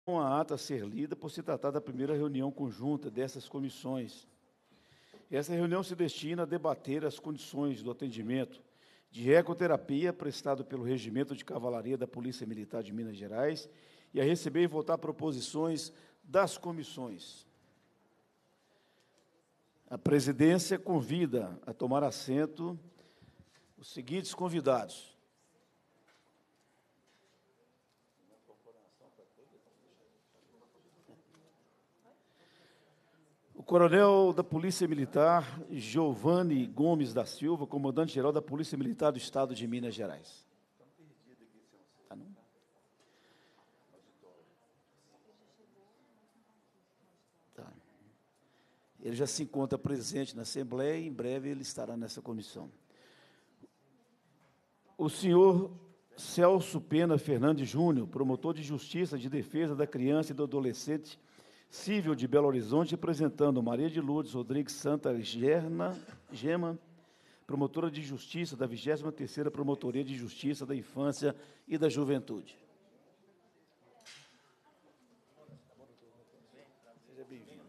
A ata a ser lida por se tratar da primeira reunião conjunta dessas comissões. Essa reunião se destina a debater as condições do atendimento de ecoterapia prestado pelo Regimento de Cavalaria da Polícia Militar de Minas Gerais e a receber e votar proposições das comissões. A presidência convida a tomar assento os seguintes convidados: o coronel da Polícia Militar, Giovanni Gomes da Silva, comandante-geral da Polícia Militar do Estado de Minas Gerais. Tá, não? Tá. Ele já se encontra presente na Assembleia e, em breve, ele estará nessa comissão. O senhor Celso Pena Fernandes Júnior, promotor de Justiça de Defesa da Criança e do Adolescente Civil de Belo Horizonte, representando Maria de Lourdes Rodrigues Santa Gema, promotora de Justiça da 23ª Promotoria de Justiça da Infância e da Juventude. Seja bem-vindo.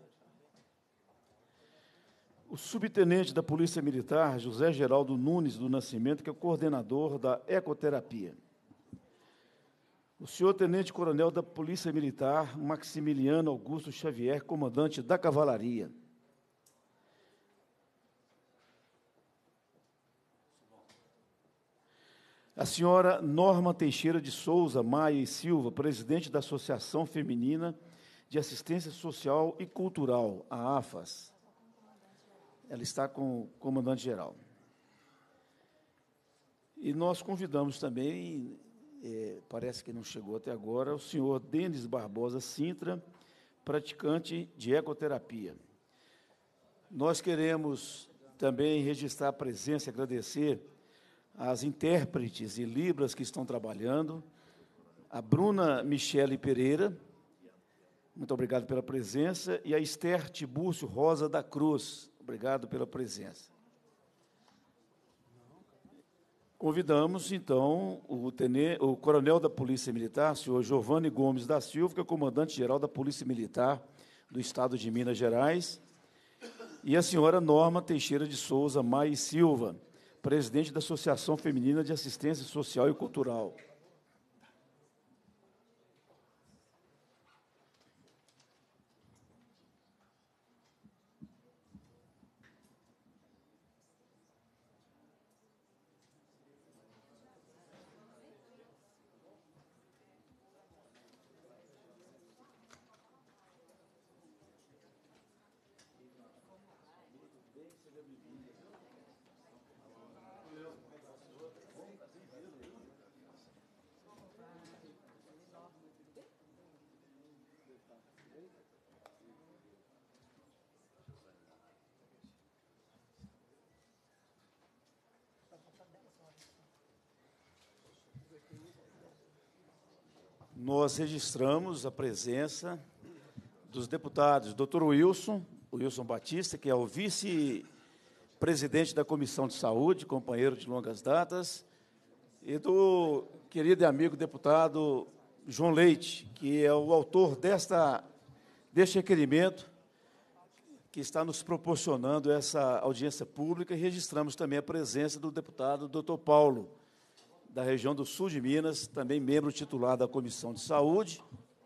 O subtenente da Polícia Militar, José Geraldo Nunes do Nascimento, que é o coordenador da ecoterapia. O senhor tenente-coronel da Polícia Militar, Maximiliano Augusto Xavier, comandante da Cavalaria. A senhora Norma Teixeira de Souza Maia e Silva, presidente da Associação Feminina de Assistência Social e Cultural, a AFAS. Ela está com o comandante-geral. E nós convidamos também, parece que não chegou até agora, o senhor Denis Barbosa Sintra, praticante de ecoterapia. Nós queremos também registrar a presença e agradecer às intérpretes e libras que estão trabalhando, a Bruna Michele Pereira, muito obrigado pela presença, e a Esther Tibúrcio Rosa da Cruz, obrigado pela presença. Convidamos, então, o coronel da Polícia Militar, senhor Giovanni Gomes da Silva, que é o comandante-geral da Polícia Militar do Estado de Minas Gerais, e a senhora Norma Teixeira de Souza Maia e Silva, presidente da Associação Feminina de Assistência Social e Cultural. Nós registramos a presença dos deputados, doutor Wilson Batista, que é o vice-presidente da Comissão de Saúde, companheiro de longas datas, e do querido e amigo deputado João Leite, que é o autor deste requerimento, que está nos proporcionando essa audiência pública, e registramos também a presença do deputado doutor Paulo, da região do sul de Minas, também membro titular da Comissão de Saúde.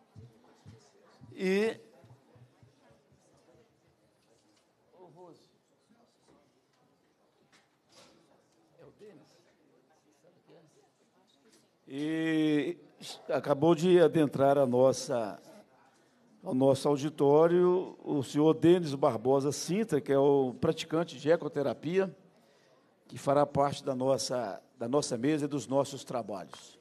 E acabou de adentrar ao nosso auditório o senhor Denis Barbosa Sintra, que é o praticante de ecoterapia, que fará parte da nossa mesa e dos nossos trabalhos.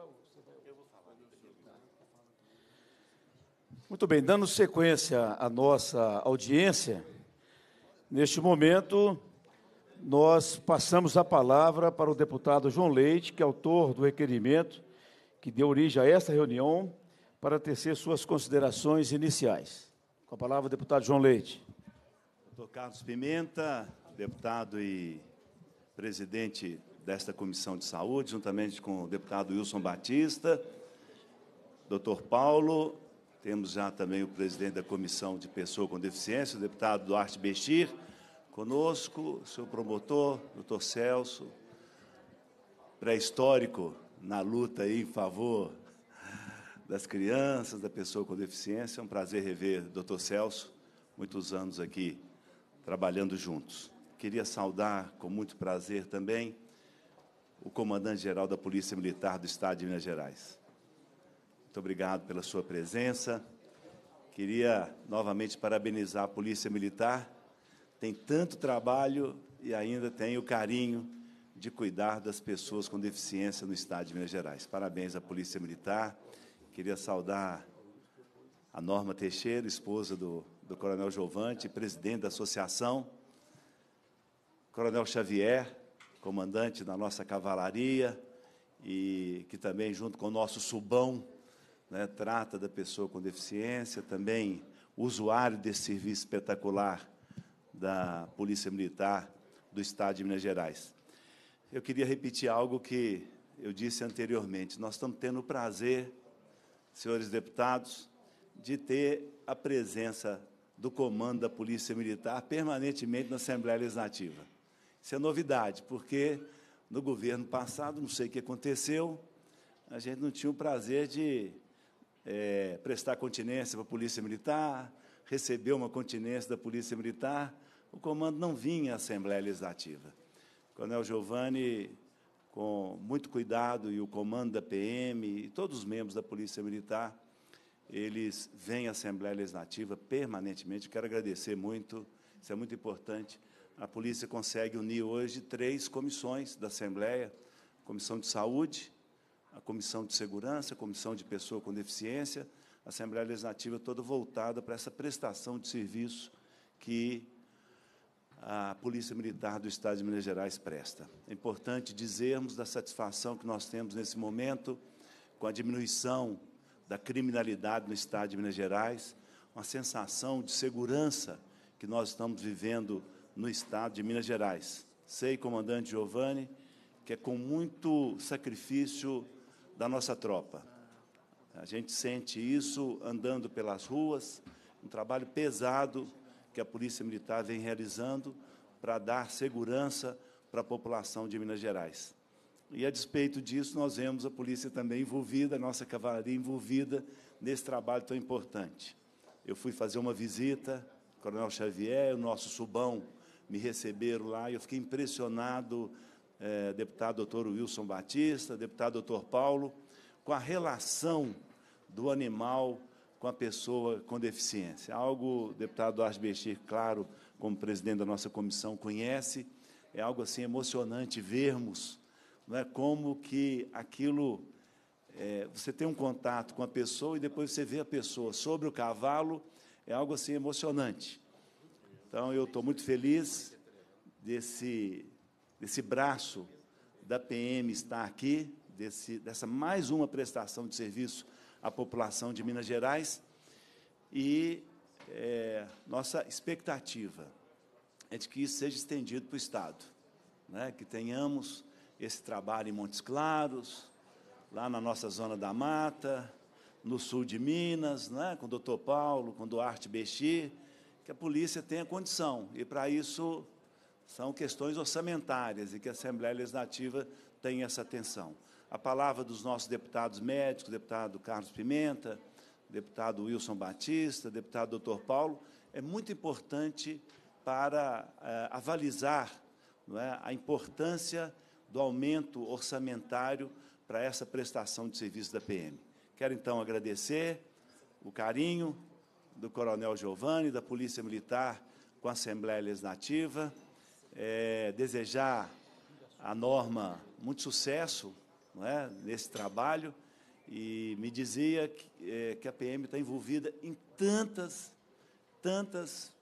Muito bem, dando sequência à nossa audiência, neste momento, nós passamos a palavra para o deputado João Leite, que é autor do requerimento que deu origem a esta reunião, para tecer suas considerações iniciais. Com a palavra, o deputado João Leite. Doutor Carlos Pimenta, deputado e presidente desta Comissão de Saúde, juntamente com o deputado Wilson Batista, doutor Paulo, temos já também o presidente da Comissão de Pessoa com Deficiência, o deputado Duarte Bechir, conosco, o senhor promotor, doutor Celso, pré-histórico na luta aí em favor das crianças, da pessoa com deficiência. É um prazer rever o doutor Celso, muitos anos aqui trabalhando juntos. Queria saudar com muito prazer também o comandante-geral da Polícia Militar do Estado de Minas Gerais. Muito obrigado pela sua presença. Queria novamente parabenizar a Polícia Militar. Tem tanto trabalho e ainda tem o carinho de cuidar das pessoas com deficiência no Estado de Minas Gerais. Parabéns à Polícia Militar. Queria saudar a Norma Teixeira, esposa do Coronel Jovante, presidente da associação. Coronel Xavier, comandante da nossa cavalaria, e que também, junto com o nosso subão, né, trata da pessoa com deficiência, também usuário desse serviço espetacular da Polícia Militar do Estado de Minas Gerais. Eu queria repetir algo que eu disse anteriormente. Nós estamos tendo o prazer, senhores deputados, de ter a presença do comando da Polícia Militar permanentemente na Assembleia Legislativa. Isso é novidade, porque no governo passado, não sei o que aconteceu, a gente não tinha o prazer de prestar continência para a Polícia Militar, receber uma continência da Polícia Militar, o comando não vinha à Assembleia Legislativa. O Coronel Giovanni, com muito cuidado, e o comando da PM, e todos os membros da Polícia Militar, eles vêm à Assembleia Legislativa permanentemente. Quero agradecer muito, isso é muito importante. A Polícia consegue unir hoje 3 comissões da Assembleia: a Comissão de Saúde, a Comissão de Segurança, a Comissão de Pessoa com Deficiência, a Assembleia Legislativa toda voltada para essa prestação de serviço que a Polícia Militar do Estado de Minas Gerais presta. É importante dizermos da satisfação que nós temos nesse momento com a diminuição da criminalidade no Estado de Minas Gerais, uma sensação de segurança que nós estamos vivendo no Estado de Minas Gerais. Sei, comandante Giovanni, que é com muito sacrifício da nossa tropa. A gente sente isso andando pelas ruas, um trabalho pesado que a Polícia Militar vem realizando para dar segurança para a população de Minas Gerais. E, a despeito disso, nós vemos a polícia também envolvida, a nossa cavalaria envolvida nesse trabalho tão importante. Eu fui fazer uma visita, o Coronel Xavier, o nosso subão, me receberam lá, e eu fiquei impressionado, deputado doutor Wilson Batista, deputado doutor Paulo, com a relação do animal com a pessoa com deficiência. Algo, deputado Duarte Bechir, claro, como presidente da nossa comissão, conhece, é algo assim emocionante vermos, não é, como que aquilo, você tem um contato com a pessoa e depois você vê a pessoa sobre o cavalo, é algo assim emocionante. Então, eu estou muito feliz desse braço da PM estar aqui, dessa mais uma prestação de serviço à população de Minas Gerais, e nossa expectativa é de que isso seja estendido para o Estado, né, que tenhamos esse trabalho em Montes Claros, lá na nossa zona da mata, no sul de Minas, né, com o doutor Paulo, com o Duarte Bechir, que a polícia tenha condição, e para isso são questões orçamentárias, e que a Assembleia Legislativa tenha essa atenção. A palavra dos nossos deputados médicos, deputado Carlos Pimenta, deputado Wilson Batista, deputado doutor Paulo, é muito importante para avalizar, não é, a importância do aumento orçamentário para essa prestação de serviço da PM. Quero, então, agradecer o carinho do Coronel Giovanni, da Polícia Militar, com a Assembleia Legislativa, desejar à Norma muito sucesso não é, nesse trabalho, e me dizia que a PM está envolvida em tantos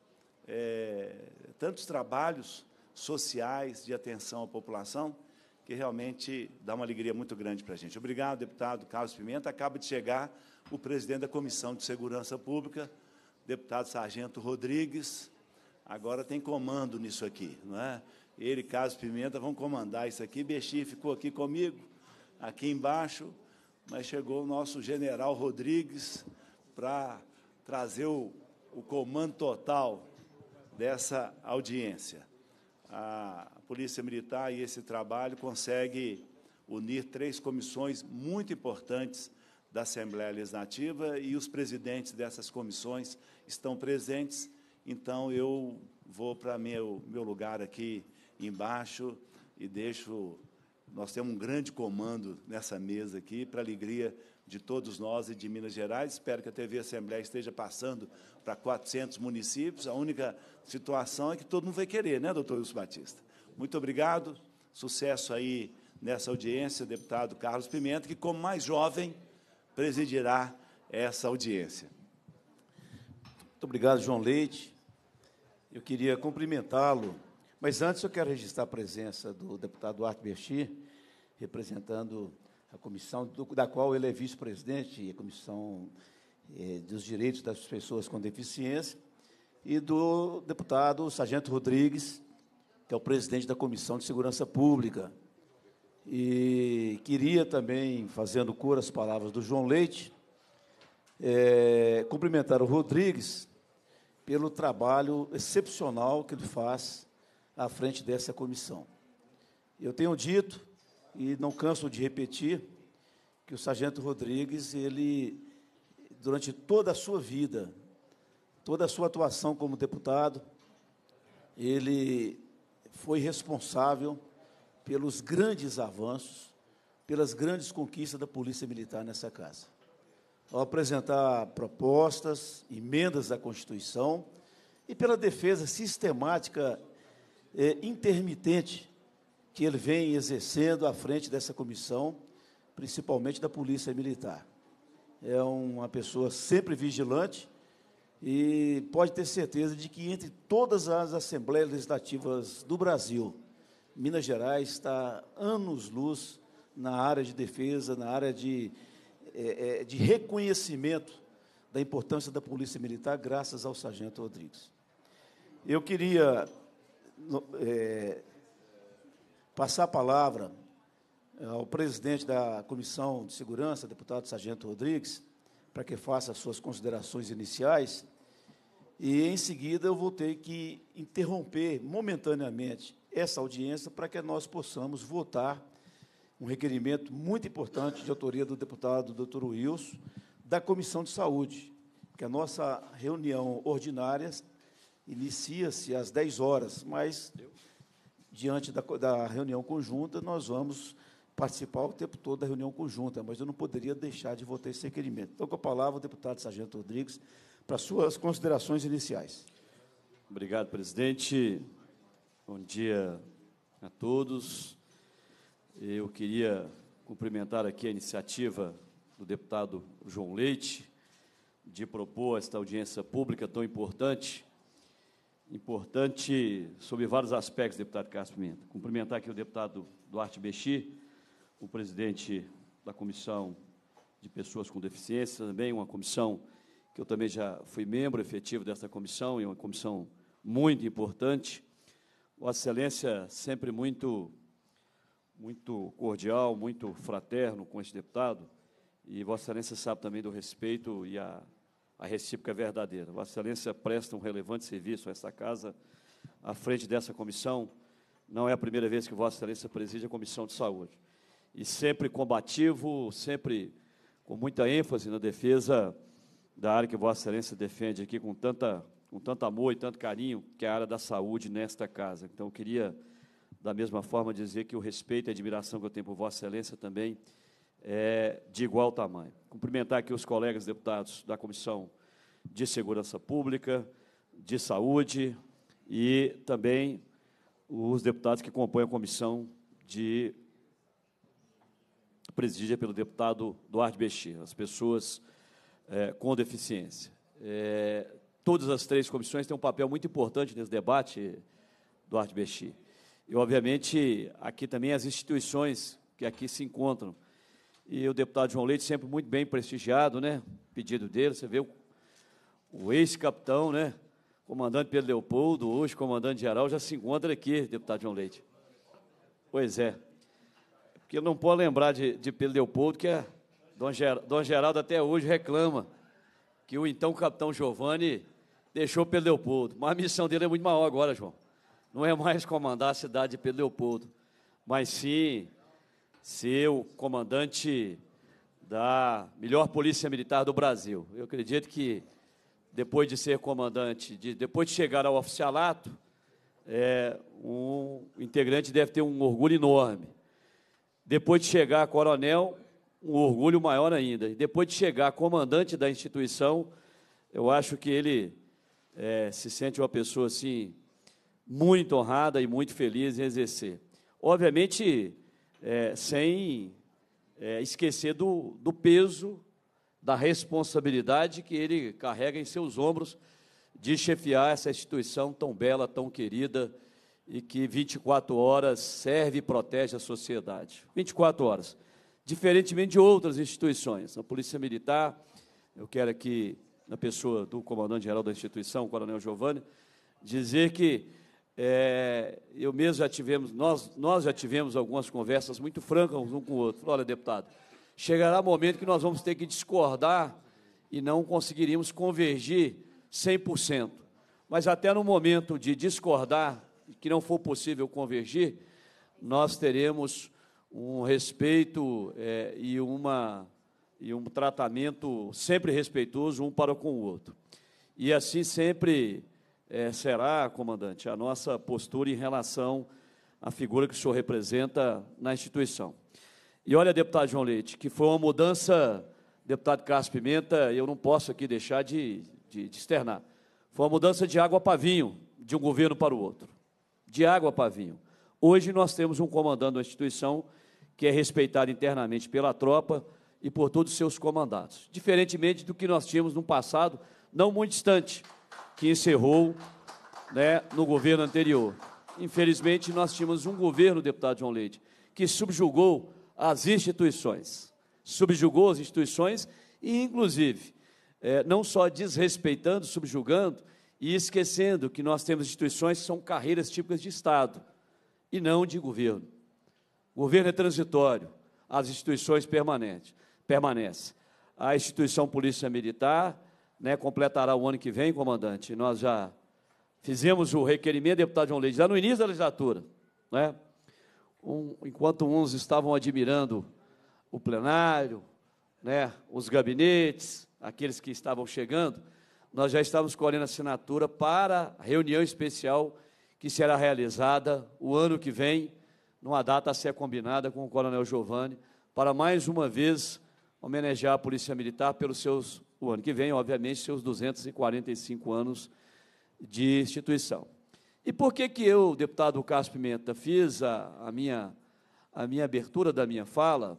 trabalhos sociais de atenção à população, que realmente dá uma alegria muito grande para a gente. Obrigado, deputado Carlos Pimenta. Acaba de chegar o presidente da Comissão de Segurança Pública, deputado Sargento Rodrigues, agora tem comando nisso aqui, não é? Ele e Carlos Pimenta vão comandar isso aqui. Bexi ficou aqui comigo, aqui embaixo, mas chegou o nosso general Rodrigues para trazer o comando total dessa audiência. A Polícia Militar e esse trabalho consegue unir 3 comissões muito importantes da Assembleia Legislativa e os presidentes dessas comissões estão presentes. Então, eu vou para meu lugar aqui embaixo e deixo... Nós temos um grande comando nessa mesa aqui, para a alegria de todos nós e de Minas Gerais. Espero que a TV Assembleia esteja passando para 400 municípios. A única situação é que todo mundo vai querer, né, doutor Wilson Batista? Muito obrigado. Sucesso aí nessa audiência, deputado Carlos Pimenta, que, como mais jovem, presidirá essa audiência. Muito obrigado, João Leite. Eu queria cumprimentá-lo, mas antes eu quero registrar a presença do deputado Duarte Bexi, representando a comissão, da qual ele é vice-presidente, a Comissão dos Direitos das Pessoas com Deficiência, e do deputado Sargento Rodrigues, que é o presidente da Comissão de Segurança Pública. E queria também, fazendo cor às palavras do João Leite, cumprimentar o Rodrigues pelo trabalho excepcional que ele faz à frente dessa comissão. Eu tenho dito, e não canso de repetir, que o Sargento Rodrigues, ele, durante toda a sua vida, toda a sua atuação como deputado, ele foi responsável pelos grandes avanços, pelas grandes conquistas da Polícia Militar nessa casa. Ao apresentar propostas, emendas à Constituição e pela defesa sistemática intermitente que ele vem exercendo à frente dessa comissão, principalmente da Polícia Militar. É uma pessoa sempre vigilante e pode ter certeza de que, entre todas as Assembleias Legislativas do Brasil, Minas Gerais está anos-luz na área de defesa, na área de reconhecimento da importância da Polícia Militar, graças ao Sargento Rodrigues. Eu queria passar a palavra ao presidente da Comissão de Segurança, deputado Sargento Rodrigues, para que faça as suas considerações iniciais, e, em seguida, eu vou ter que interromper momentaneamente essa audiência para que nós possamos votar um requerimento muito importante de autoria do deputado Dr. Wilson, da Comissão de Saúde, que a nossa reunião ordinária inicia-se às 10 horas, mas, diante da reunião conjunta, nós vamos participar o tempo todo da reunião conjunta, mas eu não poderia deixar de votar esse requerimento. Então, com a palavra, o deputado Sargento Rodrigues, para suas considerações iniciais. Obrigado, presidente. Bom dia a todos. Eu queria cumprimentar aqui a iniciativa do deputado João Leite de propor esta audiência pública tão importante sob vários aspectos, deputado Carlos Pimenta. Cumprimentar aqui o deputado Duarte Bexi, o presidente da Comissão de Pessoas com Deficiência, também uma comissão que eu também já fui membro efetivo dessa comissão, e uma comissão muito importante. Vossa Excelência sempre muito cordial, muito fraterno com este deputado, e Vossa Excelência sabe também do respeito e a recíproca verdadeira. Vossa Excelência presta um relevante serviço a essa casa, à frente dessa comissão. Não é a primeira vez que Vossa Excelência preside a Comissão de Saúde. E sempre combativo, sempre com muita ênfase na defesa da área que Vossa Excelência defende aqui com tanto amor e tanto carinho, que é a área da saúde nesta casa. Então, eu queria, da mesma forma, dizer que o respeito e a admiração que eu tenho por Vossa Excelência também é de igual tamanho. Cumprimentar aqui os colegas deputados da Comissão de Segurança Pública, de Saúde, e também os deputados que compõem a Comissão de presidida pelo deputado Duarte Bexia, as pessoas com deficiência. Todas as 3 comissões têm um papel muito importante nesse debate, Duarte Bexia. E, obviamente, aqui também as instituições que aqui se encontram. E o deputado João Leite, sempre muito bem prestigiado, né? Pedido dele, você vê o ex-capitão, né? Comandante Pedro Leopoldo, hoje comandante-geral, já se encontra aqui, deputado João Leite. Pois é. Porque eu não posso lembrar de Pedro Leopoldo, que Dom Geraldo até hoje reclama que o então capitão Giovanni deixou Pedro Leopoldo. Mas a missão dele é muito maior agora, João. Não é mais comandar a cidade de Pedro Leopoldo, mas sim ser o comandante da melhor polícia militar do Brasil. Eu acredito que, depois de ser comandante, depois de chegar ao oficialato, um integrante deve ter um orgulho enorme. Depois de chegar a coronel, um orgulho maior ainda. E depois de chegar a comandante da instituição, eu acho que ele se sente uma pessoa assim, muito honrada e muito feliz em exercer. Obviamente, sem esquecer do peso, da responsabilidade que ele carrega em seus ombros de chefiar essa instituição tão bela, tão querida, e que 24 horas serve e protege a sociedade. 24 horas. Diferentemente de outras instituições. A Polícia Militar, eu quero aqui, na pessoa do comandante-geral da instituição, o coronel Giovanni, dizer que eu mesmo nós já tivemos algumas conversas muito francas um com o outro. Olha, deputado, chegará um momento que nós vamos ter que discordar e não conseguiríamos convergir 100%. Mas até no momento de discordar, que não for possível convergir, nós teremos um respeito e um tratamento sempre respeitoso um para com o outro. E assim sempre será, comandante, a nossa postura em relação à figura que o senhor representa na instituição. E olha, deputado João Leite, que foi uma mudança, deputado Cássio Pimenta, eu não posso aqui deixar de externar, foi uma mudança de água para vinho, de um governo para o outro, de água para vinho. Hoje nós temos um comandante da instituição que é respeitado internamente pela tropa e por todos os seus comandados, diferentemente do que nós tínhamos no passado, não muito distante, que encerrou no governo anterior. Infelizmente, nós tínhamos um governo, deputado João Leite, que subjugou as instituições, e, inclusive, não só desrespeitando, subjugando e esquecendo que nós temos instituições que são carreiras típicas de Estado e não de governo. O governo é transitório, as instituições permanecem. A instituição Polícia Militar completará o ano que vem, comandante. Nós já fizemos o requerimento, deputado João Leite, já no início da legislatura, enquanto uns estavam admirando o plenário, os gabinetes, aqueles que estavam chegando, nós já estávamos colhendo assinatura para a reunião especial que será realizada o ano que vem, numa data a ser combinada com o coronel Giovanni, para mais uma vez homenagear a Polícia Militar pelos seus, o ano que vem, obviamente, seus 245 anos de instituição. E por que eu, deputado Cássio Pimenta, fiz a minha abertura da minha fala,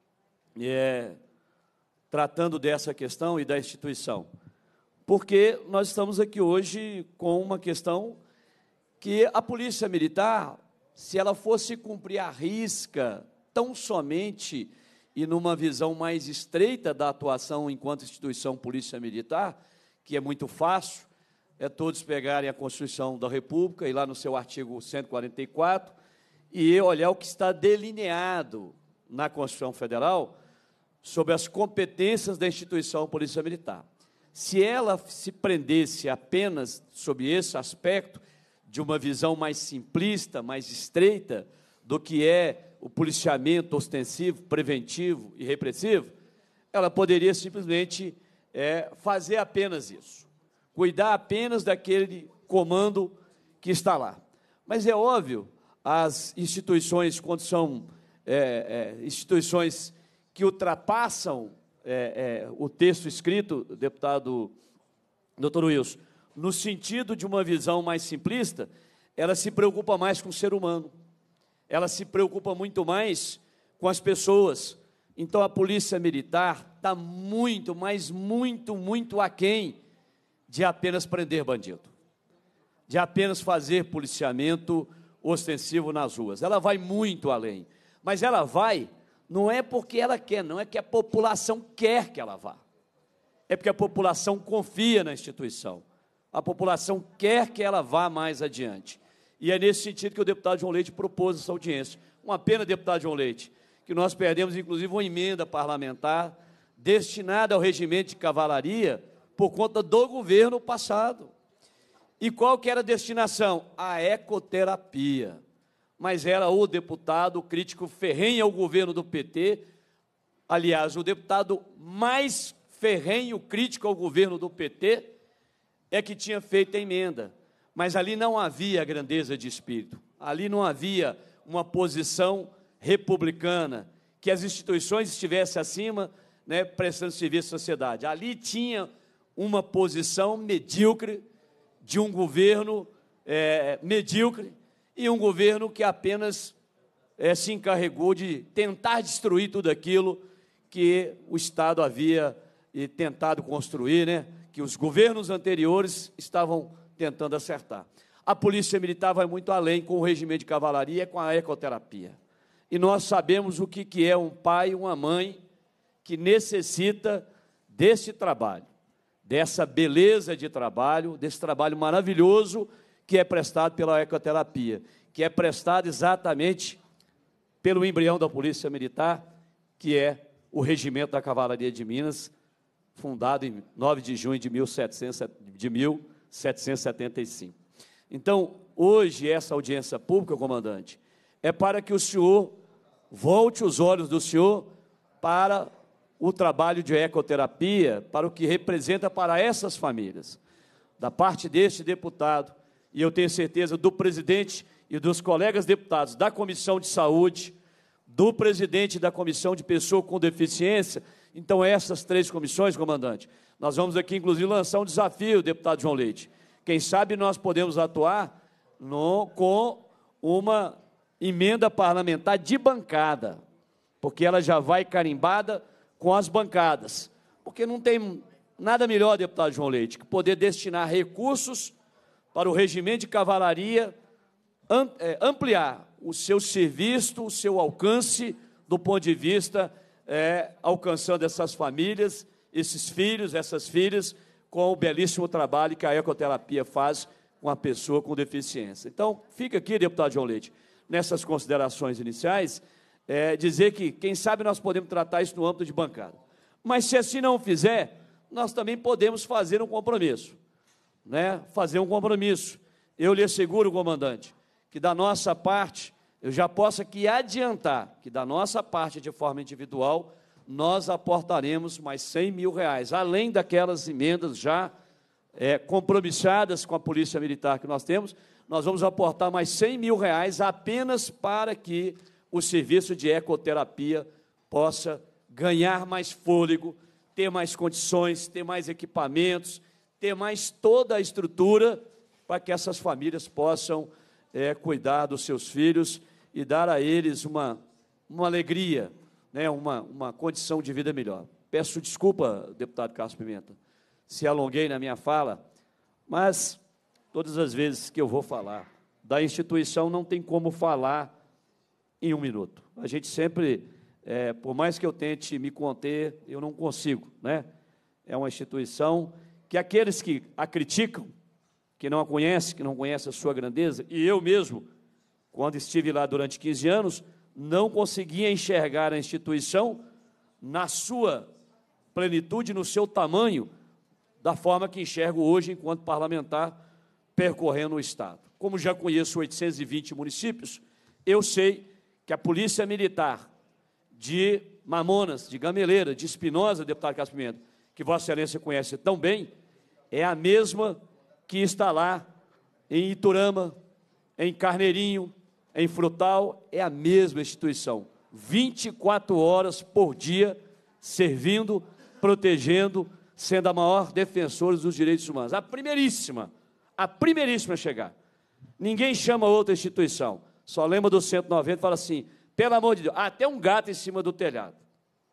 tratando dessa questão e da instituição? Porque nós estamos aqui hoje com uma questão que a Polícia Militar, se ela fosse cumprir à risca, tão somente e numa visão mais estreita da atuação enquanto instituição Polícia Militar, que é muito fácil, todos pegarem a Constituição da República, e lá no seu artigo 144, e olhar o que está delineado na Constituição Federal sobre as competências da instituição Polícia Militar. Se ela se prendesse apenas sobre esse aspecto, de uma visão mais simplista, mais estreita, do que é o policiamento ostensivo, preventivo e repressivo, ela poderia simplesmente fazer apenas isso, cuidar apenas daquele comando que está lá. Mas é óbvio, as instituições, quando são instituições que ultrapassam o texto escrito, deputado doutor Wilson, no sentido de uma visão mais simplista, ela se preocupa mais com o ser humano, ela se preocupa muito mais com as pessoas, Então, a Polícia Militar está muito, mas muito aquém de apenas prender bandido, de apenas fazer policiamento ostensivo nas ruas. Ela vai muito além, mas ela vai, não é porque ela quer, não é que a população quer que ela vá, é porque a população confia na instituição, a população quer que ela vá mais adiante. E é nesse sentido que o deputado João Leite propôs essa audiência. Uma pena, deputado João Leite, que nós perdemos, inclusive, uma emenda parlamentar destinada ao regimento de cavalaria por conta do governo passado. E qual que era a destinação? A ecoterapia. Mas era o deputado crítico ferrenho ao governo do PT, aliás, o deputado mais ferrenho crítico ao governo do PT, é que tinha feito a emenda. Mas ali não havia grandeza de espírito, ali não havia uma posição republicana, que as instituições estivessem acima, né, prestando serviço à sociedade. Ali tinha uma posição medíocre, de um governo medíocre, e um governo que apenas se encarregou de tentar destruir tudo aquilo que o Estado havia tentado construir, né, que os governos anteriores estavam tentando acertar. A Polícia Militar vai muito além com o regimento de cavalaria e com a ecoterapia. E nós sabemos o que é um pai e uma mãe que necessita desse trabalho, dessa beleza de trabalho, desse trabalho maravilhoso que é prestado pela ecoterapia, que é prestado exatamente pelo embrião da Polícia Militar, que é o Regimento da Cavalaria de Minas, fundado em 9 de junho de 1775. Então, hoje, essa audiência pública, comandante, é para que o senhor volte os olhos do senhor para o trabalho de ecoterapia, para o que representa para essas famílias. Da parte deste deputado, e eu tenho certeza do presidente e dos colegas deputados da Comissão de Saúde, do presidente da Comissão de Pessoa com Deficiência. Então, essas 3 comissões, comandante, nós vamos aqui, inclusive, lançar um desafio, deputado João Leite. Quem sabe nós podemos atuar com uma emenda parlamentar de bancada, porque ela já vai carimbada com as bancadas. Porque não tem nada melhor, deputado João Leite, que poder destinar recursos para o regimento de cavalaria, ampliar o seu serviço, o seu alcance, do ponto de vista, alcançando essas famílias, esses filhos, essas filhas, com o belíssimo trabalho que a ecoterapia faz com a pessoa com deficiência. Então, fica aqui, deputado João Leite, nessas considerações iniciais, dizer que, quem sabe, nós podemos tratar isso no âmbito de bancada. Mas, se assim não fizer, nós também podemos fazer um compromisso, né? Fazer um compromisso. Eu lhe asseguro, comandante, que da nossa parte, eu já posso aqui adiantar que da nossa parte, de forma individual, nós aportaremos mais R$100 mil, além daquelas emendas já compromissadas com a Polícia Militar que nós temos, nós vamos aportar mais R$100 mil apenas para que o serviço de ecoterapia possa ganhar mais fôlego, ter mais condições, ter mais equipamentos, ter mais toda a estrutura para que essas famílias possam cuidar dos seus filhos e dar a eles uma alegria, né, uma condição de vida melhor. Peço desculpa, deputado Carlos Pimenta, se alonguei na minha fala, mas todas as vezes que eu vou falar da instituição, não tem como falar em 1 minuto. A gente sempre, por mais que eu tente me conter, eu não consigo, né? É uma instituição que aqueles que a criticam, que não a conhecem, que não conhecem a sua grandeza, e eu mesmo, quando estive lá durante 15 anos, não conseguia enxergar a instituição na sua plenitude, no seu tamanho, da forma que enxergo hoje enquanto parlamentar, percorrendo o Estado. Como já conheço 820 municípios, eu sei que a Polícia Militar de Mamonas, de Gameleira, de Espinosa, deputado Carlos Pimenta, que Vossa Excelência conhece tão bem, é a mesma que está lá em Iturama, em Carneirinho, em Frutal, é a mesma instituição, 24 horas por dia, servindo, protegendo, sendo a maior defensora dos direitos humanos. A primeiríssima a chegar. Ninguém chama outra instituição, só lembra do 190 e fala assim, pelo amor de Deus, até um gato em cima do telhado.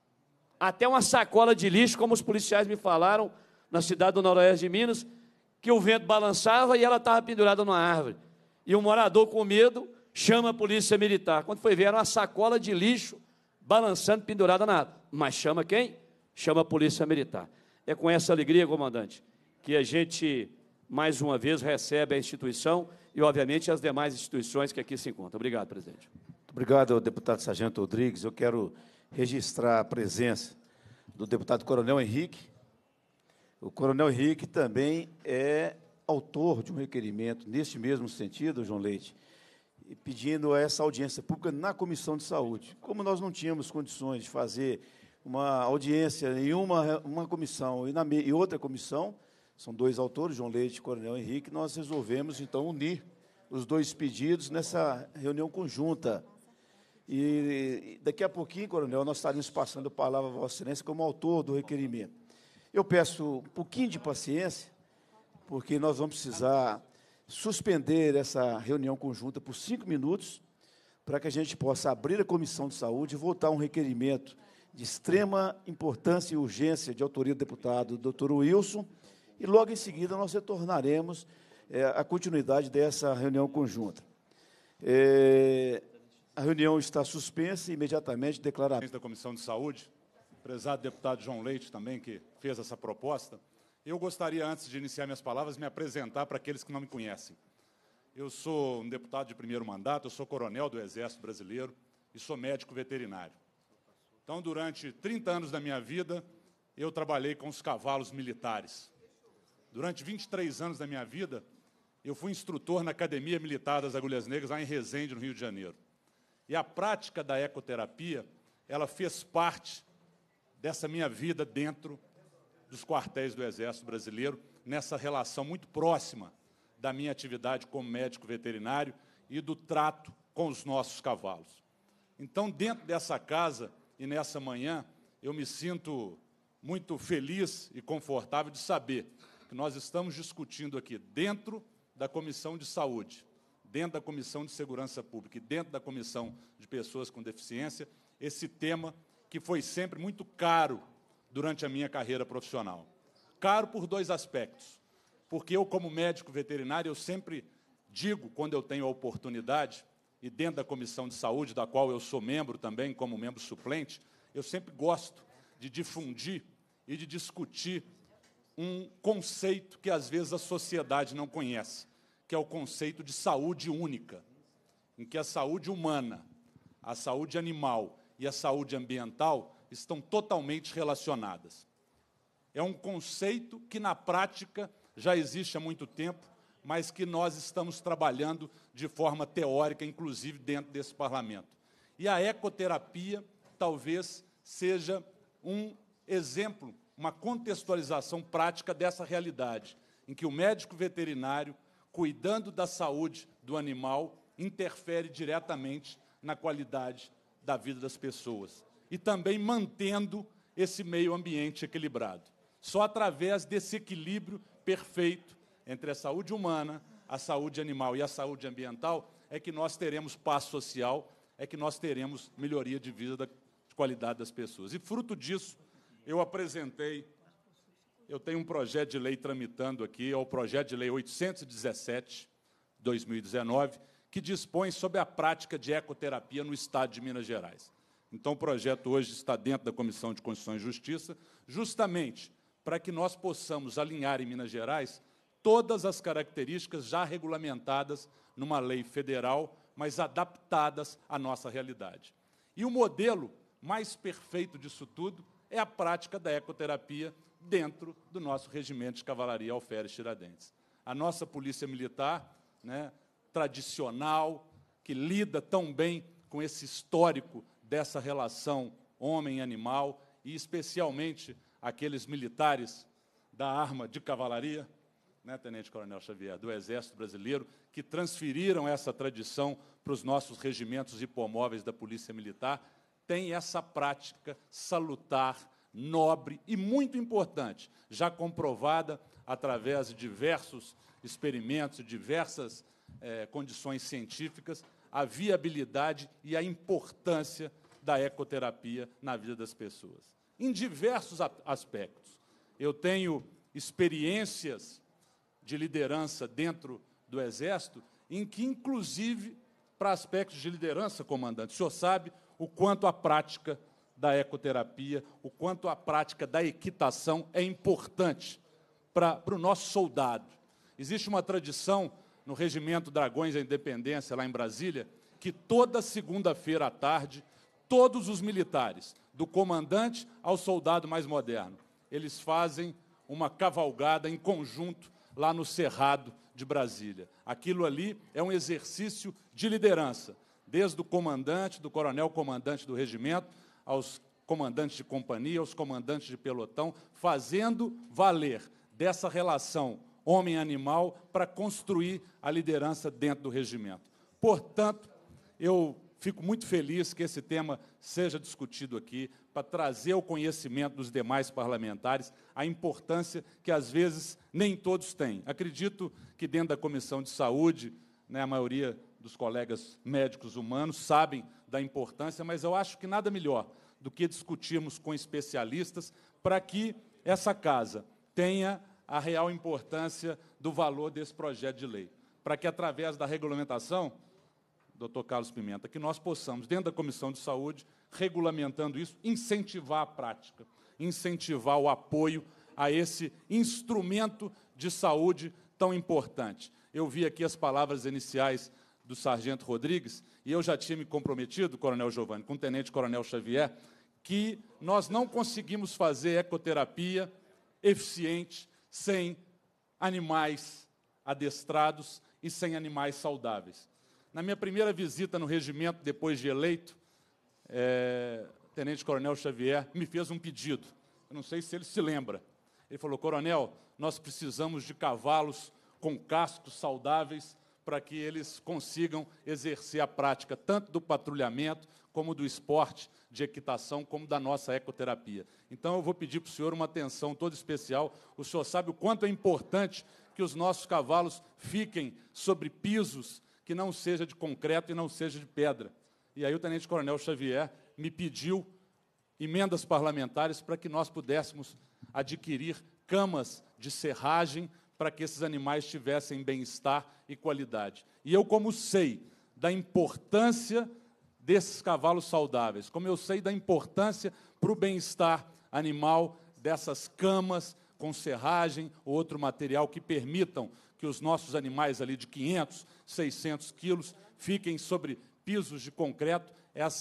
até uma sacola de lixo, como os policiais me falaram, na cidade do Noroeste de Minas, que o vento balançava e ela estava pendurada numa árvore. E o morador, com medo, chama a polícia militar. Quando foi ver, era uma sacola de lixo balançando, pendurada na árvore. Mas chama quem? Chama a polícia militar. É com essa alegria, comandante, que a gente, mais uma vez, recebe a instituição e, obviamente, as demais instituições que aqui se encontram. Obrigado, presidente. Muito obrigado, deputado Sargento Rodrigues. Eu quero registrar a presença do deputado Coronel Henrique. O Coronel Henrique também é autor de um requerimento neste mesmo sentido, João Leite, pedindo essa audiência pública na Comissão de Saúde. Como nós não tínhamos condições de fazer uma audiência em uma comissão e outra comissão, são dois autores, João Leite e Coronel Henrique, nós resolvemos, então, unir os dois pedidos nessa reunião conjunta. E daqui a pouquinho, coronel, nós estaremos passando a palavra a Vossa Excelência como autor do requerimento. Eu peço um pouquinho de paciência, porque nós vamos precisar suspender essa reunião conjunta por 5 minutos, para que a gente possa abrir a Comissão de Saúde e votar um requerimento de extrema importância e urgência de autoria do deputado doutor Wilson, e logo em seguida nós retornaremos a continuidade dessa reunião conjunta. A reunião está suspensa e imediatamente declarada. Da Comissão de Saúde, prezado deputado João Leite também, que fez essa proposta, eu gostaria, antes de iniciar minhas palavras, me apresentar para aqueles que não me conhecem. Eu sou um deputado de primeiro mandato, eu sou coronel do Exército Brasileiro e sou médico veterinário. Então, durante 30 anos da minha vida, eu trabalhei com os cavalos militares. Durante 23 anos da minha vida, eu fui instrutor na Academia Militar das Agulhas Negras, lá em Resende, no Rio de Janeiro. E a prática da ecoterapia, ela fez parte dessa minha vida dentro dos quartéis do Exército Brasileiro, nessa relação muito próxima da minha atividade como médico veterinário e do trato com os nossos cavalos. Então, dentro dessa casa e nessa manhã, eu me sinto muito feliz e confortável de saber que nós estamos discutindo aqui, dentro da Comissão de Saúde, dentro da Comissão de Segurança Pública e dentro da Comissão de Pessoas com Deficiência, esse tema que foi sempre muito caro durante a minha carreira profissional. Caro por 2 aspectos. Porque eu, como médico veterinário, eu sempre digo, quando eu tenho a oportunidade, e dentro da Comissão de Saúde, da qual eu sou membro também, como membro suplente, eu sempre gosto de difundir e de discutir um conceito que, às vezes, a sociedade não conhece, que é o conceito de saúde única, em que a saúde humana, a saúde animal e a saúde ambiental estão totalmente relacionadas. É um conceito que, na prática, já existe há muito tempo, mas que nós estamos trabalhando de forma teórica, inclusive dentro desse parlamento. E a ecoterapia talvez seja um exemplo, uma contextualização prática dessa realidade, em que o médico veterinário, cuidando da saúde do animal, interfere diretamente na qualidade da vida das pessoas e também mantendo esse meio ambiente equilibrado. Só através desse equilíbrio perfeito entre a saúde humana, a saúde animal e a saúde ambiental é que nós teremos paz social, é que nós teremos melhoria de vida, de qualidade das pessoas. E, fruto disso, eu tenho um projeto de lei tramitando aqui, é o projeto de lei 817/2019, que dispõe sobre a prática de ecoterapia no Estado de Minas Gerais. Então, o projeto hoje está dentro da Comissão de Constituição e Justiça, justamente para que nós possamos alinhar em Minas Gerais todas as características já regulamentadas numa lei federal, mas adaptadas à nossa realidade. E o modelo mais perfeito disso tudo é a prática da ecoterapia dentro do nosso regimento de cavalaria Alferes Tiradentes. A nossa polícia militar, tradicional, que lida tão bem com esse histórico dessa relação homem-animal, e especialmente aqueles militares da arma de cavalaria, Tenente Coronel Xavier, do Exército Brasileiro, que transferiram essa tradição para os nossos regimentos hipomóveis da Polícia Militar, tem essa prática salutar, nobre e muito importante, já comprovada através de diversos experimentos, diversas condições científicas, a viabilidade e a importância da ecoterapia na vida das pessoas. em diversos aspectos. Eu tenho experiências de liderança dentro do Exército, em que, inclusive, para aspectos de liderança, comandante, o senhor sabe o quanto a prática da ecoterapia, o quanto a prática da equitação é importante para o nosso soldado. Existe uma tradição no Regimento Dragões da Independência, lá em Brasília, que toda segunda-feira à tarde, todos os militares, do comandante ao soldado mais moderno, eles fazem uma cavalgada em conjunto lá no Cerrado de Brasília. Aquilo ali é um exercício de liderança, desde o comandante, do coronel-comandante do regimento, aos comandantes de companhia, aos comandantes de pelotão, fazendo valer dessa relação homem-animal para construir a liderança dentro do regimento. Portanto, eu fico muito feliz que esse tema seja discutido aqui, para trazer ao conhecimento dos demais parlamentares a importância que, às vezes, nem todos têm. Acredito que, dentro da Comissão de Saúde, né, a maioria dos colegas médicos humanos sabem da importância, mas eu acho que nada melhor do que discutirmos com especialistas para que essa casa tenha a real importância do valor desse projeto de lei, para que, através da regulamentação, doutor Carlos Pimenta, que nós possamos, dentro da Comissão de Saúde, regulamentando isso, incentivar a prática, incentivar o apoio a esse instrumento de saúde tão importante. Eu vi aqui as palavras iniciais do sargento Rodrigues, e eu já tinha me comprometido, coronel Giovanni, com o tenente-coronel Xavier, que nós não conseguimos fazer ecoterapia eficiente sem animais adestrados e sem animais saudáveis. Na minha primeira visita no regimento, depois de eleito, o tenente-coronel Xavier me fez um pedido. Eu não sei se ele se lembra. Ele falou: coronel, nós precisamos de cavalos com cascos saudáveis para que eles consigam exercer a prática tanto do patrulhamento, como do esporte de equitação, como da nossa ecoterapia. Então, eu vou pedir para o senhor uma atenção toda especial. O senhor sabe o quanto é importante que os nossos cavalos fiquem sobre pisos que não seja de concreto e não seja de pedra. E aí o tenente-coronel Xavier me pediu emendas parlamentares para que nós pudéssemos adquirir camas de serragem para que esses animais tivessem bem-estar e qualidade. E eu, como sei da importância desses cavalos saudáveis, como eu sei da importância para o bem-estar animal dessas camas com serragem ou outro material que permitam que os nossos animais ali de 500, 600 quilos fiquem sobre pisos de concreto,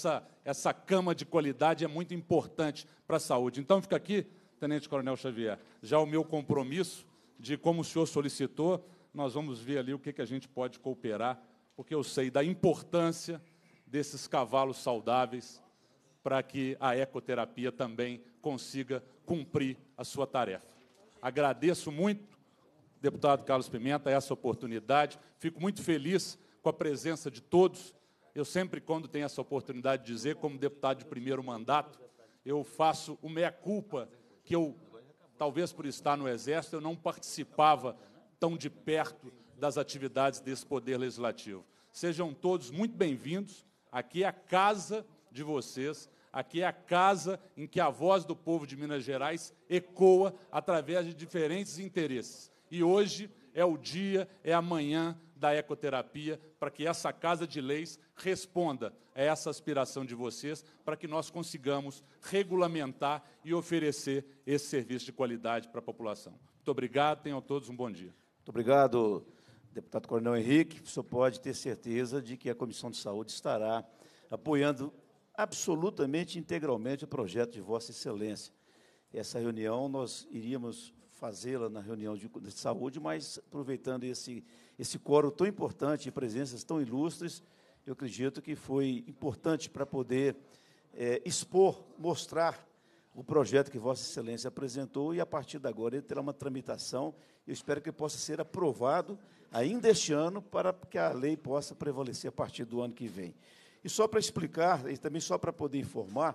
essa cama de qualidade é muito importante para a saúde. Então, fica aqui, tenente-coronel Xavier, já o meu compromisso de, como o senhor solicitou, nós vamos ver ali o que a gente pode cooperar, porque eu sei da importância desses cavalos saudáveis para que a ecoterapia também consiga cumprir a sua tarefa. Agradeço muito, deputado Carlos Pimenta, essa oportunidade. Fico muito feliz com a presença de todos. Eu sempre, quando tenho essa oportunidade de dizer, como deputado de primeiro mandato, eu faço o meia-culpa que eu, talvez por estar no Exército, eu não participava tão de perto das atividades desse Poder Legislativo. Sejam todos muito bem-vindos. Aqui é a casa de vocês, aqui é a casa em que a voz do povo de Minas Gerais ecoa através de diferentes interesses. E hoje é o dia, é a manhã da ecoterapia, para que essa Casa de Leis responda a essa aspiração de vocês, para que nós consigamos regulamentar e oferecer esse serviço de qualidade para a população. Muito obrigado, tenham todos um bom dia. Muito obrigado, deputado Coronel Henrique. O senhor pode ter certeza de que a Comissão de Saúde estará apoiando absolutamente, integralmente, o projeto de Vossa Excelência. Essa reunião nós iríamos fazê-la na reunião de saúde, mas aproveitando esse quórum tão importante e presenças tão ilustres, eu acredito que foi importante para poder expor, mostrar o projeto que Vossa Excelência apresentou, e a partir de agora ele terá uma tramitação. Eu espero que possa ser aprovado ainda este ano, para que a lei possa prevalecer a partir do ano que vem. E só para explicar, e também só para poder informar,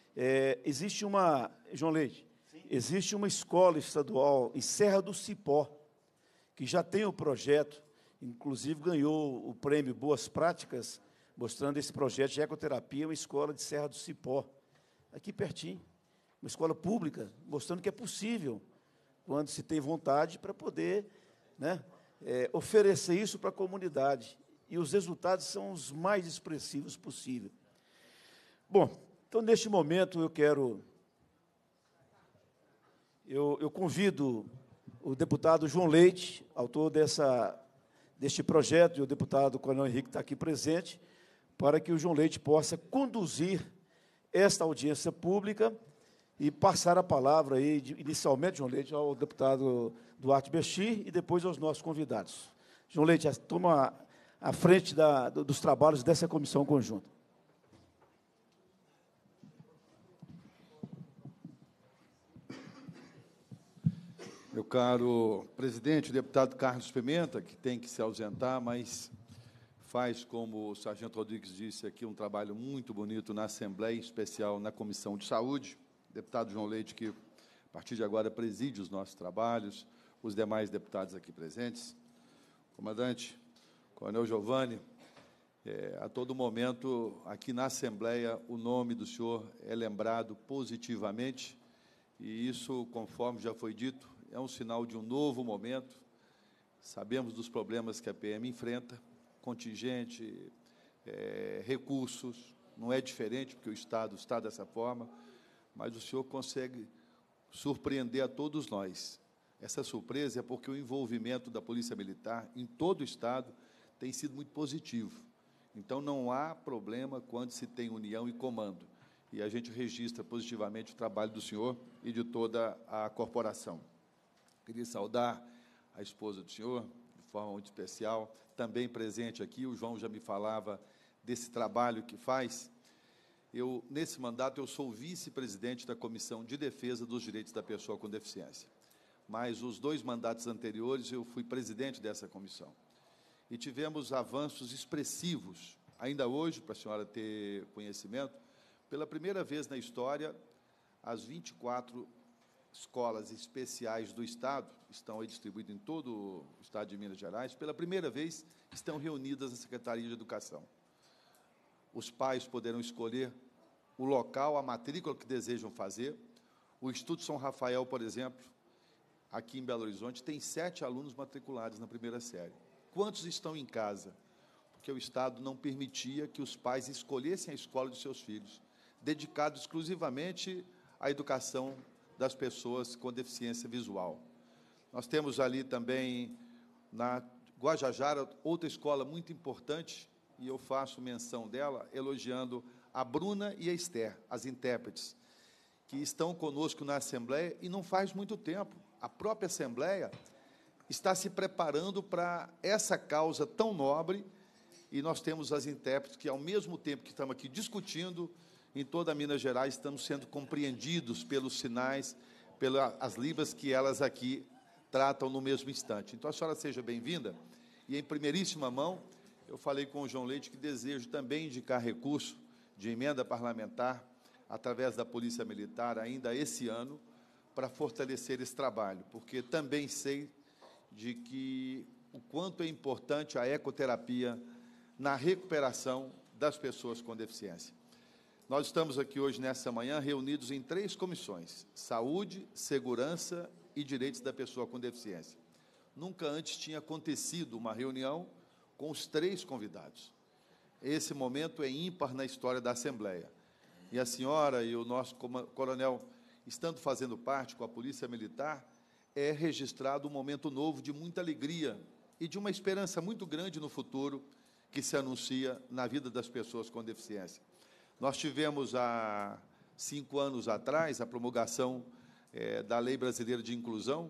existe uma, João Leite, existe uma escola estadual em Serra do Cipó, que já tem o projeto, inclusive ganhou o prêmio Boas Práticas, mostrando esse projeto de ecoterapia, uma escola de Serra do Cipó, aqui pertinho. uma escola pública, mostrando que é possível, quando se tem vontade, para poder, né, oferecer isso para a comunidade. E os resultados são os mais expressivos possível. Bom, então, neste momento, eu convido o deputado João Leite, autor deste projeto, e o deputado Coronel Henrique está aqui presente, para que o João Leite possa conduzir esta audiência pública e passar a palavra, aí, inicialmente, João Leite, ao deputado Duarte Bechir e depois aos nossos convidados. João Leite, toma à frente dos trabalhos dessa comissão conjunta. Meu caro presidente, o deputado Carlos Pimenta, que tem que se ausentar, mas faz, como o sargento Rodrigues disse aqui, um trabalho muito bonito na Assembleia, em especial na Comissão de Saúde. Deputado João Leite, que, a partir de agora, preside os nossos trabalhos, os demais deputados aqui presentes. Comandante, Coronel Giovanni, a todo momento, aqui na Assembleia, o nome do senhor é lembrado positivamente, e isso, conforme já foi dito, é um sinal de um novo momento. Sabemos dos problemas que a PM enfrenta, contingente, recursos, não é diferente, porque o Estado está dessa forma, mas o senhor consegue surpreender a todos nós. Essa surpresa é porque o envolvimento da Polícia Militar em todo o Estado tem sido muito positivo. Então, não há problema quando se tem união e comando. E a gente registra positivamente o trabalho do senhor e de toda a corporação. Queria saudar a esposa do senhor, de forma muito especial, também presente aqui. O João já me falava desse trabalho que faz. Nesse mandato, eu sou vice-presidente da Comissão de Defesa dos Direitos da Pessoa com Deficiência. Mas os 2 mandatos anteriores, eu fui presidente dessa comissão. E tivemos avanços expressivos. Ainda hoje, para a senhora ter conhecimento, pela primeira vez na história, as 24 escolas especiais do Estado, estão aí distribuídas em todo o Estado de Minas Gerais, pela primeira vez estão reunidas na Secretaria de Educação. Os pais poderão escolher o local, a matrícula que desejam fazer. O Instituto São Rafael, por exemplo, aqui em Belo Horizonte, tem 7 alunos matriculados na primeira série. Quantos estão em casa? Porque o Estado não permitia que os pais escolhessem a escola de seus filhos, dedicado exclusivamente à educação das pessoas com deficiência visual. Nós temos ali também, na Guajajara, outra escola muito importante, e eu faço menção dela, elogiando a Bruna e a Esther, as intérpretes, que estão conosco na Assembleia, e não faz muito tempo. A própria Assembleia está se preparando para essa causa tão nobre, e nós temos as intérpretes que, ao mesmo tempo que estamos aqui discutindo, em toda Minas Gerais, estamos sendo compreendidos pelos sinais, pelas libras que elas aqui tratam no mesmo instante. Então, a senhora seja bem-vinda, e em primeiríssima mão, eu falei com o João Leite que desejo também indicar recurso de emenda parlamentar, através da Polícia Militar, ainda esse ano, para fortalecer esse trabalho, porque também sei de que o quanto é importante a ecoterapia na recuperação das pessoas com deficiência. Nós estamos aqui hoje, nessa manhã, reunidos em 3 comissões: Saúde, Segurança e Direitos da Pessoa com Deficiência. Nunca antes tinha acontecido uma reunião com os 3 convidados. Esse momento é ímpar na história da Assembleia. E a senhora e o nosso coronel, estando fazendo parte com a Polícia Militar, é registrado um momento novo de muita alegria e de uma esperança muito grande no futuro que se anuncia na vida das pessoas com deficiência. Nós tivemos, há 5 anos atrás, a promulgação da Lei Brasileira de Inclusão,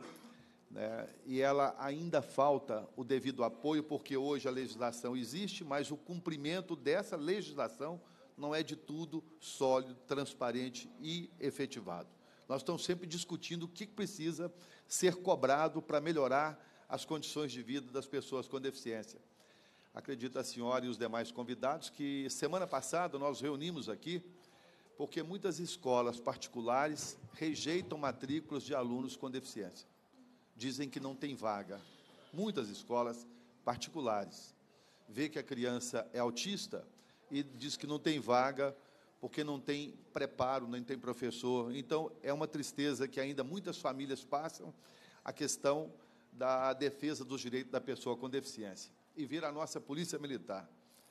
né, e ela ainda falta o devido apoio, porque hoje a legislação existe, mas o cumprimento dessa legislação não é de tudo sólido, transparente e efetivado. Nós estamos sempre discutindo o que precisa ser cobrado para melhorar as condições de vida das pessoas com deficiência. Acredito a senhora e os demais convidados que, semana passada, nós reunimos aqui, porque muitas escolas particulares rejeitam matrículas de alunos com deficiência. Dizem que não tem vaga. Muitas escolas particulares vê que a criança é autista e diz que não tem vaga porque não tem preparo, não tem professor. Então, é uma tristeza que ainda muitas famílias passam a questão da defesa dos direitos da pessoa com deficiência. E vir a nossa Polícia Militar,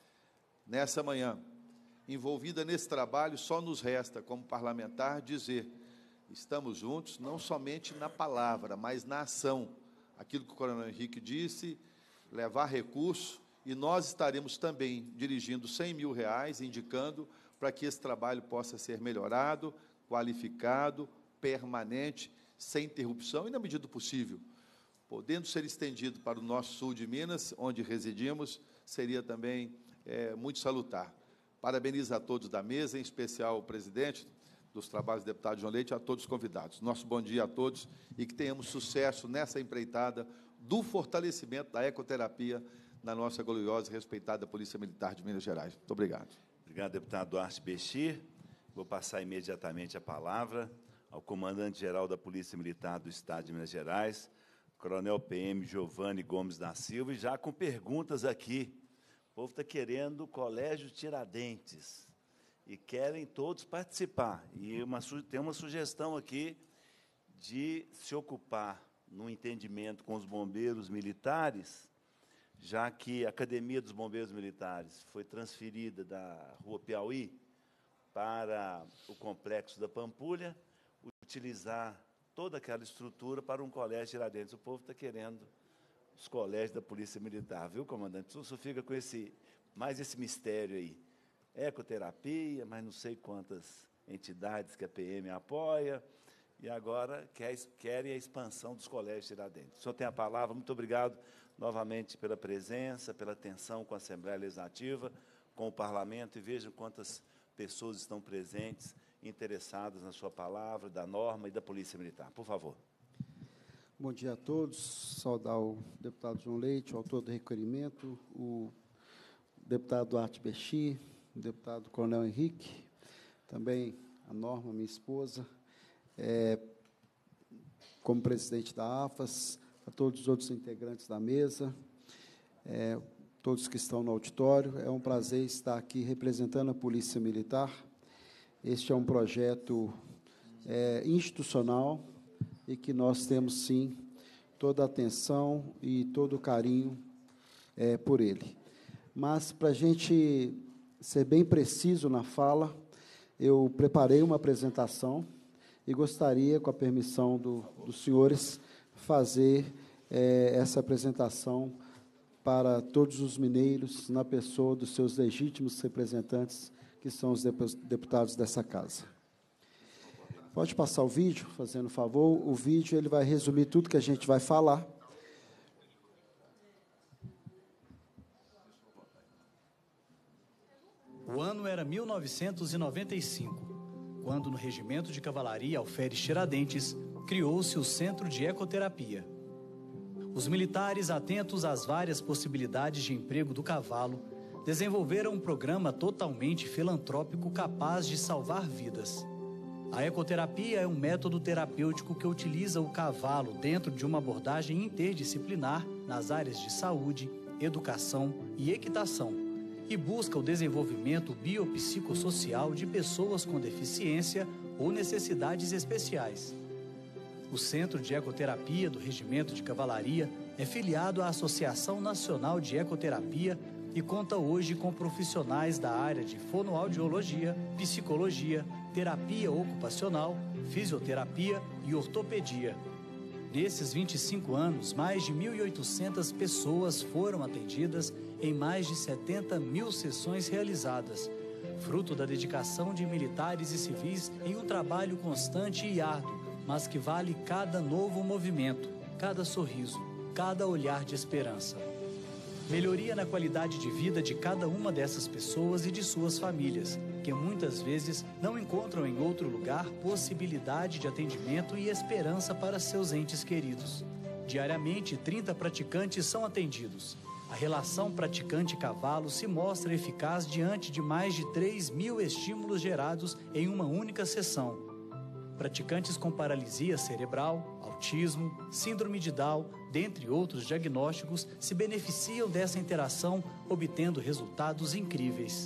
nessa manhã, envolvida nesse trabalho, só nos resta, como parlamentar, dizer: estamos juntos, não somente na palavra, mas na ação. Aquilo que o Coronel Henrique disse, levar recurso, e nós estaremos também dirigindo R$100 mil, indicando para que esse trabalho possa ser melhorado, qualificado, permanente, sem interrupção e, na medida do possível, podendo ser estendido para o nosso sul de Minas, onde residimos, seria também muito salutar. Parabenizo a todos da mesa, em especial o presidente dos trabalhos, deputado João Leite, e a todos os convidados. Nosso bom dia a todos e que tenhamos sucesso nessa empreitada do fortalecimento da ecoterapia na nossa gloriosa e respeitada Polícia Militar de Minas Gerais. Muito obrigado. Obrigado, deputado Duarte Bechir. Vou passar imediatamente a palavra ao comandante-geral da Polícia Militar do Estado de Minas Gerais, Coronel PM Giovanni Gomes da Silva, e já com perguntas aqui. O povo está querendo o Colégio Tiradentes e querem todos participar. E tem uma sugestão aqui de se ocupar no entendimento com os bombeiros militares, já que a Academia dos Bombeiros Militares foi transferida da Rua Piauí para o Complexo da Pampulha, utilizar toda aquela estrutura para um colégio Tiradentes. O povo está querendo os colégios da Polícia Militar, viu, comandante? O senhor fica com mais esse mistério aí. Ecoterapia, mas não sei quantas entidades que a PM apoia, e agora querem a expansão dos colégios Tiradentes. O senhor tem a palavra. Muito obrigado novamente pela presença, pela atenção com a Assembleia Legislativa, com o Parlamento, e vejam quantas pessoas estão presentes, interessadas na sua palavra, da norma e da Polícia Militar. Por favor. Bom dia a todos. Saudar o deputado João Leite, o autor do requerimento, o deputado Duarte Bechir, o deputado Coronel Henrique, também a Norma, minha esposa, como presidente da AFAS, a todos os outros integrantes da mesa, todos que estão no auditório. É um prazer estar aqui representando a Polícia Militar. Este é um projeto institucional e que nós temos, sim, toda a atenção e todo o carinho por ele. Mas, para a gente ser bem preciso na fala, eu preparei uma apresentação e gostaria, com a permissão dos senhores, fazer essa apresentação para todos os mineiros, na pessoa dos seus legítimos representantes, que são os deputados dessa casa. Pode passar o vídeo, fazendo favor. O vídeo ele vai resumir tudo que a gente vai falar. O ano era 1995, quando no Regimento de Cavalaria Alferes Tiradentes criou-se o Centro de Ecoterapia. Os militares, atentos às várias possibilidades de emprego do cavalo, desenvolveram um programa totalmente filantrópico capaz de salvar vidas. A ecoterapia é um método terapêutico que utiliza o cavalo dentro de uma abordagem interdisciplinar nas áreas de saúde, educação e equitação, e busca o desenvolvimento biopsicossocial de pessoas com deficiência ou necessidades especiais. O Centro de Ecoterapia do Regimento de Cavalaria é filiado à Associação Nacional de Ecoterapia e conta hoje com profissionais da área de fonoaudiologia, psicologia, terapia ocupacional, fisioterapia e ortopedia. Nesses 25 anos, mais de 1.800 pessoas foram atendidas em mais de 70 mil sessões realizadas, fruto da dedicação de militares e civis em um trabalho constante e árduo, mas que vale cada novo movimento, cada sorriso, cada olhar de esperança. Melhoria na qualidade de vida de cada uma dessas pessoas e de suas famílias, que muitas vezes não encontram em outro lugar possibilidade de atendimento e esperança para seus entes queridos. Diariamente, 30 praticantes são atendidos. A relação praticante-cavalo se mostra eficaz diante de mais de 3.000 estímulos gerados em uma única sessão. Praticantes com paralisia cerebral, autismo, síndrome de Down, dentre outros diagnósticos, se beneficiam dessa interação, obtendo resultados incríveis.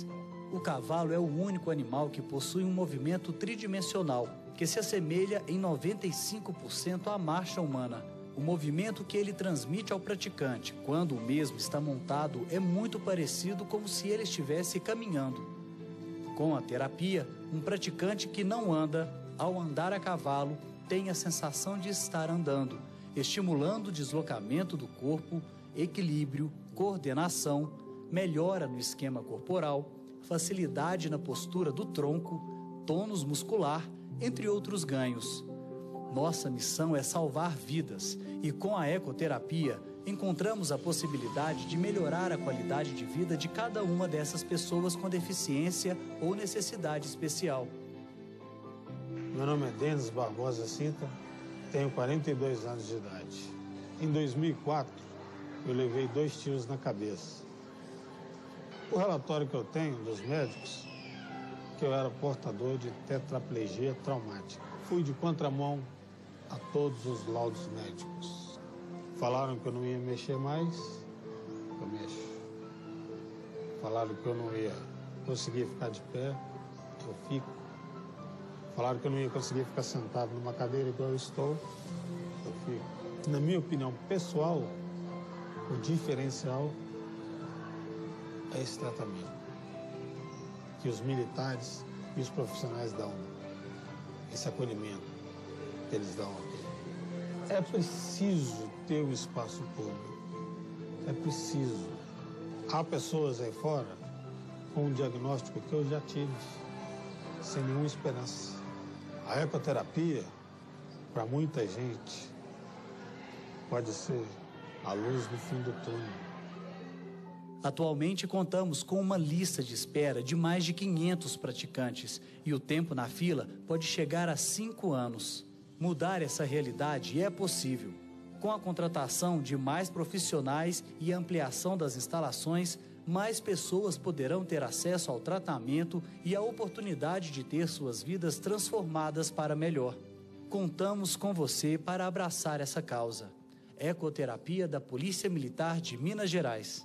O cavalo é o único animal que possui um movimento tridimensional, que se assemelha em 95% à marcha humana. O movimento que ele transmite ao praticante, quando o mesmo está montado, é muito parecido como se ele estivesse caminhando. Com a terapia, um praticante que não anda, ao andar a cavalo, tem a sensação de estar andando, estimulando o deslocamento do corpo, equilíbrio, coordenação, melhora no esquema corporal, facilidade na postura do tronco, tônus muscular, entre outros ganhos. Nossa missão é salvar vidas e, com a ecoterapia, encontramos a possibilidade de melhorar a qualidade de vida de cada uma dessas pessoas com deficiência ou necessidade especial. Meu nome é Denis Barbosa Sintra, tenho 42 anos de idade. Em 2004, eu levei 2 tiros na cabeça. O relatório que eu tenho dos médicos é que eu era portador de tetraplegia traumática. Fui de contramão a todos os laudos médicos. Falaram que eu não ia mexer mais, eu mexo. Falaram que eu não ia conseguir ficar de pé, eu fico. Falaram que eu não ia conseguir ficar sentado numa cadeira igual eu estou, eu fico. Na minha opinião pessoal, o diferencial é esse tratamento que os militares e os profissionais dão, esse acolhimento que eles dão aqui. É preciso ter um espaço público, é preciso. Há pessoas aí fora com um diagnóstico que eu já tive, sem nenhuma esperança. A ecoterapia, para muita gente, pode ser a luz no fim do túnel. Atualmente contamos com uma lista de espera de mais de 500 praticantes e o tempo na fila pode chegar a 5 anos. Mudar essa realidade é possível. Com a contratação de mais profissionais e ampliação das instalações, mais pessoas poderão ter acesso ao tratamento e a oportunidade de ter suas vidas transformadas para melhor. Contamos com você para abraçar essa causa. Ecoterapia da Polícia Militar de Minas Gerais.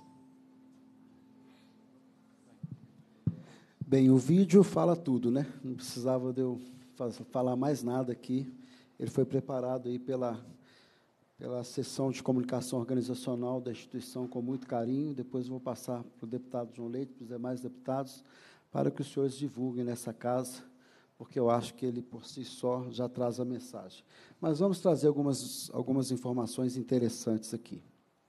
Bem, o vídeo fala tudo, né? Não precisava de eu falar mais nada aqui. Ele foi preparado aí pela seção de comunicação organizacional da instituição com muito carinho. Depois eu vou passar para o deputado João Leite, para os demais deputados, para que os senhores divulguem nessa casa, porque eu acho que ele, por si só, já traz a mensagem. Mas vamos trazer algumas informações interessantes aqui.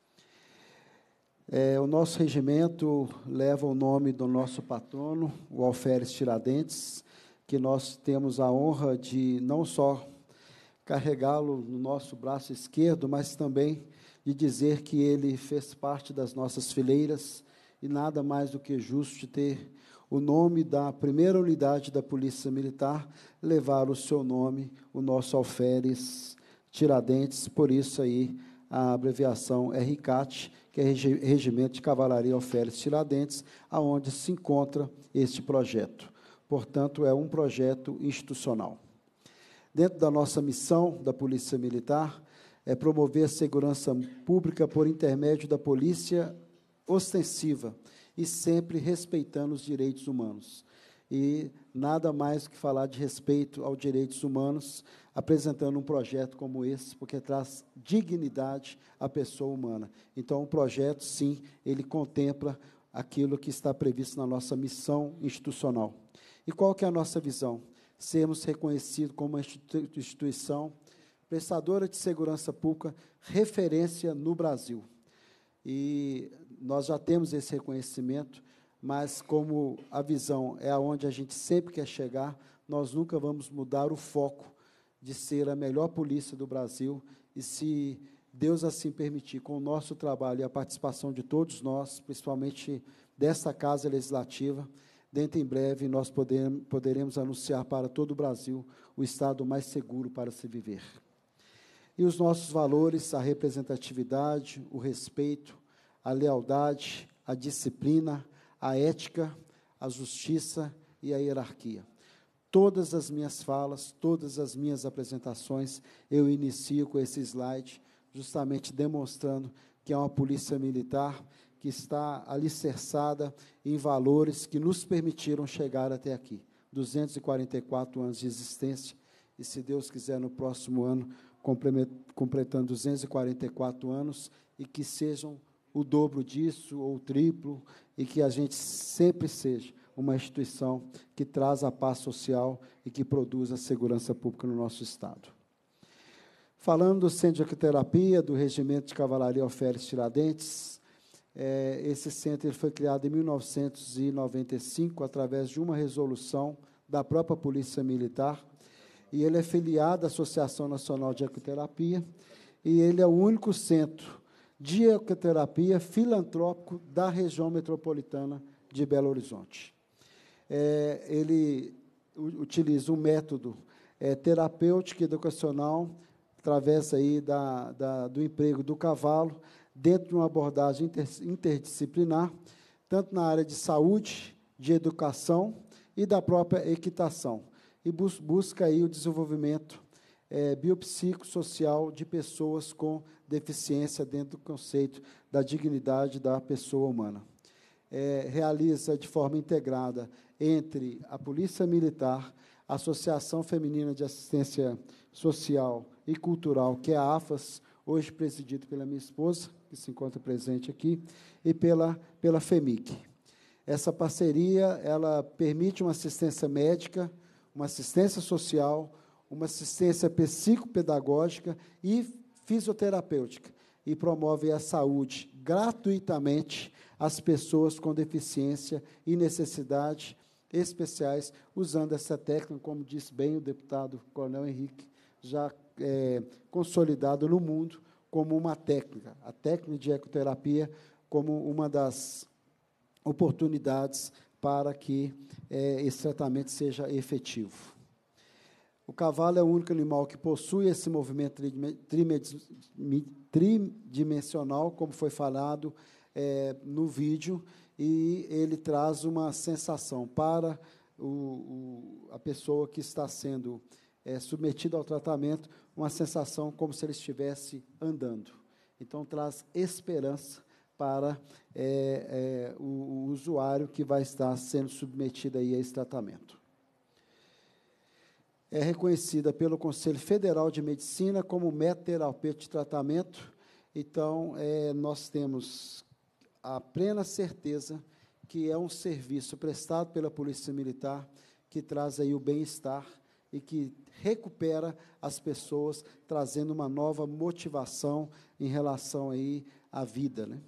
O nosso regimento leva o nome do nosso patrono, o Alferes Tiradentes, que nós temos a honra de não só carregá-lo no nosso braço esquerdo, mas também de dizer que ele fez parte das nossas fileiras e nada mais do que justo de ter o nome da primeira unidade da Polícia Militar, levar o seu nome, o nosso Alferes Tiradentes, por isso aí a abreviação RCAT, que é Regimento de Cavalaria Alferes Tiradentes, aonde se encontra este projeto. Portanto, é um projeto institucional. Dentro da nossa missão da Polícia Militar, é promover a segurança pública por intermédio da polícia ostensiva e sempre respeitando os direitos humanos. E nada mais que falar de respeito aos direitos humanos, apresentando um projeto como esse, porque traz dignidade à pessoa humana. Então, o projeto, sim, ele contempla aquilo que está previsto na nossa missão institucional. E qual que é a nossa visão? Sermos reconhecidos como uma instituição prestadora de segurança pública, referência no Brasil. E nós já temos esse reconhecimento, mas como a visão é aonde a gente sempre quer chegar, nós nunca vamos mudar o foco de ser a melhor polícia do Brasil, e se Deus assim permitir, com o nosso trabalho e a participação de todos nós, principalmente dessa Casa Legislativa, dentro em breve nós poderemos anunciar para todo o Brasil o estado mais seguro para se viver. E os nossos valores, a representatividade, o respeito, a lealdade, a disciplina, a ética, a justiça e a hierarquia. Todas as minhas falas, todas as minhas apresentações, eu inicio com esse slide, justamente demonstrando que é uma polícia militar que está alicerçada em valores que nos permitiram chegar até aqui. 244 anos de existência, e, se Deus quiser, no próximo ano, completando 244 anos, e que sejam o dobro disso, ou o triplo, e que a gente sempre seja uma instituição que traz a paz social e que produz a segurança pública no nosso Estado. Falando do Centro de Ecoterapia, do Regimento de Cavalaria Alferes Tiradentes, esse centro ele foi criado em 1995, através de uma resolução da própria Polícia Militar, e ele é filiado à Associação Nacional de Ecoterapia, e ele é o único centro de ecoterapia filantrópico da região metropolitana de Belo Horizonte. Ele utiliza um método terapêutico e educacional, através aí do emprego do cavalo, dentro de uma abordagem interdisciplinar, tanto na área de saúde, de educação e da própria equitação, e busca aí o desenvolvimento biopsicossocial de pessoas com deficiência dentro do conceito da dignidade da pessoa humana. Realiza de forma integrada entre a Polícia Militar, a Associação Feminina de Assistência Social e Cultural, que é a AFAS, hoje presidido pela minha esposa, que se encontra presente aqui, e pela FEMIC. Essa parceria ela permite uma assistência médica, uma assistência social, uma assistência psicopedagógica e fisioterapêutica, e promove a saúde gratuitamente às pessoas com deficiência e necessidades especiais, usando essa técnica, como disse bem o deputado Coronel Henrique, já consolidado no mundo como uma técnica, a técnica de ecoterapia como uma das oportunidades para que esse tratamento seja efetivo. O cavalo é o único animal que possui esse movimento tridimensional, como foi falado no vídeo, e ele traz uma sensação para a pessoa que está sendo submetida ao tratamento, uma sensação como se ele estivesse andando. Então, traz esperança para o usuário que vai estar sendo submetido aí a esse tratamento. É reconhecida pelo Conselho Federal de Medicina como método terapêutico de tratamento. Então, nós temos a plena certeza que é um serviço prestado pela Polícia Militar que traz aí o bem-estar e que recupera as pessoas, trazendo uma nova motivação em relação aí à vida, né?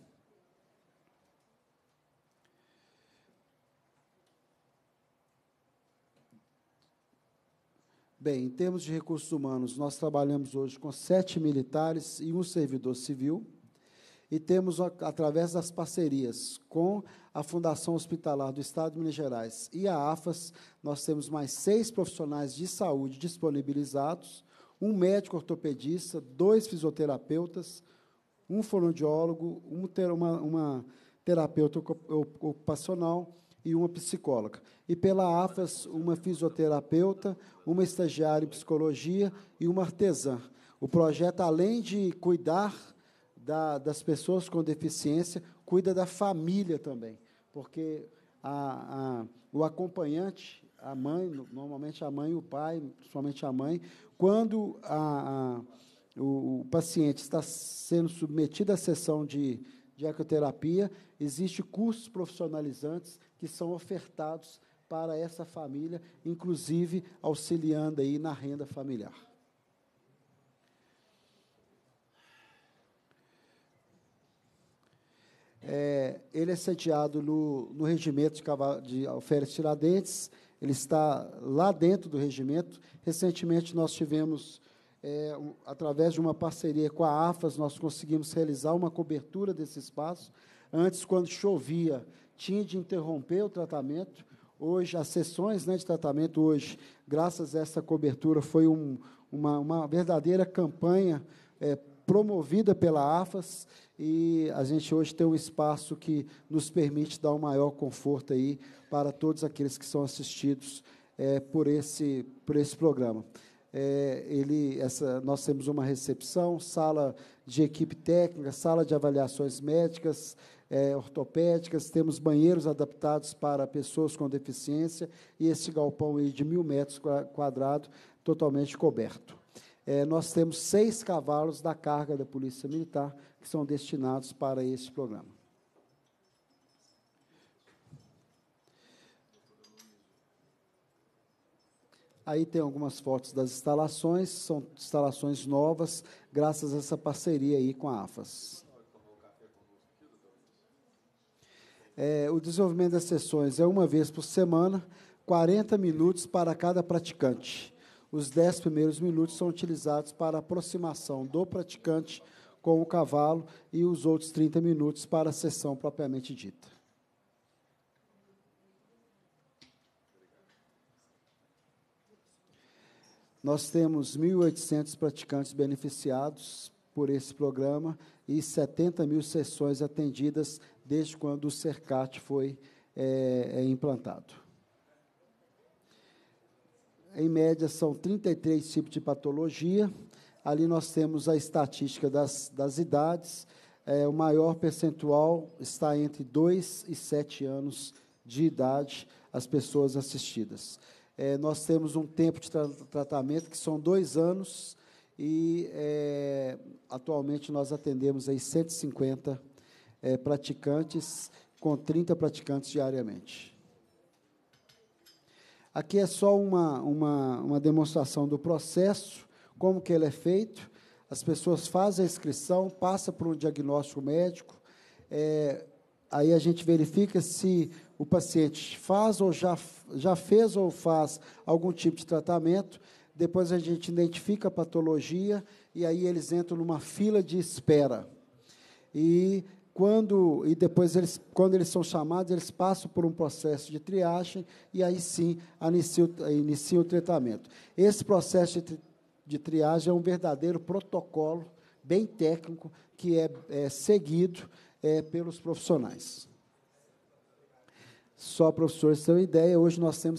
Bem, em termos de recursos humanos, nós trabalhamos hoje com 7 militares e um servidor civil, e temos, através das parcerias com a Fundação Hospitalar do Estado de Minas Gerais e a AFAS, nós temos mais 6 profissionais de saúde disponibilizados, um médico ortopedista, 2 fisioterapeutas, um fonoaudiólogo, uma terapeuta ocupacional e uma psicóloga. E pela AFAS, uma fisioterapeuta, uma estagiária em psicologia e uma artesã. O projeto, além de cuidar das pessoas com deficiência, cuida da família também, porque o acompanhante, a mãe, normalmente a mãe e o pai, principalmente a mãe, quando o paciente está sendo submetido à sessão de ecoterapia, existem cursos profissionalizantes que são ofertados para essa família, inclusive auxiliando aí na renda familiar. Ele é sediado no regimento de Alferes Tiradentes, ele está lá dentro do regimento. Recentemente, nós tivemos, através de uma parceria com a AFAS, nós conseguimos realizar uma cobertura desse espaço. Antes, quando chovia, tinha de interromper o tratamento. Hoje, as sessões de tratamento, hoje, graças a essa cobertura, foi uma verdadeira campanha promovida pela AFAS, e a gente hoje tem um espaço que nos permite dar um maior conforto aí para todos aqueles que são assistidos por esse programa. Nós temos uma recepção, sala de equipe técnica, sala de avaliações médicas, ortopédicas, temos banheiros adaptados para pessoas com deficiência, e esse galpão aí de 1.000 metros quadrados, totalmente coberto. Nós temos 6 cavalos da carga da Polícia Militar, que são destinados para esse programa. Aí tem algumas fotos das instalações, são instalações novas, graças a essa parceria aí com a AFAS. O desenvolvimento das sessões é uma vez por semana, 40 minutos para cada praticante. Os 10 primeiros minutos são utilizados para a aproximação do praticante com o cavalo e os outros 30 minutos para a sessão propriamente dita. Nós temos 1.800 praticantes beneficiados por esse programa e 70.000 sessões atendidas desde quando o CERCAT foi implantado. Em média, são 33 tipos de patologia. Ali nós temos a estatística das idades. O maior percentual está entre 2 e 7 anos de idade, as pessoas assistidas. Nós temos um tempo de tratamento que são 2 anos e, atualmente, nós atendemos aí 150 praticantes, com 30 praticantes diariamente. Aqui é só uma demonstração do processo, como que ele é feito. As pessoas fazem a inscrição, passa por um diagnóstico médico, aí a gente verifica se o paciente faz ou já fez ou faz algum tipo de tratamento, depois a gente identifica a patologia, e aí eles entram numa fila de espera. E depois, quando eles são chamados, eles passam por um processo de triagem, e aí sim inicia o tratamento. Esse processo de triagem é um verdadeiro protocolo, bem técnico, que é seguido pelos profissionais. Só para os senhores terem uma ideia, hoje nós temos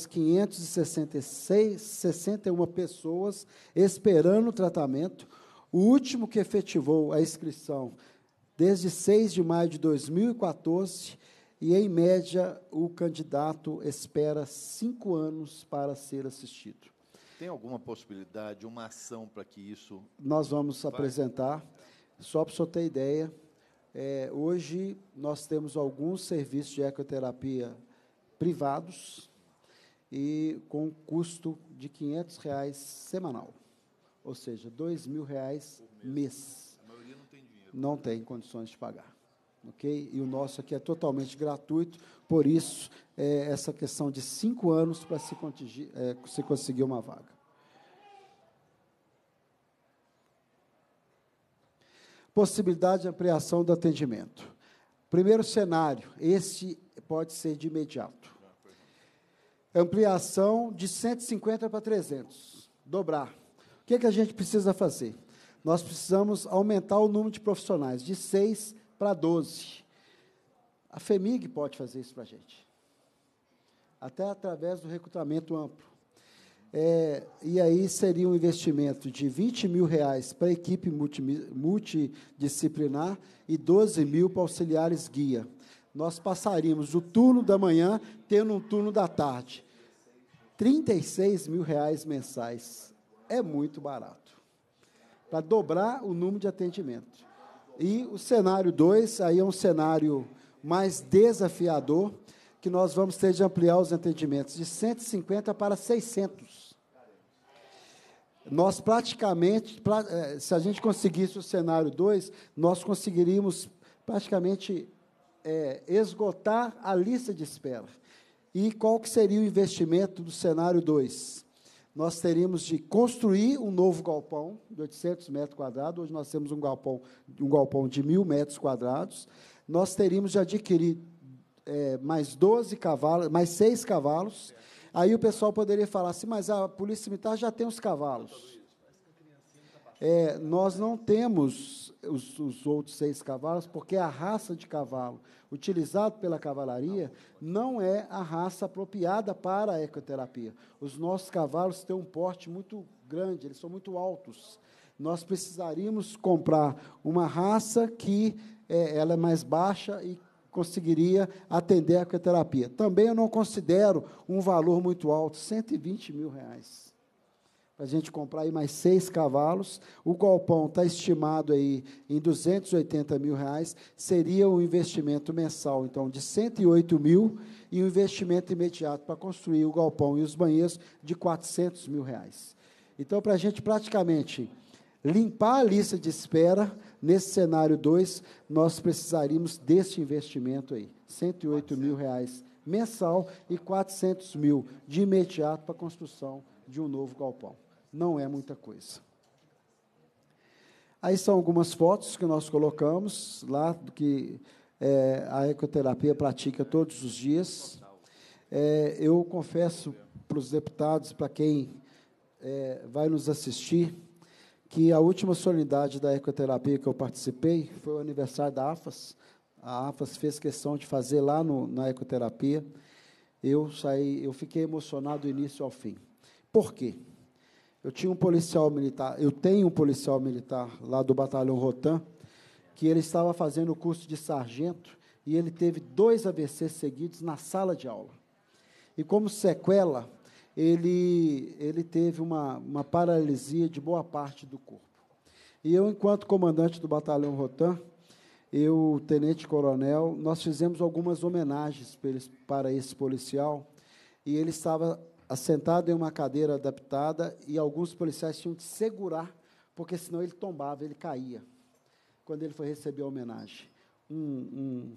561 pessoas esperando o tratamento. O último que efetivou a inscrição desde 6 de maio de 2014, e, em média, o candidato espera 5 anos para ser assistido. Tem alguma possibilidade, uma ação para que isso... Nós vamos apresentar, só para o senhor ter ideia, hoje nós temos alguns serviços de ecoterapia privados e com custo de R$ 500 semanal, ou seja, R$ 2.000 mês. A maioria não tem dinheiro. Não tem condições de pagar, ok? E o nosso aqui é totalmente gratuito, por isso, essa questão de 5 anos para se conseguir uma vaga. Possibilidade de ampliação do atendimento. Primeiro cenário, esse pode ser de imediato. Ampliação de 150 para 300, dobrar. O que a gente precisa fazer? Nós precisamos aumentar o número de profissionais, de 6 para 12. A FEMIG pode fazer isso para a gente, até através do recrutamento amplo. E aí seria um investimento de R$ 20.000 para a equipe multidisciplinar e R$ 12.000 para auxiliares guia. Nós passaríamos o turno da manhã tendo um turno da tarde. R$ 36.000 mensais. É muito barato, para dobrar o número de atendimento. E o cenário 2, aí é um cenário mais desafiador, que nós vamos ter de ampliar os atendimentos de 150 para 600. Nós praticamente, se a gente conseguisse o cenário 2, nós conseguiríamos praticamente esgotar a lista de espera. E qual que seria o investimento do cenário 2? Nós teríamos de construir um novo galpão de 800 metros quadrados. Hoje nós temos um galpão de 1.000 metros quadrados. Nós teríamos de adquirir mais 12 cavalos, mais 6 cavalos. Aí o pessoal poderia falar assim, mas a Polícia Militar já tem os cavalos. Nós não temos os outros 6 cavalos, porque a raça de cavalo utilizada pela cavalaria não é a raça apropriada para a ecoterapia. Os nossos cavalos têm um porte muito grande, eles são muito altos. Nós precisaríamos comprar uma raça que ela é mais baixa e conseguiria atender a ecoterapia. Também eu não considero um valor muito alto, R$120 mil. Para a gente comprar aí mais 6 cavalos, o galpão está estimado aí em R$280 mil, seria um investimento mensal, então, de R$108 mil, e um investimento imediato para construir o galpão e os banheiros de R$400 mil. Então, para a gente praticamente limpar a lista de espera, nesse cenário 2, nós precisaríamos deste investimento aí, R$108 mil mensal e R$400 mil de imediato para a construção de um novo galpão. Não é muita coisa. Aí são algumas fotos que nós colocamos lá, do que a ecoterapia pratica todos os dias. Eu confesso para os deputados, para quem vai nos assistir, que a última solenidade da ecoterapia que eu participei foi o aniversário da AFAS. A AFAS fez questão de fazer lá na ecoterapia. Eu fiquei emocionado do início ao fim. Por quê? Eu tenho um policial militar lá do batalhão Rotan, que ele estava fazendo o curso de sargento e ele teve 2 AVCs seguidos na sala de aula. E como sequela, ele teve uma paralisia de boa parte do corpo. E eu, enquanto comandante do batalhão Rotan, o tenente-coronel, nós fizemos algumas homenagens para esse policial, e ele estava assentado em uma cadeira adaptada, e alguns policiais tinham que segurar, porque senão ele tombava, ele caía, quando ele foi receber a homenagem. Um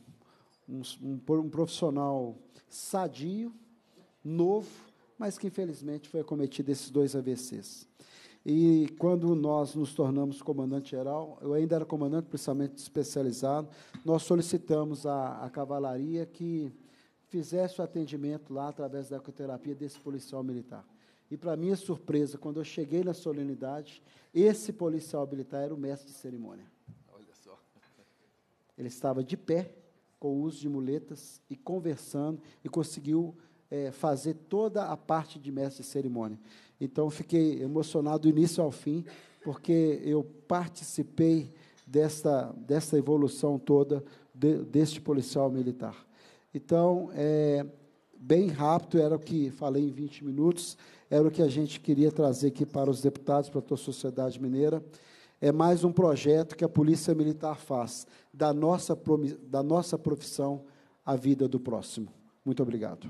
profissional sadio, novo, mas que, infelizmente, foi acometido desses 2 AVCs. E, quando nós nos tornamos comandante-geral, eu ainda era comandante de policiamento especializado, nós solicitamos à cavalaria que fizesse o atendimento lá, através da ecoterapia, desse policial militar. E, para minha surpresa, quando eu cheguei na solenidade, esse policial militar era o mestre de cerimônia. Olha só. Ele estava de pé, com o uso de muletas, e conversando, e conseguiu fazer toda a parte de mestre de cerimônia. Então, fiquei emocionado do início ao fim, porque eu participei desta evolução toda deste policial militar. Então, bem rápido, era o que falei em 20 minutos, era o que a gente queria trazer aqui para os deputados, para toda a sociedade mineira. É mais um projeto que a Polícia Militar faz da nossa profissão a vida do próximo. Muito obrigado.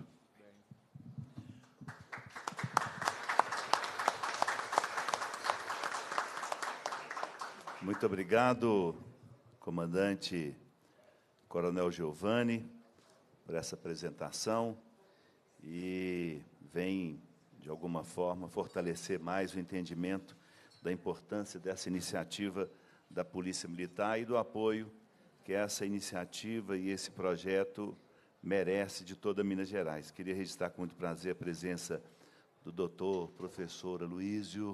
Muito obrigado, comandante Coronel Giovanni, por essa apresentação, e vem, de alguma forma, fortalecer mais o entendimento da importância dessa iniciativa da Polícia Militar e do apoio que essa iniciativa e esse projeto merece de toda Minas Gerais. Queria registrar com muito prazer a presença do doutor, professor Aloísio,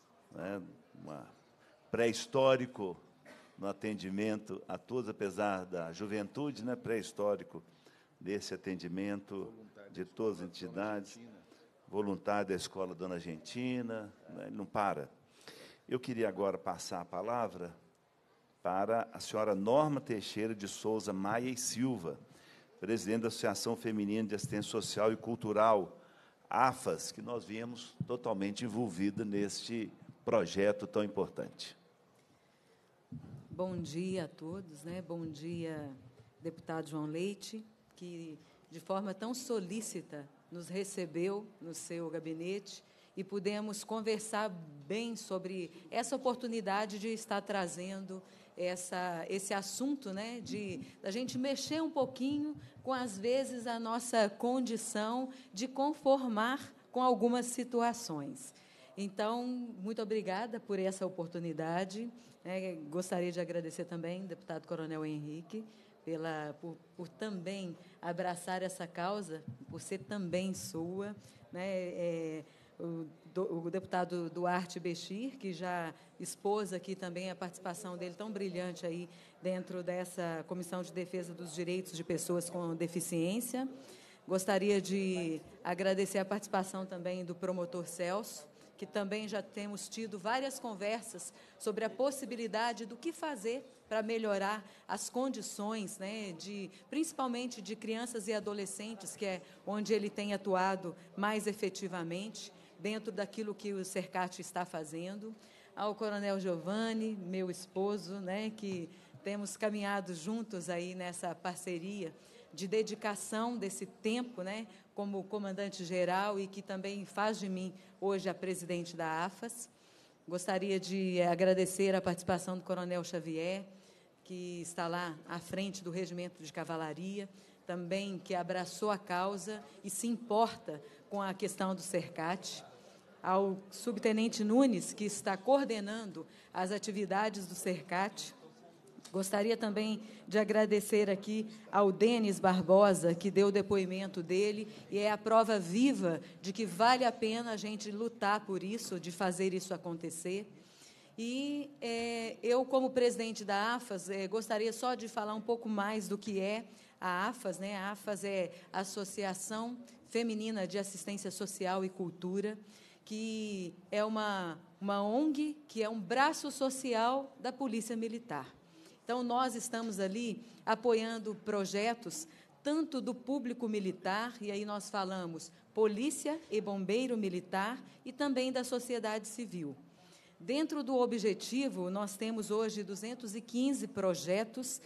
pré-histórico no atendimento a todos, apesar da juventude, pré-histórico desse atendimento de todas as entidades, voluntário da Escola Dona Argentina, ele não para. Eu queria agora passar a palavra para a senhora Norma Teixeira de Souza Maia e Silva, presidente da Associação Feminina de Assistência Social e Cultural, AFAS, que nós viemos totalmente envolvida neste projeto tão importante. Bom dia a todos, Bom dia, deputado João Leite, que, de forma tão solícita, nos recebeu no seu gabinete e pudemos conversar bem sobre essa oportunidade de estar trazendo esse assunto, de a gente mexer um pouquinho com, às vezes, a nossa condição de conformar com algumas situações. Então, muito obrigada por essa oportunidade. Gostaria de agradecer também ao deputado Coronel Henrique por também abraçar essa causa, por ser também sua. O deputado Duarte Bechir, que já expôs aqui também a participação dele tão brilhante aí dentro dessa Comissão de Defesa dos Direitos de Pessoas com Deficiência. Gostaria de agradecer a participação também do promotor Celso, que também já temos tido várias conversas sobre a possibilidade do que fazer para melhorar as condições, né, principalmente de crianças e adolescentes, que é onde ele tem atuado mais efetivamente, dentro daquilo que o Cercat está fazendo. Ao Coronel Giovanni, meu esposo, né, que temos caminhado juntos aí nessa parceria de dedicação desse tempo, né, como comandante-geral, e que também faz de mim hoje a presidente da AFAS. Gostaria de agradecer a participação do Coronel Xavier, que está lá à frente do Regimento de Cavalaria, também que abraçou a causa e se importa com a questão do Cercat. Ao subtenente Nunes, que está coordenando as atividades do Cercat. Gostaria também de agradecer aqui ao Denis Barbosa, que deu o depoimento dele, e é a prova viva de que vale a pena a gente lutar por isso, de fazer isso acontecer. E eu, como presidente da AFAS, gostaria só de falar um pouco mais do que é a AFAS, né? A AFAS é a Associação Feminina de Assistência Social e Cultura, que é uma ONG, que é um braço social da Polícia Militar. Então, nós estamos ali apoiando projetos tanto do público militar, e aí nós falamos polícia e bombeiro militar, e também da sociedade civil. Dentro do objetivo, nós temos hoje 215 projetos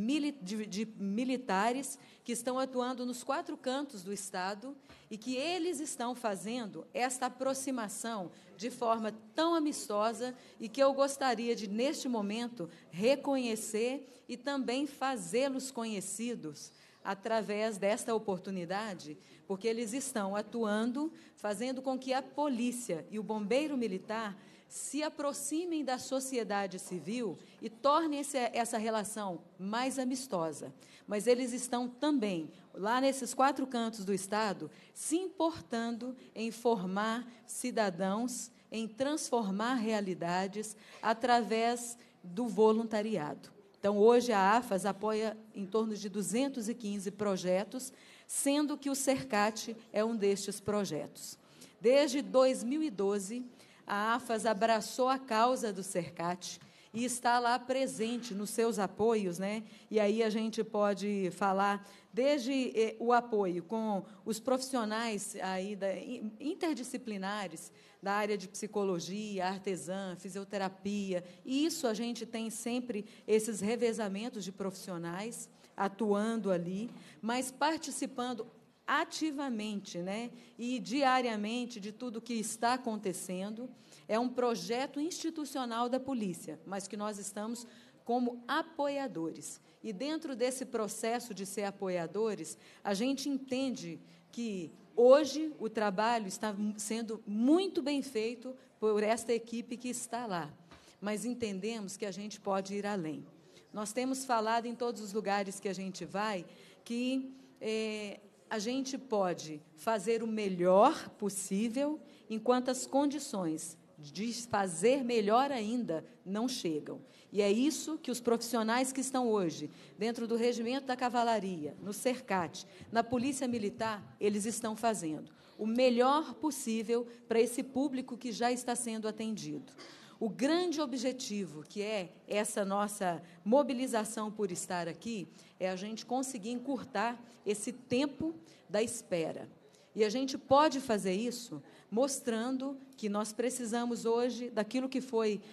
de militares que estão atuando nos 4 cantos do Estado e que eles estão fazendo esta aproximação de forma tão amistosa e que eu gostaria de, neste momento, reconhecer e também fazê-los conhecidos através desta oportunidade, porque eles estão atuando, fazendo com que a polícia e o bombeiro militar se aproximem da sociedade civil e tornem essa relação mais amistosa. Mas eles estão também, lá nesses 4 cantos do Estado, se importando em formar cidadãos, em transformar realidades através do voluntariado. Então, hoje, a AFAS apoia em torno de 215 projetos, sendo que o Cercat é um destes projetos. Desde 2012, a AFAS abraçou a causa do Cercat e está lá presente nos seus apoios, né? E aí a gente pode falar desde o apoio com os profissionais aí interdisciplinares da área de psicologia, artesã, fisioterapia, e isso a gente tem sempre esses revezamentos de profissionais atuando ali, mas participando ativamente, né, e diariamente de tudo que está acontecendo. É um projeto institucional da polícia, mas que nós estamos como apoiadores. E dentro desse processo de ser apoiadores, a gente entende que hoje o trabalho está sendo muito bem feito por esta equipe que está lá, mas entendemos que a gente pode ir além. Nós temos falado em todos os lugares que a gente vai que a gente pode fazer o melhor possível enquanto as condições de fazer melhor ainda não chegam. E é isso que os profissionais que estão hoje dentro do Regimento da Cavalaria, no Cercat, na Polícia Militar, eles estão fazendo o melhor possível para esse público que já está sendo atendido. O grande objetivo, que é essa nossa mobilização por estar aqui, é a gente conseguir encurtar esse tempo da espera. E a gente pode fazer isso mostrando que nós precisamos hoje daquilo que foi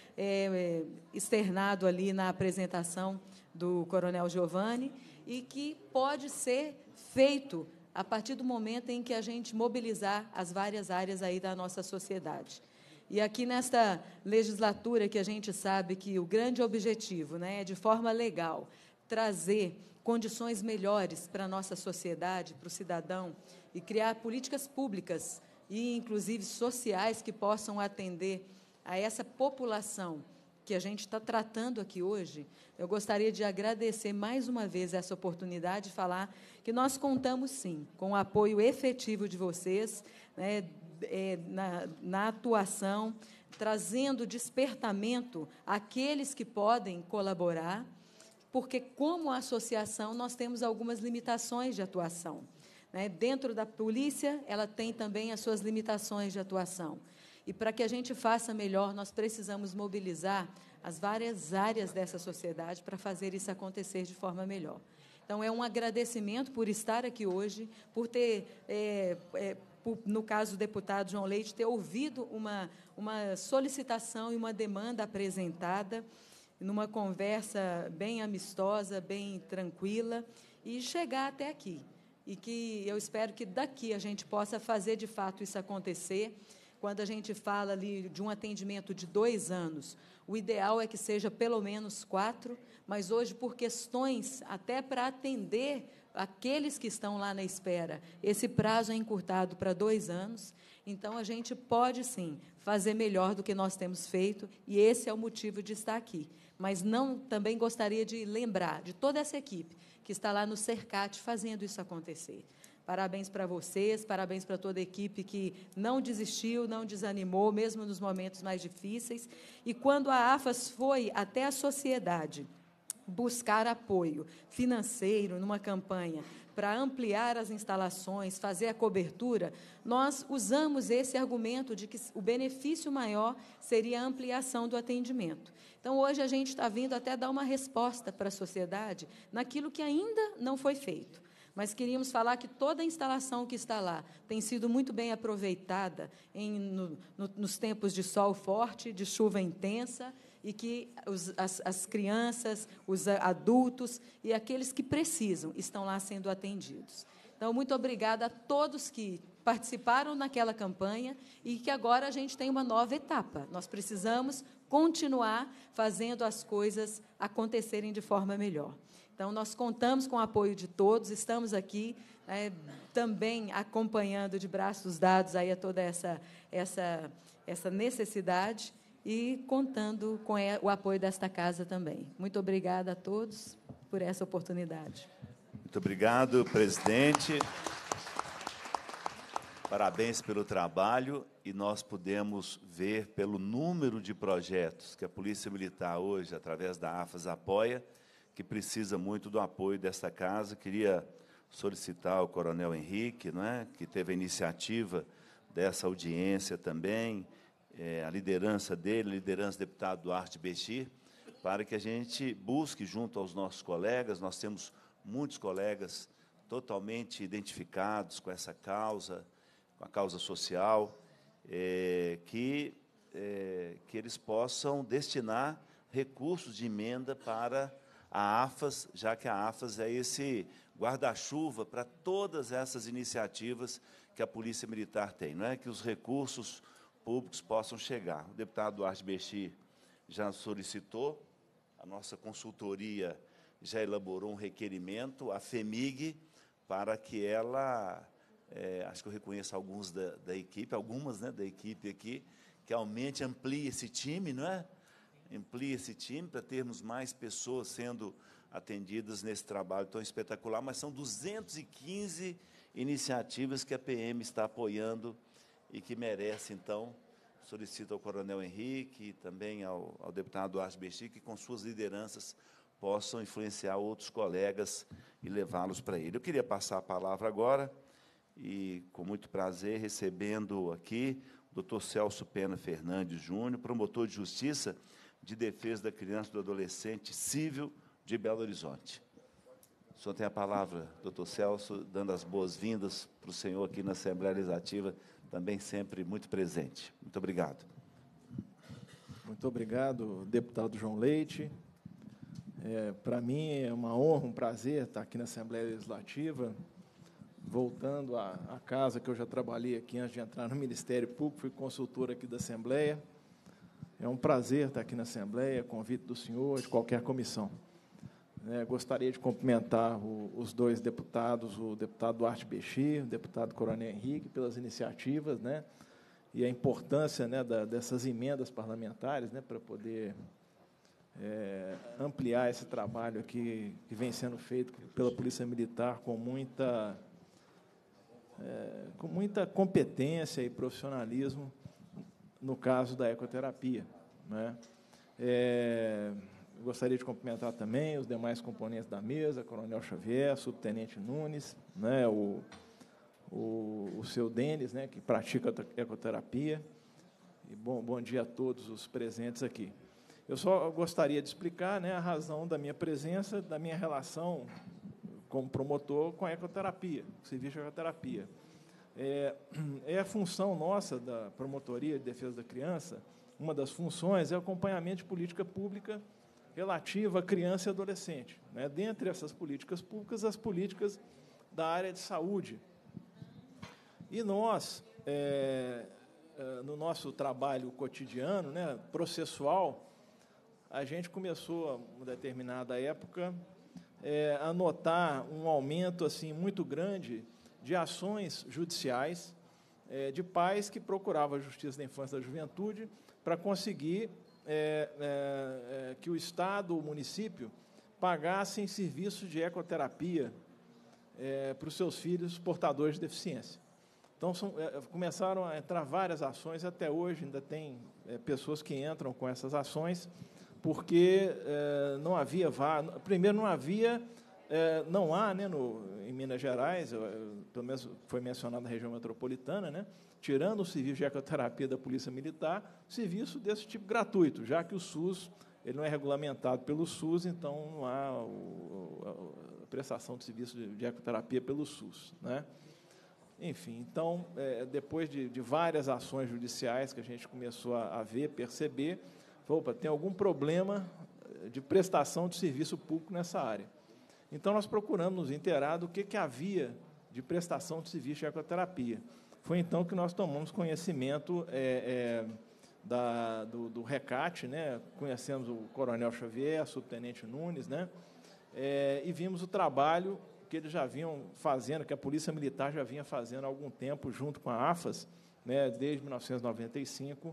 externado ali na apresentação do Coronel Giovanni e que pode ser feito a partir do momento em que a gente mobilizar as várias áreas aí da nossa sociedade. E aqui nesta legislatura que a gente sabe que o grande objetivo, né, é, de forma legal, trazer condições melhores para a nossa sociedade, para o cidadão, e criar políticas públicas e, inclusive, sociais que possam atender a essa população que a gente está tratando aqui hoje. Eu gostaria de agradecer mais uma vez essa oportunidade de falar que nós contamos, sim, com o apoio efetivo de vocês, né, na atuação, trazendo despertamento àqueles que podem colaborar, porque, como associação, nós temos algumas limitações de atuação. Né? Dentro da polícia, ela tem também as suas limitações de atuação. E para que a gente faça melhor, nós precisamos mobilizar as várias áreas dessa sociedade para fazer isso acontecer de forma melhor. Então, é um agradecimento por estar aqui hoje, por ter, no caso do deputado João Leite, ter ouvido uma solicitação e uma demanda apresentada, numa conversa bem amistosa, bem tranquila, e chegar até aqui. E que eu espero que daqui a gente possa fazer, de fato, isso acontecer. Quando a gente fala ali de um atendimento de 2 anos, o ideal é que seja pelo menos 4, mas hoje, por questões até para atender aqueles que estão lá na espera, esse prazo é encurtado para 2 anos. Então, a gente pode, sim, fazer melhor do que nós temos feito, e esse é o motivo de estar aqui. Mas também gostaria de lembrar de toda essa equipe que está lá no CERCAT fazendo isso acontecer. Parabéns para vocês, parabéns para toda a equipe que não desistiu, não desanimou, mesmo nos momentos mais difíceis. E quando a AFAS foi até a sociedade buscar apoio financeiro numa campanha para ampliar as instalações, fazer a cobertura, nós usamos esse argumento de que o benefício maior seria a ampliação do atendimento. Então, hoje, a gente está vindo até dar uma resposta para a sociedade naquilo que ainda não foi feito. Mas queríamos falar que toda a instalação que está lá tem sido muito bem aproveitada nos tempos de sol forte, de chuva intensa, e que as crianças, os adultos e aqueles que precisam estão lá sendo atendidos. Então, muito obrigada a todos que participaram naquela campanha e que agora a gente tem uma nova etapa. Nós precisamos continuar fazendo as coisas acontecerem de forma melhor. Então, nós contamos com o apoio de todos, estamos aqui também acompanhando de braços dados aí a toda essa necessidade e contando com o apoio desta casa também. Muito obrigada a todos por essa oportunidade. Muito obrigado, presidente. Parabéns pelo trabalho, e nós podemos ver pelo número de projetos que a Polícia Militar hoje, através da AFAS, apoia, que precisa muito do apoio desta casa. Queria solicitar ao Coronel Henrique, que teve a iniciativa dessa audiência também, a liderança dele, a liderança do deputado Duarte Bechir, para que a gente busque junto aos nossos colegas. Nós temos muitos colegas totalmente identificados com essa causa, com a causa social, que eles possam destinar recursos de emenda para a AFAS, já que a AFAS é esse guarda-chuva para todas essas iniciativas que a Polícia Militar tem, que os recursos públicos possam chegar. O deputado Duarte Bechir já solicitou, a nossa consultoria já elaborou um requerimento à FEMIG para que ela, acho que eu reconheço alguns da equipe, algumas da equipe aqui, que aumente, amplie esse time, amplie esse time para termos mais pessoas sendo atendidas nesse trabalho tão espetacular, mas são 215 iniciativas que a PM está apoiando e que merece, então, solicito ao Coronel Henrique e também ao deputado Duarte Bechir que, com suas lideranças, possam influenciar outros colegas e levá-los para ele. Eu queria passar a palavra agora, e, com muito prazer, recebendo aqui o Dr. Celso Pena Fernandes Júnior, promotor de Justiça de Defesa da Criança e do Adolescente Civil de Belo Horizonte. O senhor tem a palavra, doutor Celso, dando as boas-vindas para o senhor aqui na Assembleia Legislativa, também sempre muito presente. Muito obrigado. Muito obrigado, deputado João Leite. Para mim é uma honra, um prazer estar aqui na Assembleia Legislativa, voltando à casa que eu já trabalhei aqui antes de entrar no Ministério Público, fui consultor aqui da Assembleia. É um prazer estar aqui na Assembleia, convite do senhor, de qualquer comissão. Gostaria de cumprimentar os dois deputados, o deputado Duarte Bechir, o deputado Coronel Henrique, pelas iniciativas, e a importância dessas emendas parlamentares, para poder ampliar esse trabalho aqui que vem sendo feito pela Polícia Militar com muita competência e profissionalismo no caso da ecoterapia. Gostaria de cumprimentar também os demais componentes da mesa, Coronel Xavier, Subtenente Nunes, o seu Denis, que pratica ecoterapia, E bom dia a todos os presentes aqui. Eu só gostaria de explicar, né, a razão da minha presença, da minha relação como promotor com a ecoterapia, o serviço de ecoterapia. É a função nossa da Promotoria de Defesa da Criança, uma das funções é o acompanhamento de política pública relativa à criança e adolescente. Né? Dentre essas políticas públicas, as políticas da área de saúde. E nós, no nosso trabalho cotidiano, né, processual, a gente começou, a uma determinada época, a notar um aumento assim, muito grande de ações judiciais de pais que procuravam a Justiça da Infância e da Juventude para conseguir que o Estado ou o município pagassem serviços de ecoterapia para os seus filhos portadores de deficiência. Então, começaram a entrar várias ações, até hoje ainda tem pessoas que entram com essas ações, porque não havia primeiro não havia, não há, né, em Minas Gerais, pelo menos foi mencionado na região metropolitana, né, tirando o serviço de ecoterapia da Polícia Militar, serviço desse tipo gratuito, já que o SUS ele não é regulamentado pelo SUS, então não há a prestação de serviço de ecoterapia pelo SUS, né? Enfim, então, depois de várias ações judiciais que a gente começou a ver, perceber, opa, tem algum problema de prestação de serviço público nessa área. Então, nós procuramos nos inteirar do que havia de prestação de serviço de ecoterapia. Foi então que nós tomamos conhecimento do RECAT, né? Conhecemos o Coronel Xavier, a Subtenente Nunes, né? E vimos o trabalho que eles já vinham fazendo, que a Polícia Militar já vinha fazendo há algum tempo, junto com a AFAS, né? Desde 1995,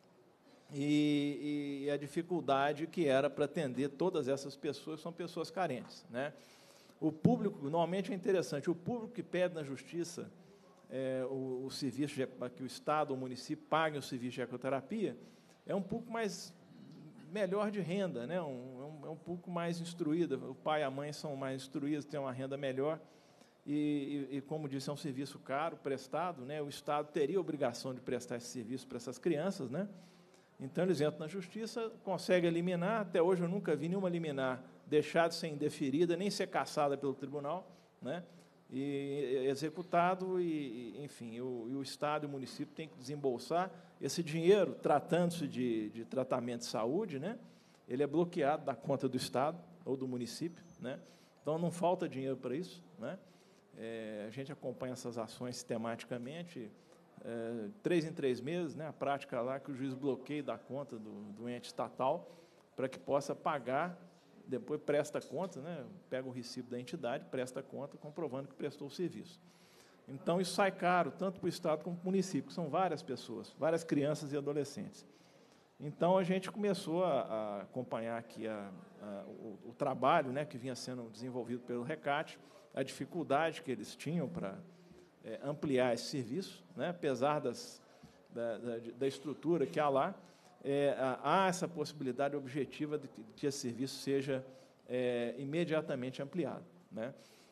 e a dificuldade que era para atender todas essas pessoas, são pessoas carentes, né? O público, normalmente é interessante, o público que pede na Justiça o serviço para que o Estado ou o município pague o serviço de ecoterapia, é um pouco melhor de renda, né? É um pouco mais instruída, o pai e a mãe são mais instruídos, têm uma renda melhor, e como disse, é um serviço caro, prestado, né? O Estado teria a obrigação de prestar esse serviço para essas crianças, né? Então, eles entram na Justiça, conseguem eliminar, até hoje eu nunca vi nenhuma liminar deixar de ser indeferida, nem ser cassada pelo tribunal, né? E executado, enfim, o Estado e o município têm que desembolsar esse dinheiro, tratando-se de tratamento de saúde, né? Ele é bloqueado da conta do Estado ou do município, né? Então, não falta dinheiro para isso, né? A gente acompanha essas ações sistematicamente, 3 em 3 meses, né? A prática lá que o juiz bloqueia da conta do ente estatal para que possa pagar, depois presta conta, né? Pega o recibo da entidade, presta conta, comprovando que prestou o serviço. Então, isso sai caro, tanto para o Estado como para o município, que são várias pessoas, várias crianças e adolescentes. Então, a gente começou a acompanhar aqui o trabalho, né, que vinha sendo desenvolvido pelo RECAT, a dificuldade que eles tinham para ampliar esse serviço, né, apesar da estrutura que há lá, há essa possibilidade objetiva de que esse serviço seja imediatamente ampliado, né?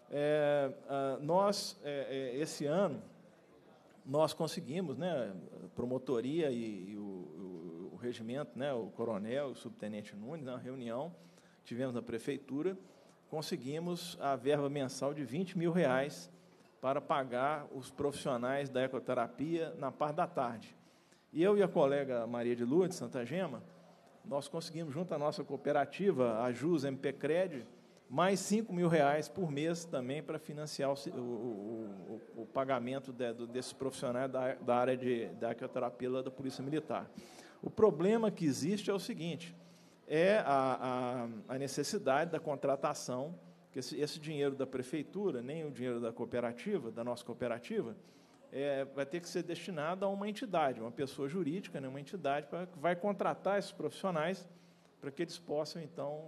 Esse ano, nós conseguimos, né, a promotoria e o regimento, né, o coronel, o subtenente Nunes, na reunião que tivemos na prefeitura, conseguimos a verba mensal de R$20 mil para pagar os profissionais da ecoterapia na parte da tarde. E eu e a colega Maria de Lourdes, Santa Gema, nós conseguimos, junto à nossa cooperativa, a JUS MP-Cred, mais R$5 mil por mês também para financiar o pagamento desses profissionais da área da ecoterapia da Polícia Militar. O problema que existe é o seguinte, a necessidade da contratação, que esse dinheiro da prefeitura, nem o dinheiro da cooperativa, da nossa cooperativa, vai ter que ser destinado a uma entidade, uma pessoa jurídica, né, uma entidade que vai contratar esses profissionais para que eles possam, então,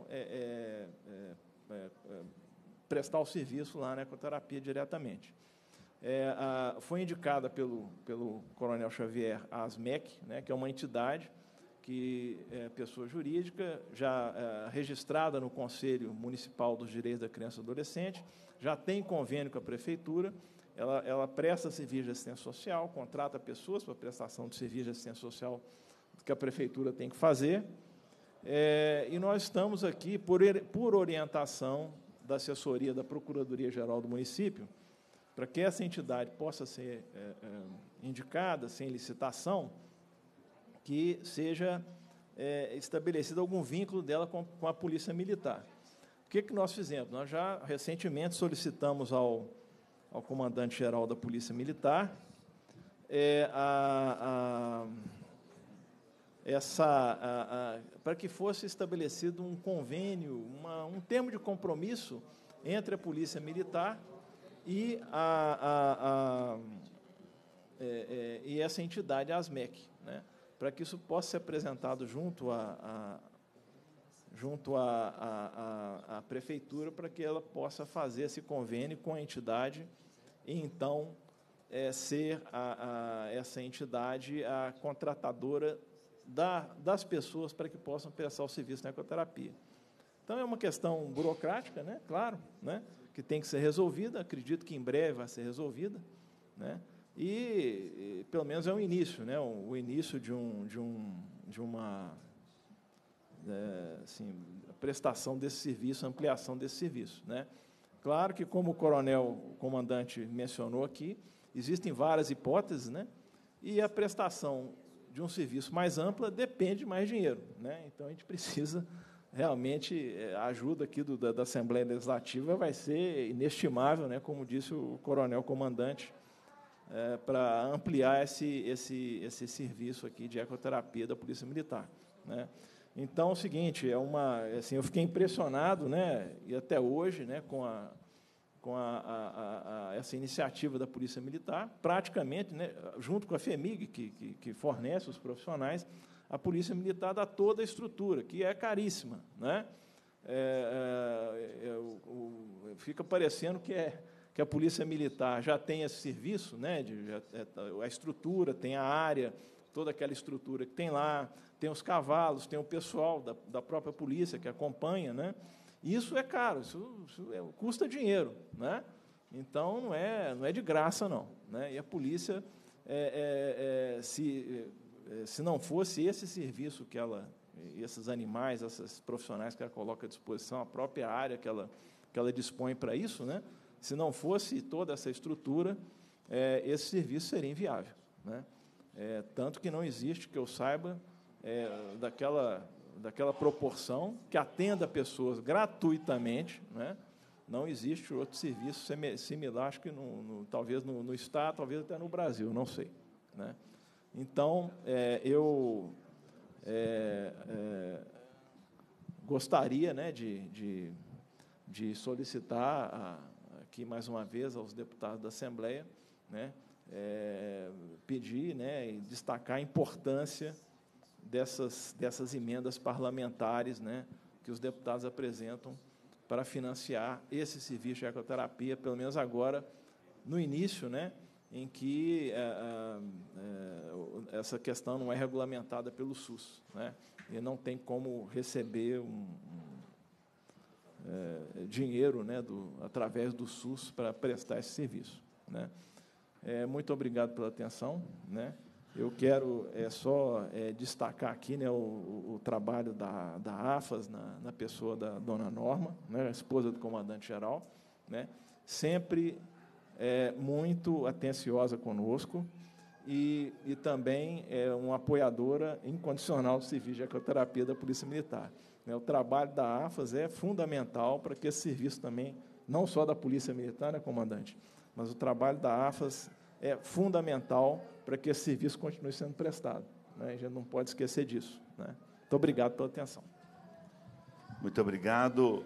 prestar o serviço lá na ecoterapia diretamente. Foi indicada pelo Coronel Xavier a ASMEC, né, que é uma entidade que é pessoa jurídica, já registrada no Conselho Municipal dos Direitos da Criança e do Adolescente, já tem convênio com a prefeitura, ela presta serviço de assistência social, contrata pessoas para prestação de serviço de assistência social que a Prefeitura tem que fazer. E nós estamos aqui, por orientação da assessoria da Procuradoria-Geral do município, para que essa entidade possa ser indicada, sem licitação, que seja estabelecido algum vínculo dela com a Polícia Militar. O que nós fizemos? Nós já, recentemente, solicitamos ao comandante-geral da Polícia Militar para que fosse estabelecido um convênio, um termo de compromisso entre a Polícia Militar e essa entidade, a ASMEC, né, para que isso possa ser apresentado junto à Prefeitura, para que ela possa fazer esse convênio com a entidade e, então, ser essa entidade a contratadora das pessoas para que possam prestar o serviço na ecoterapia. Então, é uma questão burocrática, né, claro, né, que tem que ser resolvida, acredito que em breve vai ser resolvida, né, e pelo menos é um início, né, o início de uma prestação desse serviço, ampliação desse serviço, né. Claro que, como o comandante mencionou aqui, existem várias hipóteses, né, e a prestação de um serviço mais ampla depende de mais dinheiro, né. Então, a gente precisa realmente, a ajuda aqui da Assembleia Legislativa vai ser inestimável, né, como disse o coronel comandante, para ampliar esse serviço aqui de ecoterapia da Polícia Militar, né. Então, é o seguinte, eu fiquei impressionado, né, e até hoje, né, com essa iniciativa da Polícia Militar, praticamente, né, junto com a FEMIG, que fornece os profissionais, a Polícia Militar dá toda a estrutura, que é caríssima, né? Fica parecendo que a Polícia Militar já tem esse serviço, né? A estrutura, tem a área, toda aquela estrutura que tem lá, tem os cavalos, tem o pessoal da própria polícia que acompanha, né? Isso é caro, isso custa dinheiro, né? Então, não é de graça, não, né? E a polícia, se não fosse esse serviço esses animais, esses profissionais que ela coloca à disposição, a própria área que ela dispõe para isso, né? Se não fosse toda essa estrutura, esse serviço seria inviável, né? Tanto que não existe, que eu saiba, daquela proporção que atenda pessoas gratuitamente, né? Não existe outro serviço similar, acho que talvez no Estado, talvez até no Brasil, não sei, né? Então, eu gostaria, né, de solicitar aqui mais uma vez aos deputados da Assembleia, né, pedir, né, e destacar a importância dessas emendas parlamentares, né, que os deputados apresentam para financiar esse serviço de ecoterapia, pelo menos agora, no início, né, em que essa questão não é regulamentada pelo SUS, né, e não tem como receber dinheiro, né, através do SUS para prestar esse serviço, né. Muito obrigado pela atenção, né. Eu quero só destacar aqui, né, o trabalho da AFAS, na pessoa da dona Norma, né, a esposa do comandante-geral, né, sempre muito atenciosa conosco e também uma apoiadora incondicional do serviço de ecoterapia da Polícia Militar. O trabalho da AFAS é fundamental para que esse serviço também, não só da Polícia Militar, né, comandante, mas o trabalho da AFAS é fundamental para que esse serviço continue sendo prestado, né? A gente não pode esquecer disso, né? Muito obrigado pela atenção. Muito obrigado.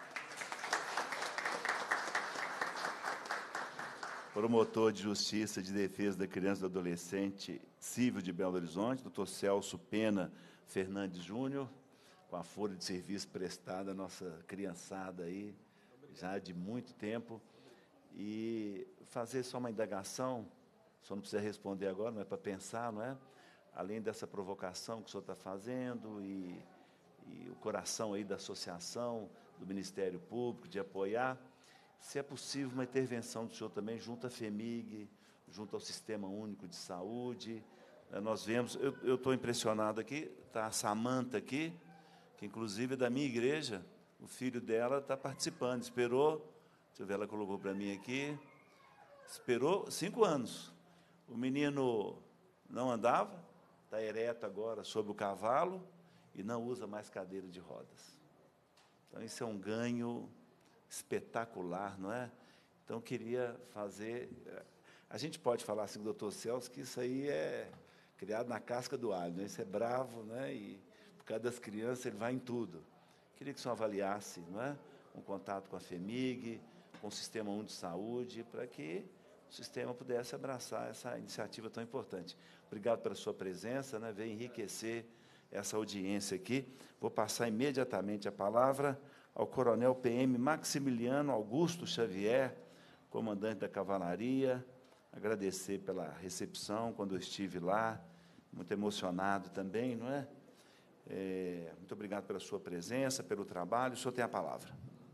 Promotor de Justiça de Defesa da Criança e do Adolescente Civil de Belo Horizonte, doutor Celso Pena Fernandes Júnior, com a folha de serviço prestada à nossa criançada aí, já de muito tempo. E fazer só uma indagação, só não precisa responder agora, não é para pensar, não é? Além dessa provocação que o senhor está fazendo e o coração aí da associação, do Ministério Público, de apoiar, se é possível uma intervenção do senhor também junto à FEMIG, junto ao Sistema Único de Saúde, Nós vemos, eu estou impressionado aqui, está a Samanta aqui, que inclusive é da minha igreja, o filho dela está participando, esperou, deixa eu ver, ela colocou para mim aqui, esperou 5 anos. O menino não andava, está ereto agora sobre o cavalo e não usa mais cadeira de rodas. Então, isso é um ganho espetacular, não é? Então, queria fazer... A gente pode falar assim com o doutor Celso, que isso aí é criado na casca do alho, né? Isso é bravo, né? E, por causa das crianças, ele vai em tudo. Queria que o senhor avaliasse, não é? Um contato com a FEMIG, com o Sistema Único de Saúde, para que o sistema pudesse abraçar essa iniciativa tão importante. Obrigado pela sua presença, né? Veio enriquecer essa audiência aqui. Vou passar imediatamente a palavra ao Coronel PM Maximiliano Augusto Xavier, comandante da Cavalaria, agradecer pela recepção quando eu estive lá, muito emocionado também, não é? Muito obrigado pela sua presença, pelo trabalho. O senhor tem a palavra.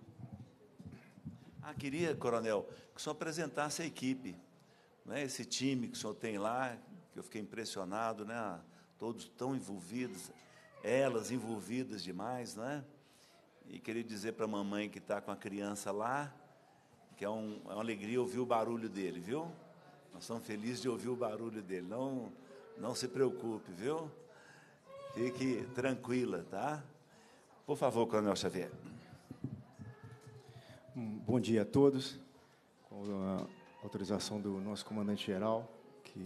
Queria, coronel, que o senhor apresentasse a equipe, não é? Esse time que o senhor tem lá, que eu fiquei impressionado, né? Todos tão envolvidos, elas envolvidas demais, não é? E queria dizer para a mamãe que está com a criança lá, que é uma alegria ouvir o barulho dele, viu? Nós estamos felizes de ouvir o barulho dele. Não se preocupe, viu? Fique tranquila, tá? Por favor, Coronel Xavier. Bom dia a todos. Com a autorização do nosso comandante-geral, que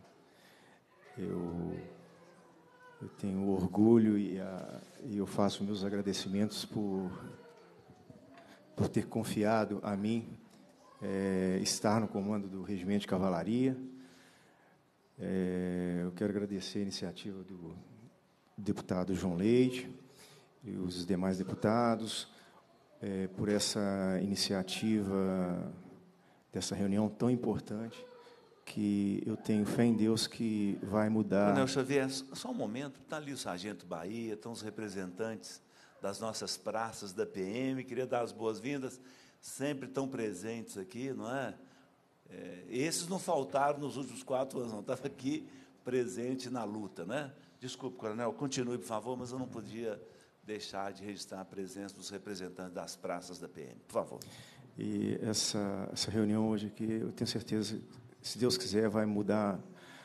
eu tenho orgulho e eu faço meus agradecimentos por ter confiado a mim estar no comando do Regimento de Cavalaria. Eu quero agradecer a iniciativa do deputado João Leite e os demais deputados por essa iniciativa dessa reunião tão importante, que eu tenho fé em Deus que vai mudar. Coronel Xavier, só um momento, está ali o Sargento Bahia, estão os representantes das nossas praças da PM, queria dar as boas-vindas, sempre tão presentes aqui, não é? Esses não faltaram nos últimos 4 anos, não, estava aqui presente na luta, né? Desculpe, coronel, continue, por favor, mas eu não podia deixar de registrar a presença dos representantes das praças da PM, por favor. E essa reunião hoje aqui, eu tenho certeza, se Deus quiser, vai mudar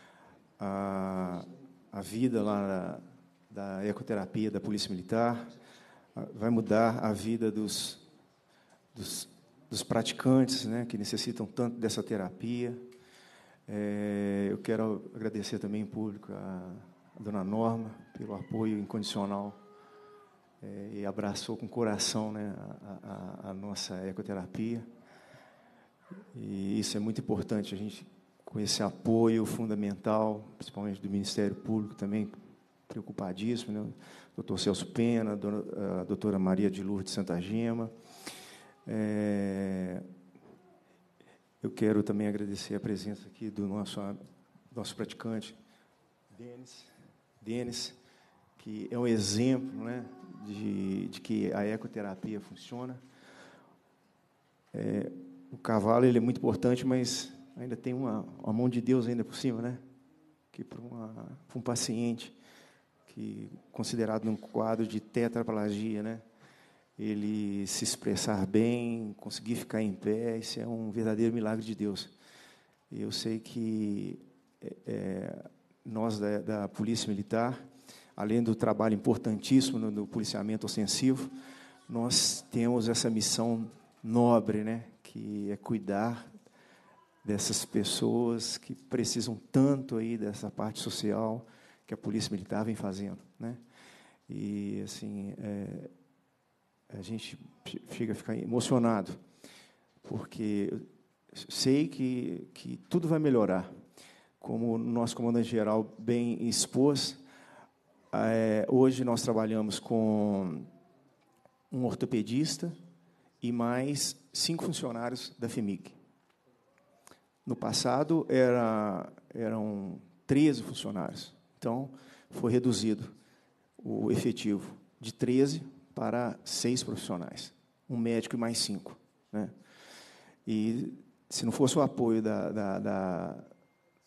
a vida lá da ecoterapia da Polícia Militar, vai mudar a vida dos praticantes, né, que necessitam tanto dessa terapia. Eu quero agradecer também em público a dona Norma pelo apoio incondicional e abraçou com coração, né, a nossa ecoterapia. E isso é muito importante, a gente com esse apoio fundamental, principalmente do Ministério Público também, preocupadíssimo, né? Doutor Celso Pena, a doutora Maria de Lourdes Santa Gema. Eu quero também agradecer a presença aqui do nosso praticante, Denis, que é um exemplo, né, de que a ecoterapia funciona. O cavalo ele é muito importante, mas ainda tem uma mão de Deus ainda por cima, né? Que para um paciente que considerado num quadro de tetraplegia, né? Ele se expressar bem, conseguir ficar em pé, isso é um verdadeiro milagre de Deus. Eu sei que nós da Polícia Militar, além do trabalho importantíssimo no policiamento ostensivo, nós temos essa missão nobre, né, que é cuidar dessas pessoas que precisam tanto aí dessa parte social que a Polícia Militar vem fazendo, né? E assim, a gente chega a ficar emocionado, porque eu sei que tudo vai melhorar. Como o nosso comandante-geral bem expôs, hoje nós trabalhamos com um ortopedista e mais 5 funcionários da FEMIG. No passado, eram 13 funcionários. Então, foi reduzido o efetivo de 13 para 6 profissionais, um médico e mais 5. Né? E, se não fosse o apoio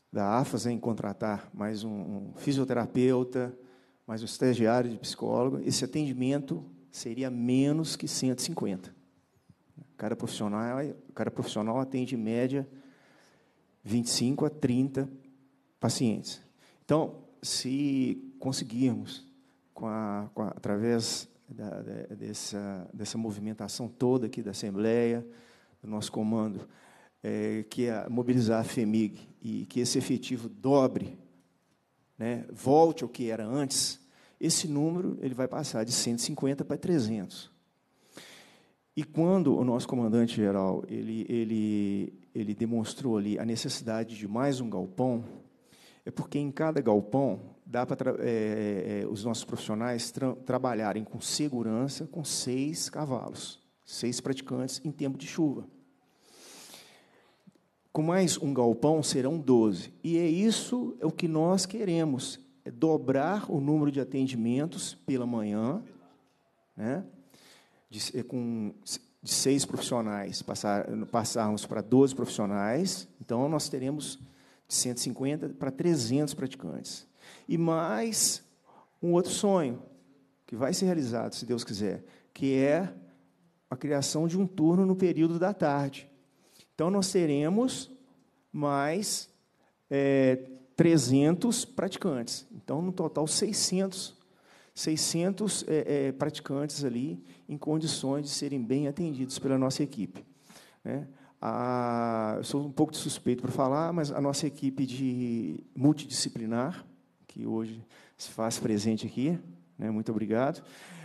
da AFAS em contratar mais um fisioterapeuta, mais um estagiário de psicólogo. Esse atendimento seria menos que 150. Cada profissional atende, em média, 25 a 30 pacientes. Então, se conseguirmos, através dessa movimentação toda aqui da Assembleia, do nosso comando, que é mobilizar a FEMIG e que esse efetivo dobre, né, volte ao que era antes, esse número ele vai passar de 150 para 300. E quando o nosso comandante-geral ele demonstrou ali a necessidade de mais um galpão, é porque em cada galpão dá para os nossos profissionais trabalharem com segurança com 6 cavalos, 6 praticantes em tempo de chuva. Com mais um galpão serão 12. E isso é o que nós queremos, é dobrar o número de atendimentos pela manhã, né? De 6 profissionais passarmos para 12 profissionais, então nós teremos de 150 para 300 praticantes. E mais um outro sonho, que vai ser realizado, se Deus quiser, que é a criação de um turno no período da tarde. Então, nós teremos mais 300 praticantes. Então, no total, 600 praticantes ali em condições de serem bem atendidos pela nossa equipe, né? Eu sou um pouco suspeito para falar, mas a nossa equipe de multidisciplinar, que hoje se faz presente aqui, né? Muito obrigado.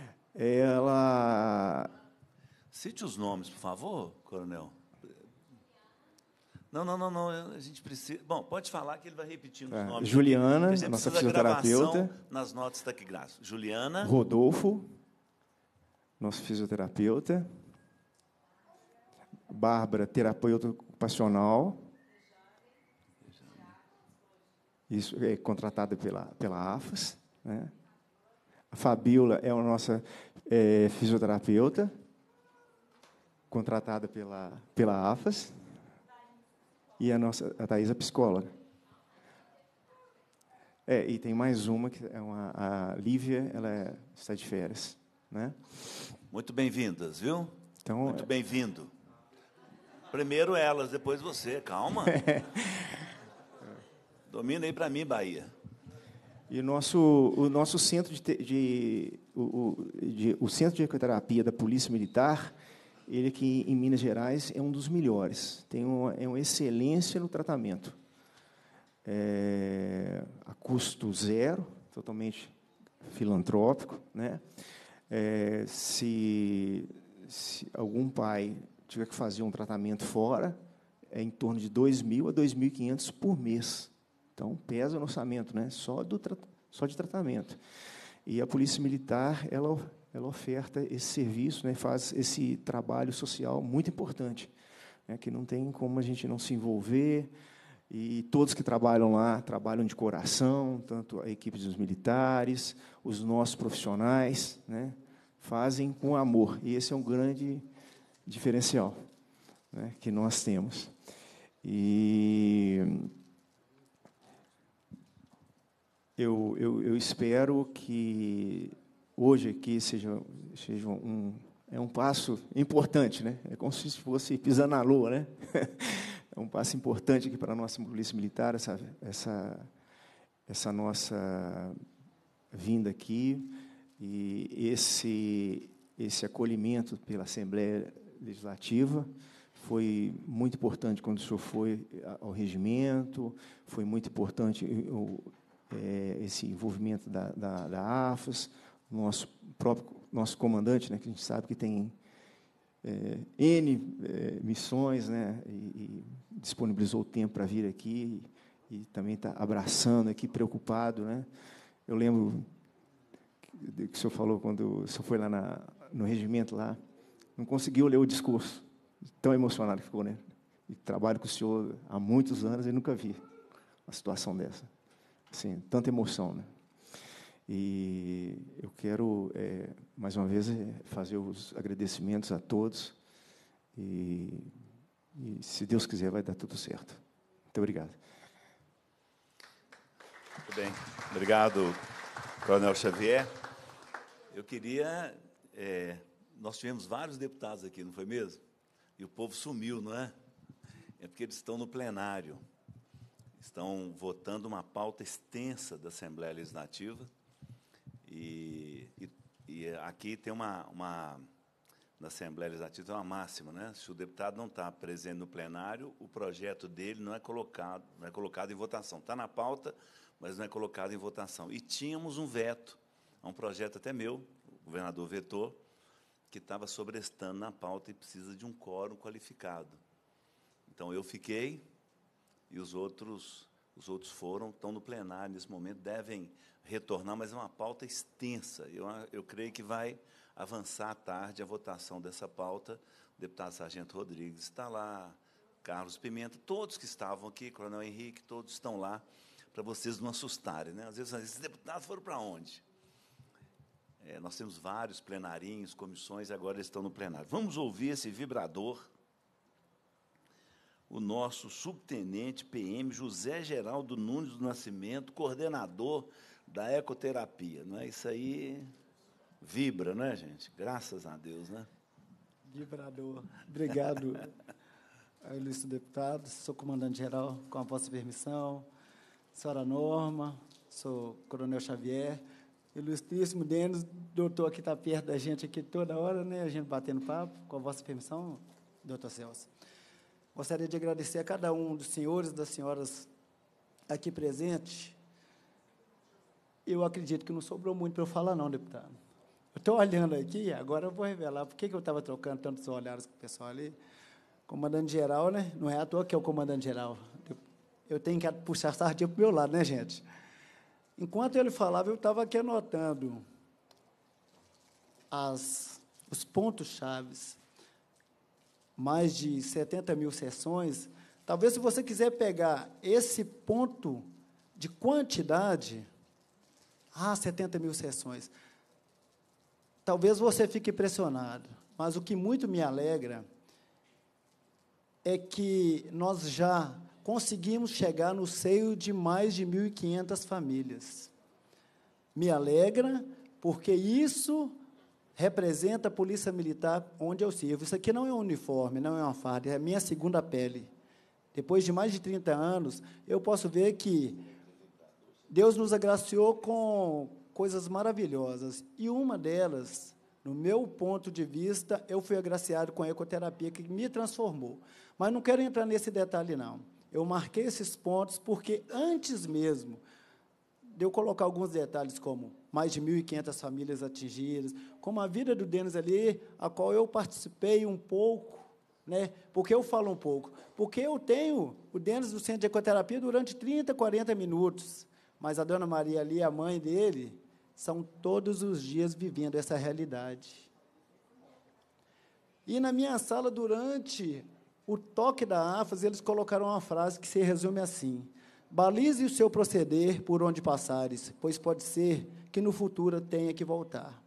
Ela... Cite os nomes, por favor, coronel. Não, a gente precisa... Bom, pode falar que ele vai repetindo os nomes. Juliana, nossa fisioterapeuta. Nas notas taquigráficas. Juliana. Rodolfo, nosso fisioterapeuta. Bárbara, terapeuta ocupacional. Isso é contratada pela AFAS, né? A Fabiola é a nossa fisioterapeuta, contratada pela AFAS. E a Thaís, a psicóloga. E tem mais uma, que é a Lívia, ela está de férias, né? Muito bem-vindas, viu? Então, muito bem-vindo. Primeiro elas, depois você. Calma. Domina aí para mim, Bahia. E o nosso centro o centro de ecoterapia da Polícia Militar, ele aqui em Minas Gerais é um dos melhores. Tem uma excelência no tratamento. A custo zero, totalmente filantrópico, né? Se algum pai tiver que fazer um tratamento fora, é em torno de 2.000 a 2.500 por mês. Então, pesa no orçamento, né? Só de tratamento. E a Polícia Militar, ela oferta esse serviço, né, faz esse trabalho social muito importante, né, que não tem como a gente não se envolver, e todos que trabalham lá trabalham de coração, tanto a equipe dos militares, os nossos profissionais, né, fazem com amor, e esse é um grande diferencial, né, que nós temos. E eu espero que hoje aqui seja um passo importante, né? É como se fosse pisar na lua, né? É um passo importante aqui para a nossa Polícia Militar, essa nossa vinda aqui, e esse acolhimento pela Assembleia Legislativa foi muito importante quando o senhor foi ao regimento, foi muito importante esse envolvimento da AFAS, nosso comandante, né, que a gente sabe que tem N missões, né, e disponibilizou o tempo para vir aqui e também está abraçando aqui, preocupado, né. Eu lembro que o senhor falou quando o senhor foi lá no regimento lá, não conseguiu ler o discurso, tão emocionado que ficou, né. E trabalho com o senhor há muitos anos e nunca vi uma situação dessa, assim, tanta emoção, né. E eu quero, mais uma vez, fazer os agradecimentos a todos. E, se Deus quiser, vai dar tudo certo. Muito obrigado. Muito bem. Obrigado, Coronel Xavier. Eu queria... nós tivemos vários deputados aqui, não foi mesmo? E o povo sumiu, não é? É porque eles estão no plenário. Estão votando uma pauta extensa da Assembleia Legislativa. E aqui tem na Assembleia Legislativa tem uma máxima, né? Se o deputado não está presente no plenário, o projeto dele não é colocado em votação. Está na pauta, mas não é colocado em votação. E tínhamos um veto, um projeto até meu, o governador vetou, que estava sobrestando na pauta e precisa de um quórum qualificado. Então, eu fiquei e os outros estão no plenário nesse momento, devem retornar, mas é uma pauta extensa. Eu creio que vai avançar à tarde a votação dessa pauta. O deputado Sargento Rodrigues está lá, Carlos Pimenta, todos que estavam aqui, Coronel Henrique, todos estão lá, para vocês não assustarem, né? Às vezes, esses deputados foram para onde? Nós temos vários plenarinhos, comissões, agora eles estão no plenário. Vamos ouvir esse vibrador, o nosso subtenente PM José Geraldo Nunes do Nascimento, coordenador da ecoterapia. Não é? Isso aí vibra, não é, gente? Graças a Deus, né? Vibrador. Obrigado, ilustre deputado. Sou comandante-geral, com a vossa permissão. Senhora Norma, sou Coronel Xavier. Ilustríssimo Denis, doutor que está perto da gente aqui toda hora, né? A gente batendo papo, com a vossa permissão, doutor Celso. Gostaria de agradecer a cada um dos senhores e das senhoras aqui presentes. Eu acredito que não sobrou muito para eu falar, não, deputado. Eu estou olhando aqui, agora eu vou revelar por que eu estava trocando tantos olhares com o pessoal ali. Comandante-geral, né? Não é à toa que é o comandante-geral. Eu tenho que puxar a sardinha para o meu lado, né, gente? Enquanto ele falava, eu estava aqui anotando os pontos-chave. Mais de 70 mil sessões. Talvez, se você quiser pegar esse ponto de quantidade, 70 mil sessões, talvez você fique impressionado. Mas o que muito me alegra é que nós já conseguimos chegar no seio de mais de 1.500 famílias. Me alegra, porque isso representa a Polícia Militar onde eu sirvo. Isso aqui não é um uniforme, não é uma farda, é a minha segunda pele. Depois de mais de 30 anos, eu posso ver que Deus nos agraciou com coisas maravilhosas. E uma delas, no meu ponto de vista, eu fui agraciado com a ecoterapia, que me transformou. Mas não quero entrar nesse detalhe, não. Eu marquei esses pontos porque, antes mesmo de eu colocar alguns detalhes, como mais de 1.500 famílias atingidas, como a vida do Denis ali, a qual eu participei um pouco, né? Porque eu falo um pouco? Porque eu tenho o Denis do Centro de Ecoterapia durante 30, 40 minutos, mas a dona Maria ali, a mãe dele, são todos os dias vivendo essa realidade. E na minha sala, durante o toque da AFAS, eles colocaram uma frase que se resume assim: balize o seu proceder por onde passares, pois pode ser que no futuro tenha que voltar.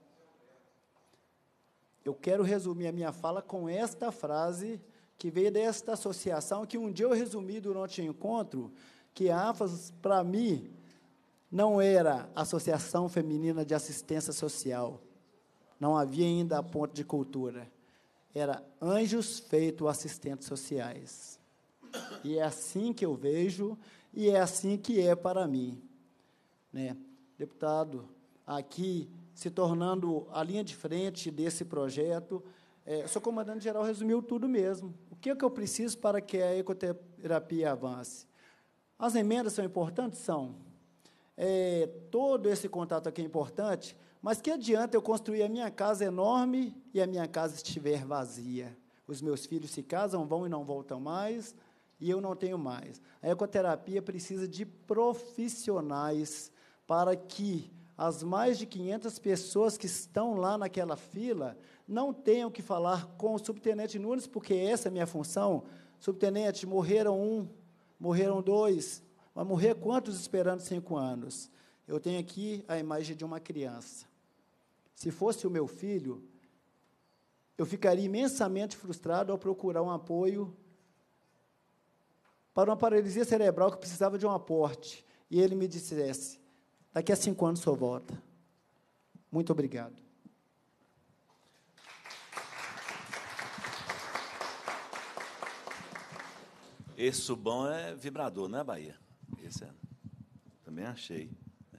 Eu quero resumir a minha fala com esta frase, que veio desta associação, que um dia eu resumi durante o encontro, que a AFAS, para mim, não era Associação Feminina de Assistência Social, não havia ainda a ponto de cultura, era Anjos Feito Assistentes Sociais. E é assim que eu vejo, e é assim que é para mim. Né? Deputado, aqui, se tornando a linha de frente desse projeto, o seu comandante-geral resumiu tudo mesmo. O que é que eu preciso para que a ecoterapia avance? As emendas são importantes? São. Todo esse contato aqui é importante, mas que adianta eu construir a minha casa enorme e a minha casa estiver vazia? Os meus filhos se casam, vão e não voltam mais, e eu não tenho mais. A ecoterapia precisa de profissionais para que as mais de 500 pessoas que estão lá naquela fila não tenham que falar com o subtenente Nunes, porque essa é a minha função. Subtenente, morreram 1, morreram 2, vai morrer quantos esperando 5 anos? Eu tenho aqui a imagem de uma criança. Se fosse o meu filho, eu ficaria imensamente frustrado ao procurar um apoio para uma paralisia cerebral que precisava de um aporte. e ele me dissesse, daqui a 5 anos o senhor volta. Muito obrigado. Esse subão é vibrador, não é, Bahia? Esse é. Também achei.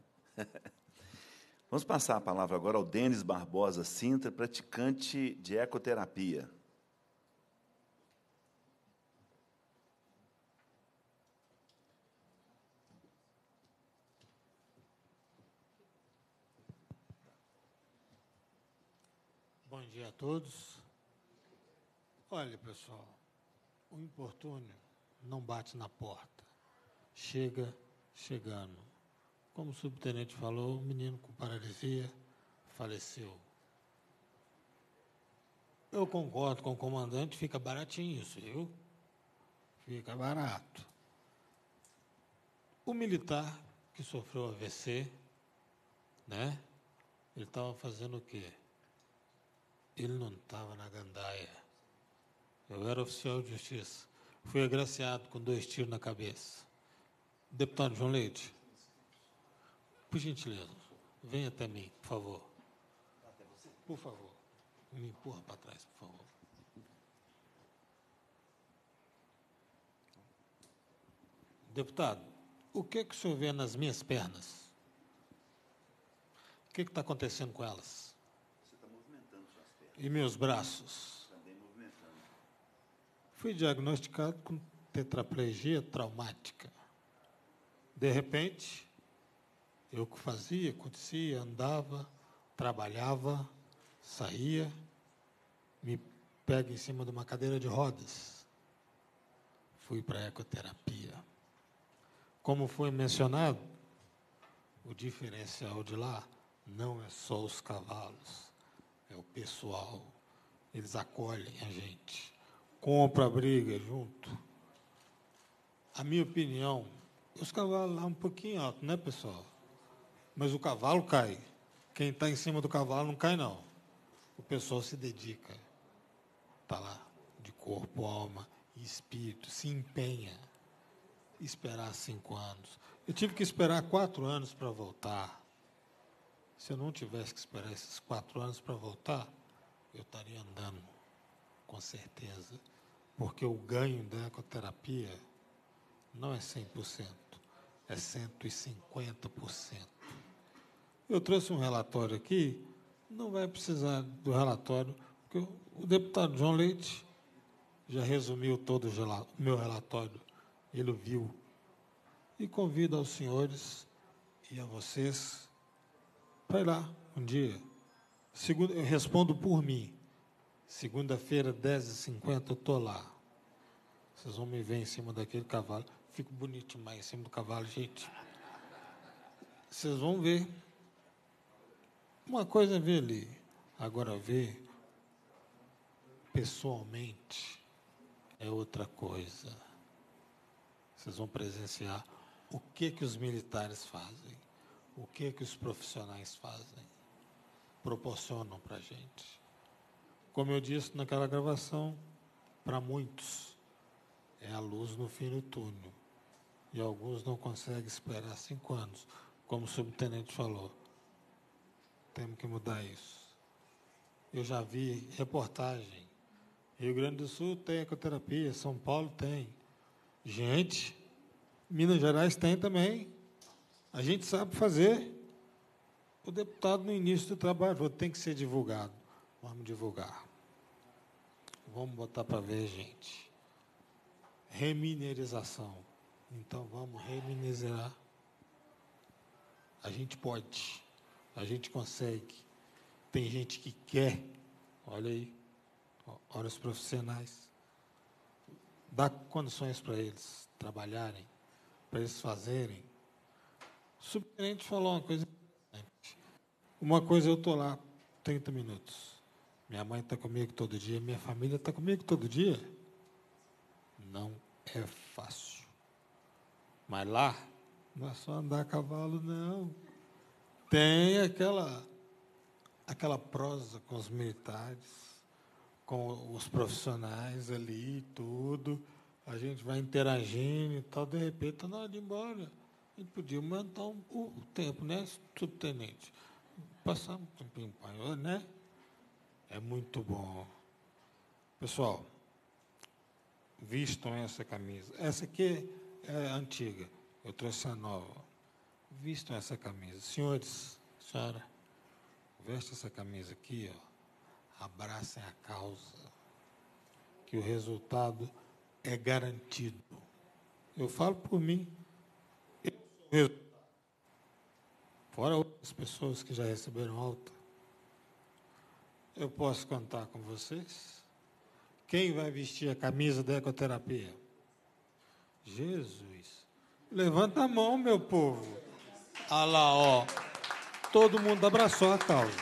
Vamos passar a palavra agora ao Denis Barbosa Sintra, praticante de ecoterapia. Bom dia a todos. Olha, pessoal, o importúnio não bate na porta. Chega chegando. Como o subtenente falou, o menino com paralisia faleceu. Eu concordo com o comandante, fica baratinho isso, viu? Fica barato. O militar que sofreu AVC, né? Ele estava fazendo o quê? Ele não estava na gandaia. Eu era oficial de justiça. Fui agraciado com 2 tiros na cabeça. Deputado João Leite, por gentileza, venha até mim, por favor. Por favor, me empurra para trás, por favor. Deputado, o que o senhor vê nas minhas pernas? O que está acontecendo com elas? Você está movimentando suas pernas. E meus braços? Também movimentando. Fui diagnosticado com tetraplegia traumática. De repente, eu que fazia, acontecia, andava, trabalhava, saía, me pego em cima de uma cadeira de rodas. Fui para a ecoterapia. Como foi mencionado, o diferencial de lá não é só os cavalos, é o pessoal. Eles acolhem a gente, compra a briga junto. A minha opinião, os cavalos lá um pouquinho alto, né, pessoal? Mas o cavalo cai. Quem está em cima do cavalo não cai, não. O pessoal se dedica. Está lá, de corpo, alma e espírito, se empenha. Esperar 5 anos. Eu tive que esperar 4 anos para voltar. Se eu não tivesse que esperar esses 4 anos para voltar, eu estaria andando, com certeza. Porque o ganho da ecoterapia não é 100%, é 150%. Eu trouxe um relatório aqui, não vai precisar do relatório, porque o deputado João Leite já resumiu todo o meu relatório, ele viu. E convido aos senhores e a vocês para ir lá um dia. Eu respondo por mim. Segunda-feira, 10h50, eu estou lá. Vocês vão me ver em cima daquele cavalo. Fico bonito demais em cima do cavalo, gente. Vocês vão ver. Uma coisa é ver ali, agora ver pessoalmente é outra coisa. Vocês vão presenciar o que os militares fazem, o que os profissionais fazem, proporcionam para a gente. Como eu disse naquela gravação, para muitos é a luz no fim do túnel. E alguns não conseguem esperar 5 anos, como o subtenente falou. Temos que mudar isso. Eu já vi reportagem. Rio Grande do Sul tem ecoterapia, São Paulo tem. Gente, Minas Gerais tem também. A gente sabe fazer. O deputado, no início do trabalho, tem que ser divulgado. Vamos divulgar. Vamos botar para ver, gente. Reminerização. Então, vamos reminerar. A gente pode. A gente consegue. Tem gente que quer. Olha aí. Olha os profissionais. Dá condições para eles trabalharem, para eles fazerem. O subtenente falou uma coisa importante. Uma coisa, eu estou lá 30 minutos. Minha mãe está comigo todo dia, minha família está comigo todo dia. Não é fácil. Mas lá, não é só andar a cavalo, não. Tem aquela prosa com os militares, com os profissionais ali, tudo. A gente vai interagindo e tal, de repente está na hora de ir embora. A gente podia aumentar o tempo, né, subtenente? Passar um tempinho maior, né? É muito bom. Pessoal, vistam essa camisa. Essa aqui é antiga, eu trouxe a nova. Vistam essa camisa. Senhores, senhora, veste essa camisa aqui, ó. Abracem a causa, que o resultado é garantido. Eu falo por mim. Eu sou o resultado. Fora outras pessoas que já receberam alta. Eu posso contar com vocês? Quem vai vestir a camisa da ecoterapia? Jesus. Levanta a mão, meu povo. Olha lá, ó. Todo mundo abraçou a causa.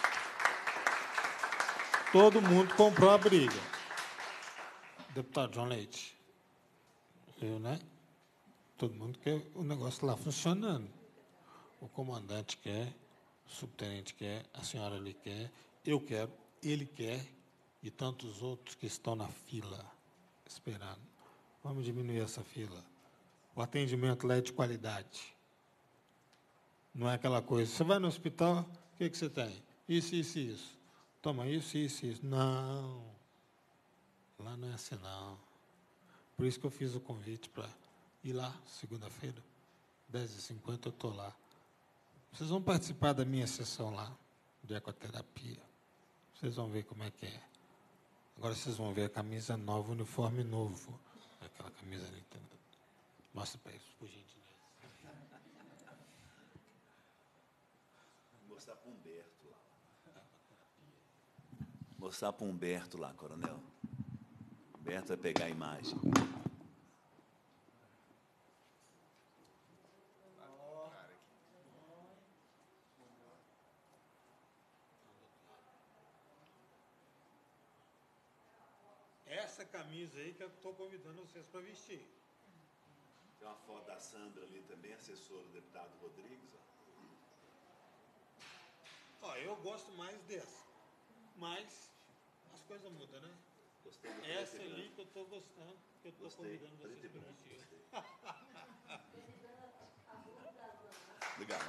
Todo mundo comprou a briga. Deputado João Leite. Eu, né? Todo mundo quer o negócio lá funcionando. O comandante quer, o subtenente quer, a senhora ali quer, eu quero, ele quer, e tantos outros que estão na fila, esperando. Vamos diminuir essa fila. O atendimento lá é de qualidade. Não é aquela coisa, você vai no hospital, o que você tem? Isso, isso, isso. Toma isso, isso, isso. Não. Lá não é assim, não. Por isso que eu fiz o convite para ir lá, segunda-feira, 10h50, eu estou lá. Vocês vão participar da minha sessão lá, de ecoterapia. Vocês vão ver como é que é. Agora vocês vão ver a camisa nova, o uniforme novo. Aquela camisa ali. Mostra para eles, por gentileza. Vou mostrar para o Humberto lá. Mostrar para o Humberto lá, coronel. Humberto vai pegar a imagem. Essa camisa aí que eu estou convidando vocês para vestir. Tem uma foto da Sandra ali também, assessora do deputado Rodrigues. Ó, eu gosto mais dessa. Mas as coisas mudam, né? Gostei do essa preto e ali branco. que eu estou gostando, que eu estou convidando vocês preto e para branco, vestir. Obrigado.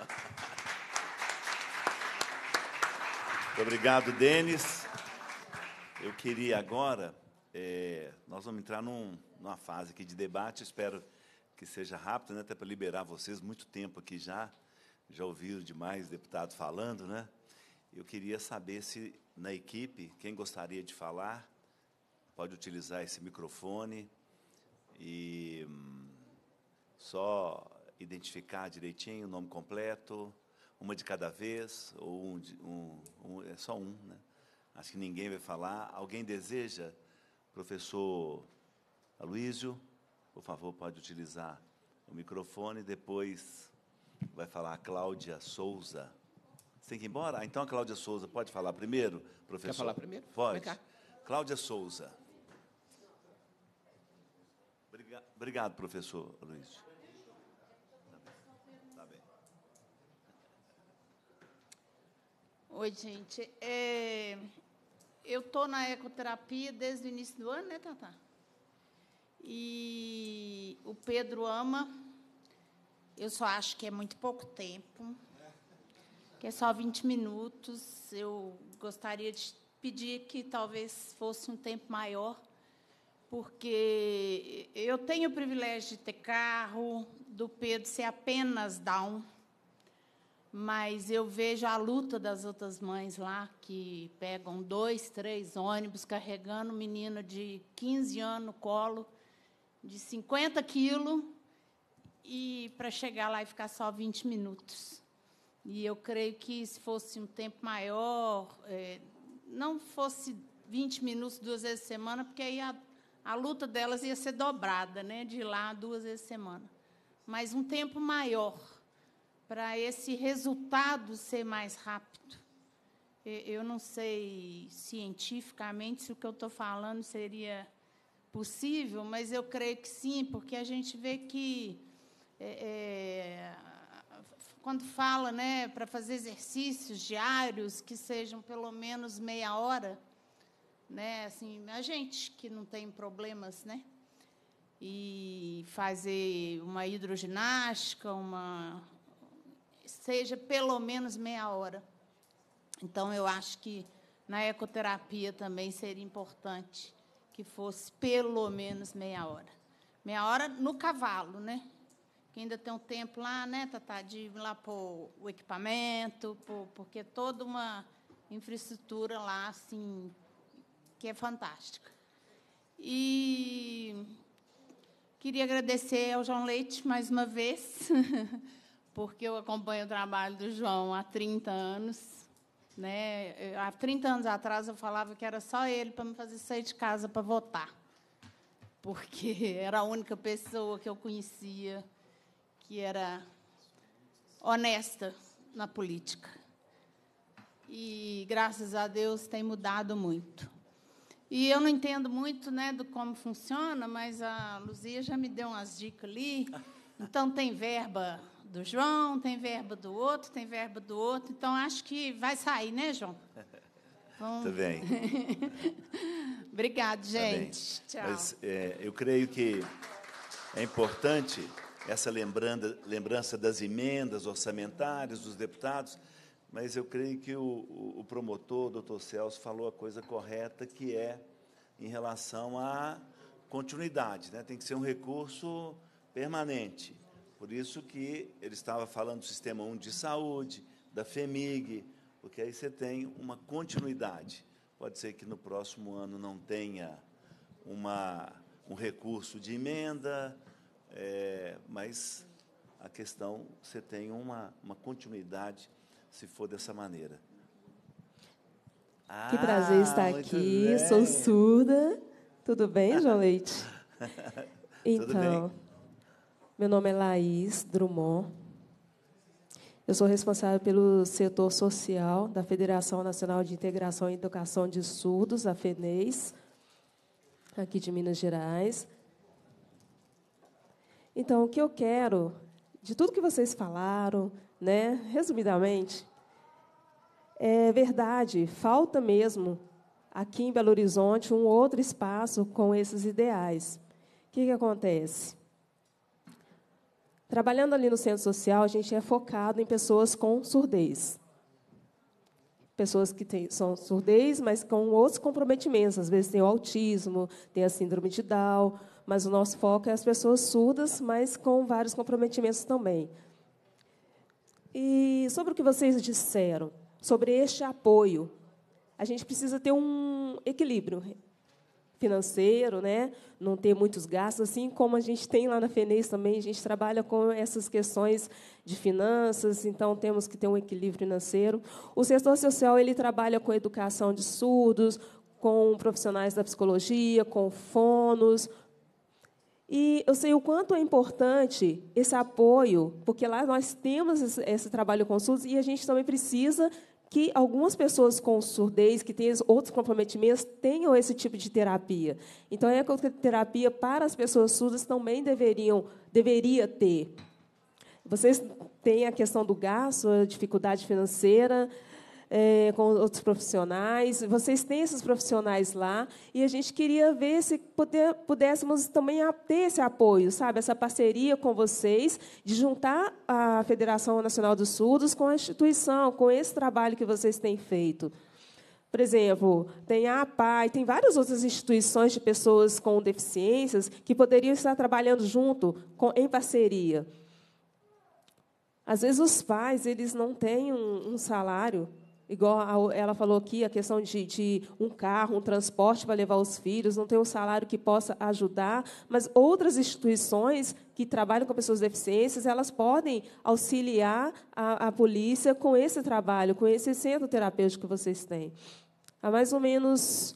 Muito obrigado, Denis. Eu queria agora, nós vamos entrar numa fase aqui de debate, espero que seja rápido, né, até para liberar vocês, muito tempo aqui já ouviram demais deputados falando, né? Eu queria saber se, na equipe, quem gostaria de falar, pode utilizar esse microfone e só identificar direitinho o nome completo, uma de cada vez, ou é só um, né? Acho que ninguém vai falar. Alguém deseja? Professor Aloísio, por favor, pode utilizar o microfone. Depois vai falar a Cláudia Souza. Você tem que ir embora? Então a Cláudia Souza pode falar primeiro, professor? Quer falar primeiro? Pode. Vem cá. Cláudia Souza. Obrigado, professor Aloísio. Tá bem. Oi, gente. Eu estou na ecoterapia desde o início do ano, né, Tatá? E o Pedro ama. Eu só acho que é muito pouco tempo, que é só 20 minutos. Eu gostaria de pedir que talvez fosse um tempo maior, porque eu tenho o privilégio de ter carro, do Pedro ser apenas Down, mas eu vejo a luta das outras mães lá, que pegam 2, 3 ônibus carregando um menino de 15 anos no colo, de 50 quilos, e para chegar lá e ficar só 20 minutos. E eu creio que, se fosse um tempo maior, não fosse 20 minutos 2 vezes por semana, porque aí a luta delas ia ser dobrada, né, de ir lá 2 vezes por semana. Mas um tempo maior, para esse resultado ser mais rápido. Eu não sei cientificamente se o que eu estou falando seria possível, mas eu creio que sim, porque a gente vê que, quando fala, né, para fazer exercícios diários, que sejam pelo menos meia hora, né, assim, a gente que não tem problemas, né, e fazer uma hidroginástica, seja pelo menos meia hora. Então, eu acho que na ecoterapia também seria importante que fosse pelo menos meia hora. Meia hora no cavalo, né? Que ainda tem um tempo lá, né, Tatá, de ir lá pôr o equipamento, porque toda uma infraestrutura lá, assim, que é fantástica. E queria agradecer ao João Leite mais uma vez, porque eu acompanho o trabalho do João há 30 anos. Né? Há 30 anos atrás, eu falava que era só ele para me fazer sair de casa para votar, porque era a única pessoa que eu conhecia que era honesta na política. E, graças a Deus, tem mudado muito. E eu não entendo muito, né, do como funciona, mas a Luzia já me deu umas dicas ali. Então, tem verba do João, tem verba do outro, tem verba do outro. Então, acho que vai sair, né, João? Muito bem. Obrigado, gente. Tá bem. Tchau. Mas eu creio que é importante essa lembrança das emendas orçamentárias dos deputados, mas eu creio que o promotor, o doutor Celso, falou a coisa correta, que é em relação à continuidade, né? Tem que ser um recurso permanente. Por isso que ele estava falando do Sistema Único de Saúde, da FEMIG, porque aí você tem uma continuidade. Pode ser que no próximo ano não tenha um recurso de emenda, mas a questão, você tem uma continuidade, se for dessa maneira. Que prazer estar aqui, bem. Sou surda. Tudo bem, João Leite? Tudo bem. Então, meu nome é Laís Drummond. Eu sou responsável pelo setor social da Federação Nacional de Integração e Educação de Surdos, a FENES, aqui de Minas Gerais. Então, o que eu quero, de tudo que vocês falaram, né, resumidamente, é verdade, falta mesmo, aqui em Belo Horizonte, um outro espaço com esses ideais. O que acontece? Trabalhando ali no centro social, a gente é focado em pessoas com surdez. Pessoas que são surdez, mas com outros comprometimentos. Às vezes tem o autismo, tem a síndrome de Down, mas o nosso foco é as pessoas surdas, mas com vários comprometimentos também. E sobre o que vocês disseram, sobre este apoio, a gente precisa ter um equilíbrio financeiro, né? Não ter muitos gastos, assim como a gente tem lá na FENES também, a gente trabalha com essas questões de finanças, então temos que ter um equilíbrio financeiro. O setor social ele trabalha com educação de surdos, com profissionais da psicologia, com fonos. E eu sei o quanto é importante esse apoio, porque lá nós temos esse trabalho com surdos e a gente também precisa que algumas pessoas com surdez, que têm outros comprometimentos, tenham esse tipo de terapia. Então, a ecoterapia para as pessoas surdas também deveria ter. Vocês têm a questão do gasto, a dificuldade financeira, com outros profissionais. Vocês têm esses profissionais lá, e a gente queria ver se pudéssemos também ter esse apoio, sabe? Essa parceria com vocês, de juntar a Federação Nacional dos Surdos com a instituição, com esse trabalho que vocês têm feito. Por exemplo, tem a APAI, tem várias outras instituições de pessoas com deficiências que poderiam estar trabalhando junto, em parceria. Às vezes, os pais eles não têm um salário, igual ela falou aqui, a questão de um carro, um transporte para levar os filhos, não tem um salário que possa ajudar, mas outras instituições que trabalham com pessoas deficientes, elas podem auxiliar a polícia com esse trabalho, com esse centro terapêutico que vocês têm. Há mais ou menos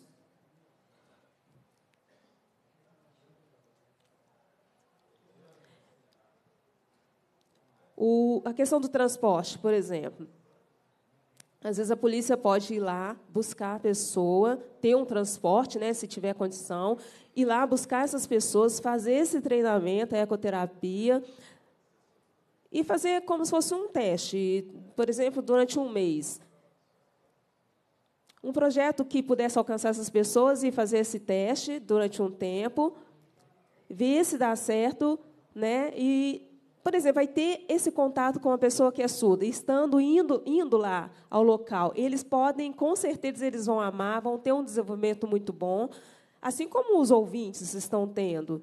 a questão do transporte, por exemplo. Às vezes, a polícia pode ir lá, buscar a pessoa, ter um transporte, né, se tiver condição, ir lá buscar essas pessoas, fazer esse treinamento, a ecoterapia, e fazer como se fosse um teste, por exemplo, durante um mês. Um projeto que pudesse alcançar essas pessoas e fazer esse teste durante um tempo, ver se dá certo, né? E, por exemplo, vai ter esse contato com uma pessoa que é surda, indo lá ao local. Eles podem, com certeza, eles vão amar, vão ter um desenvolvimento muito bom, assim como os ouvintes estão tendo.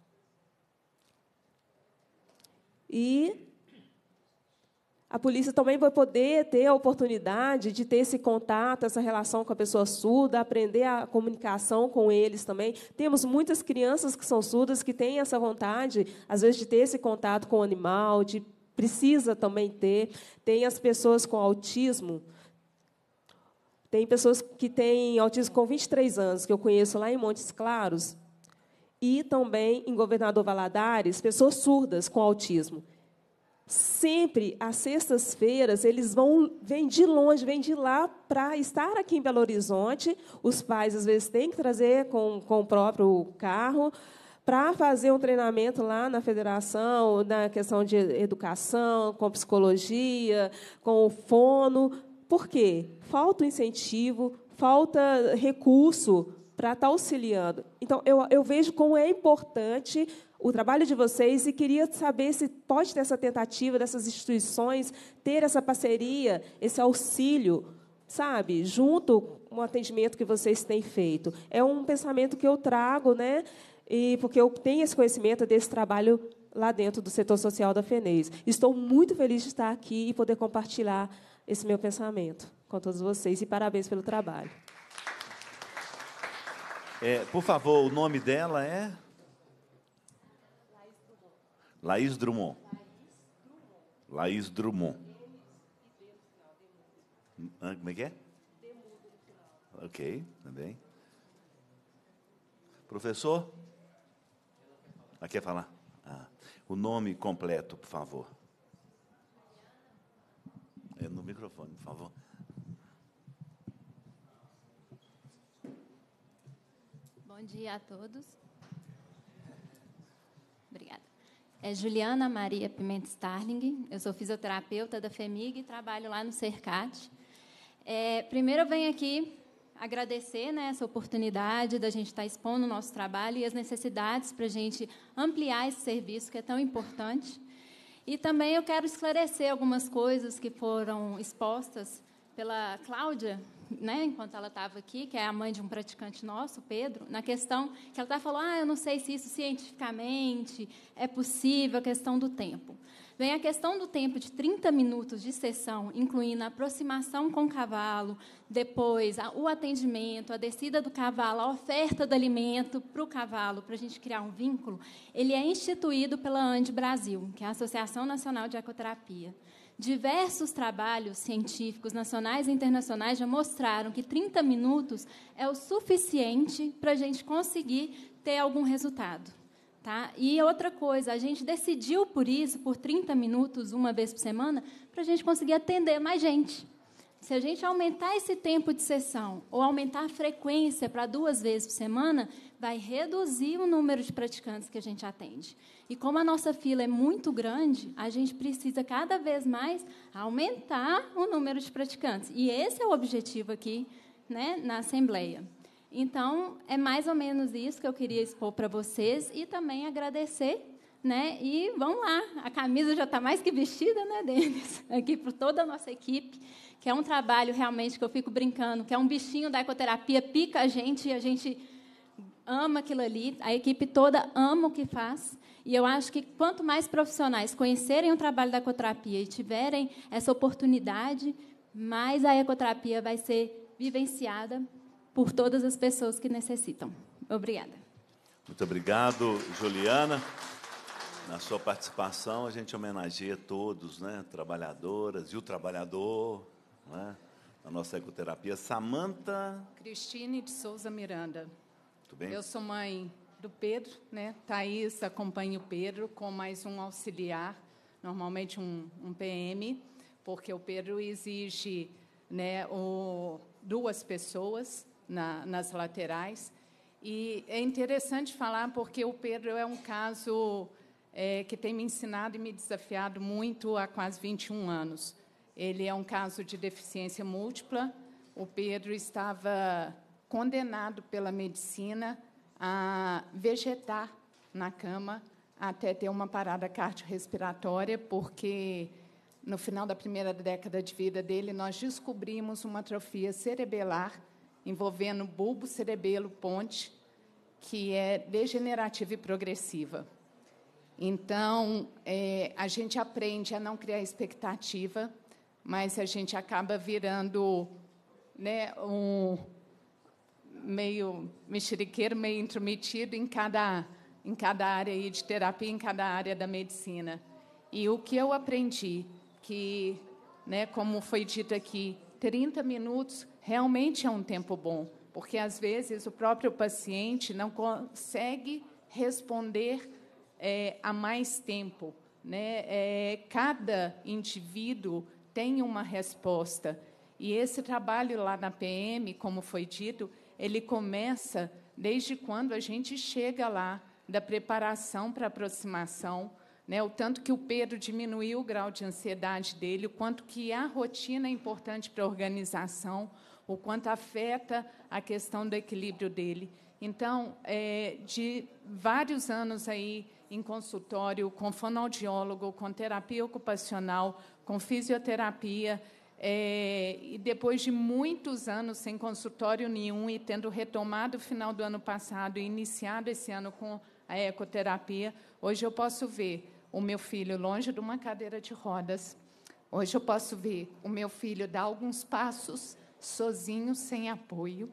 E a polícia também vai poder ter a oportunidade de ter esse contato, essa relação com a pessoa surda, aprender a comunicação com eles também. Temos muitas crianças que são surdas, que têm essa vontade, às vezes, de ter esse contato com o animal, precisa também ter. Tem as pessoas com autismo. Tem pessoas que têm autismo com 23 anos, que eu conheço lá em Montes Claros, e também em Governador Valadares, pessoas surdas com autismo. Sempre, às sextas-feiras, eles vêm de longe, vêm de lá para estar aqui em Belo Horizonte. Os pais, às vezes, têm que trazer com o próprio carro para fazer um treinamento lá na federação, na questão de educação, com psicologia, com o fono. Por quê? Falta incentivo, falta recurso para estar auxiliando. Então, eu vejo como é importante o trabalho de vocês e queria saber se pode ter essa tentativa dessas instituições, ter essa parceria, esse auxílio, sabe, junto com o atendimento que vocês têm feito. É um pensamento que eu trago, né, e porque eu tenho esse conhecimento desse trabalho lá dentro do setor social da FENEIS. Estou muito feliz de estar aqui e poder compartilhar esse meu pensamento com todos vocês, e parabéns pelo trabalho. Por favor, o nome dela é? Laís Drummond. Laís Drummond. Como é que é? Ok, também. Professor? Quer falar? O nome completo, por favor. No microfone, por favor. Bom dia a todos. Obrigada. Juliana Maria Pimenta Starling, eu sou fisioterapeuta da FEMIG e trabalho lá no CERCAT. Primeiro, eu venho aqui agradecer, né, essa oportunidade da gente estar expondo o nosso trabalho e as necessidades para a gente ampliar esse serviço que é tão importante. E também eu quero esclarecer algumas coisas que foram expostas pela Cláudia, né, enquanto ela estava aqui, que é a mãe de um praticante nosso, Pedro, na questão que ela falou, eu não sei se isso cientificamente é possível, a questão do tempo. Vem a questão do tempo de 30 minutos de sessão, incluindo a aproximação com o cavalo, depois o atendimento, a descida do cavalo, a oferta do alimento para o cavalo, para a gente criar um vínculo, ele é instituído pela ANDE Brasil, que é a Associação Nacional de Ecoterapia. Diversos trabalhos científicos nacionais e internacionais já mostraram que 30 minutos é o suficiente para a gente conseguir ter algum resultado. Tá? E outra coisa, a gente decidiu por isso, por 30 minutos, uma vez por semana, para a gente conseguir atender mais gente. Se a gente aumentar esse tempo de sessão ou aumentar a frequência para 2 vezes por semana, vai reduzir o número de praticantes que a gente atende. E como a nossa fila é muito grande, a gente precisa cada vez mais aumentar o número de praticantes. E esse é o objetivo aqui, né, na Assembleia. Então, é mais ou menos isso que eu queria expor para vocês e também agradecer, né? E vamos lá, a camisa já está mais que vestida, né, Denis? Aqui para toda a nossa equipe, que é um trabalho realmente que eu fico brincando, que é um bichinho da ecoterapia, pica a gente e a gente ama aquilo ali, a equipe toda ama o que faz. E eu acho que quanto mais profissionais conhecerem o trabalho da ecoterapia e tiverem essa oportunidade, mais a ecoterapia vai ser vivenciada por todas as pessoas que necessitam. Obrigada. Muito obrigado, Juliana. Na sua participação, a gente homenageia todos, né, trabalhadoras e o trabalhador, né, da nossa ecoterapia. Samanta Cristine de Souza Miranda. Tudo bem? Eu sou mãe do Pedro, né? Thaís acompanha o Pedro com mais um auxiliar, normalmente um PM, porque o Pedro exige, né, 2 pessoas nas laterais. E é interessante falar porque o Pedro é um caso que tem me ensinado e me desafiado muito há quase 21 anos. Ele é um caso de deficiência múltipla. O Pedro estava condenado pela medicina a vegetar na cama até ter uma parada cardiorrespiratória, porque, no final da primeira década de vida dele, nós descobrimos uma atrofia cerebelar envolvendo bulbo, cerebelo, ponte, que é degenerativa e progressiva. Então, a gente aprende a não criar expectativa, mas a gente acaba virando, né, um meio mexeriqueiro, meio intrometido em cada área aí de terapia, em cada área da medicina. E o que eu aprendi, que, né, como foi dito aqui, 30 minutos realmente é um tempo bom, porque, às vezes, o próprio paciente não consegue responder há mais tempo, né? Cada indivíduo tem uma resposta. E esse trabalho lá na PM, como foi dito, ele começa desde quando a gente chega lá, da preparação para a aproximação, né? O tanto que o Pedro diminuiu o grau de ansiedade dele, o quanto que a rotina é importante para a organização, o quanto afeta a questão do equilíbrio dele. Então, de vários anos aí em consultório, com fonoaudiólogo, com terapia ocupacional, com fisioterapia, e depois de muitos anos sem consultório nenhum e tendo retomado o final do ano passado e iniciado esse ano com a ecoterapia, hoje eu posso ver o meu filho longe de uma cadeira de rodas. Hoje eu posso ver o meu filho dar alguns passos sozinho, sem apoio,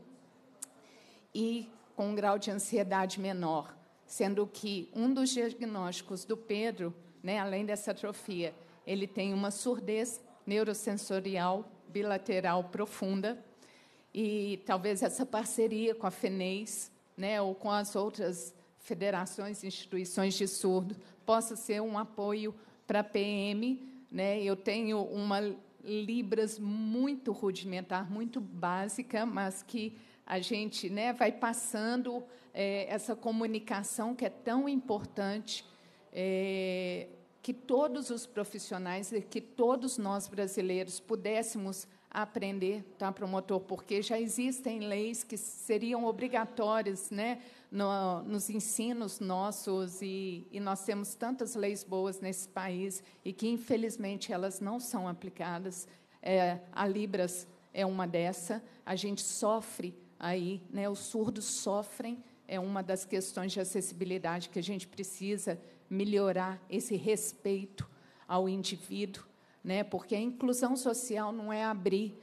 e com um grau de ansiedade menor, sendo que um dos diagnósticos do Pedro, né, além dessa atrofia, ele tem uma surdez neurosensorial bilateral profunda, e talvez essa parceria com a FENEIS, né, ou com as outras federações e instituições de surdo, possa ser um apoio para a PM. Né? Eu tenho uma Libras muito rudimentar, muito básica, mas que a gente, né, vai passando essa comunicação que é tão importante, que todos os profissionais e que todos nós brasileiros pudéssemos aprender, tá, promotor? Porque já existem leis que seriam obrigatórias, né, nos ensinos nossos, e nós temos tantas leis boas nesse país e que, infelizmente, elas não são aplicadas. A Libras é uma dessa. A gente sofre aí, né, os surdos sofrem, é uma das questões de acessibilidade que a gente precisa melhorar, esse respeito ao indivíduo, né, porque a inclusão social não é abrir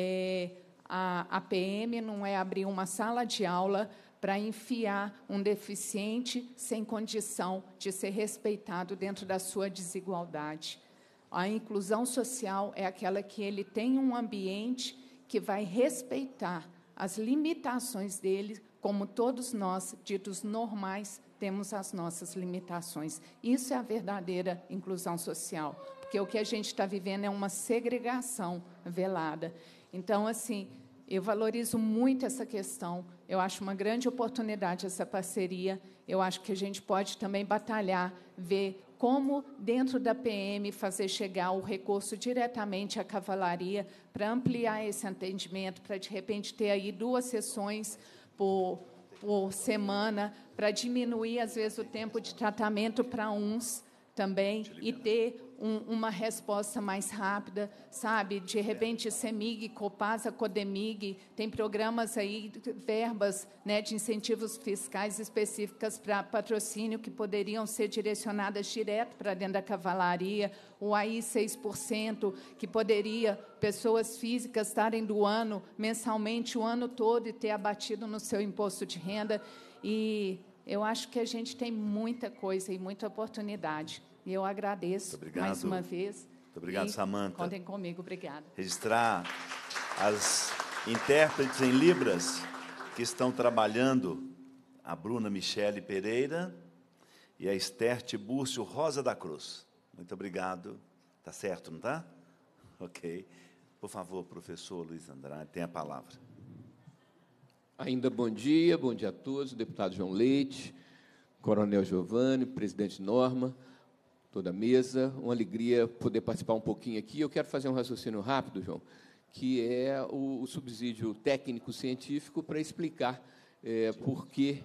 a PM, não é abrir uma sala de aula para enfiar um deficiente sem condição de ser respeitado dentro da sua desigualdade. A inclusão social é aquela que ele tem um ambiente que vai respeitar as limitações dele, como todos nós, ditos normais, temos as nossas limitações. Isso é a verdadeira inclusão social, porque o que a gente está vivendo é uma segregação velada. Então, assim, eu valorizo muito essa questão, eu acho uma grande oportunidade essa parceria, eu acho que a gente pode também batalhar, ver como, dentro da PM, fazer chegar o recurso diretamente à cavalaria para ampliar esse atendimento, para, de repente, ter aí 2 sessões por semana, para diminuir, às vezes, o tempo de tratamento para uns também, e ter uma resposta mais rápida, sabe? De repente, CEMIG, Copasa, Codemig, tem programas aí, verbas, né, de incentivos fiscais específicas para patrocínio que poderiam ser direcionadas direto para dentro da cavalaria, o AI 6%, que poderia pessoas físicas estarem doando mensalmente o ano todo e ter abatido no seu imposto de renda. E eu acho que a gente tem muita coisa e muita oportunidade. E eu agradeço mais uma vez. Muito obrigado, Samanta. Contem comigo. Obrigada. Registrar as intérpretes em Libras que estão trabalhando, a Bruna Michele Pereira e a Esther Tibúrcio Rosa da Cruz. Muito obrigado. Está certo, não está? Ok. Por favor, professor Luiz Andrade, tem a palavra. Ainda bom dia a todos, deputado João Leite, coronel Giovanni, presidente Norma, toda a mesa. Uma alegria poder participar um pouquinho aqui. Eu quero fazer um raciocínio rápido, João, que é o subsídio técnico-científico para explicar por que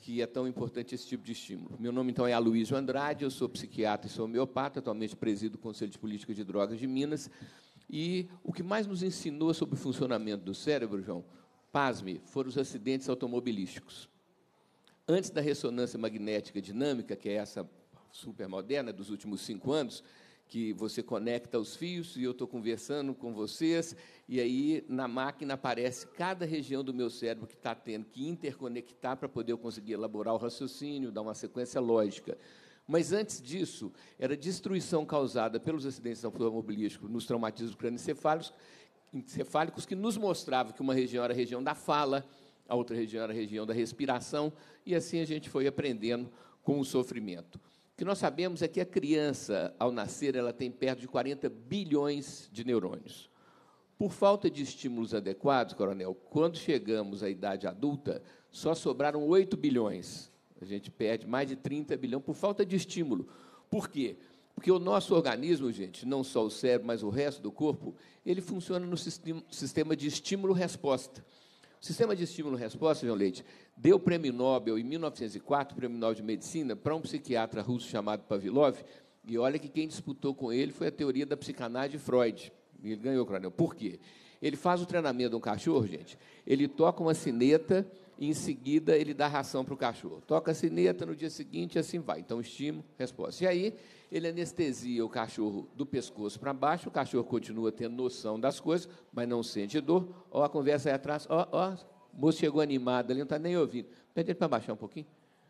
que é tão importante esse tipo de estímulo. Meu nome, então, é Aloysio Andrade, eu sou psiquiatra e sou homeopata, atualmente presido o Conselho de Política de Drogas de Minas, e o que mais nos ensinou sobre o funcionamento do cérebro, João, pasme, foram os acidentes automobilísticos. Antes da ressonância magnética dinâmica, que é essa super moderna dos últimos 5 anos, que você conecta os fios e eu estou conversando com vocês, e aí na máquina aparece cada região do meu cérebro que está tendo que interconectar para poder eu conseguir elaborar o raciocínio, dar uma sequência lógica. Mas, antes disso, era destruição causada pelos acidentes automobilísticos nos traumatismos crânioencefálicos que nos mostrava que uma região era a região da fala, a outra região era a região da respiração, e assim a gente foi aprendendo com o sofrimento. O que nós sabemos é que a criança, ao nascer, ela tem perto de 40 bilhões de neurônios. Por falta de estímulos adequados, coronel, quando chegamos à idade adulta, só sobraram 8 bilhões. A gente perde mais de 30 bilhões por falta de estímulo. Por quê? Porque o nosso organismo, gente, não só o cérebro, mas o resto do corpo, ele funciona no sistema de estímulo-resposta. O sistema de estímulo-resposta, João Leite, deu o prêmio Nobel, em 1904, prêmio Nobel de Medicina, para um psiquiatra russo chamado Pavlov, e olha que quem disputou com ele foi a teoria da psicanálise de Freud. E ele ganhou, coronel. Por quê? Ele faz o treinamento de um cachorro, gente, ele toca uma sineta e, em seguida, ele dá ração para o cachorro. Toca a sineta, no dia seguinte, e assim vai. Então, estímulo, resposta. E aí, ele anestesia o cachorro do pescoço para baixo, o cachorro continua tendo noção das coisas, mas não sente dor. Ó, a conversa aí atrás, ó, o moço chegou animado ali, não está nem ouvindo. Pede ele para baixar um pouquinho.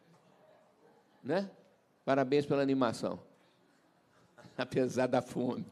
Né? Parabéns pela animação. Apesar da fome.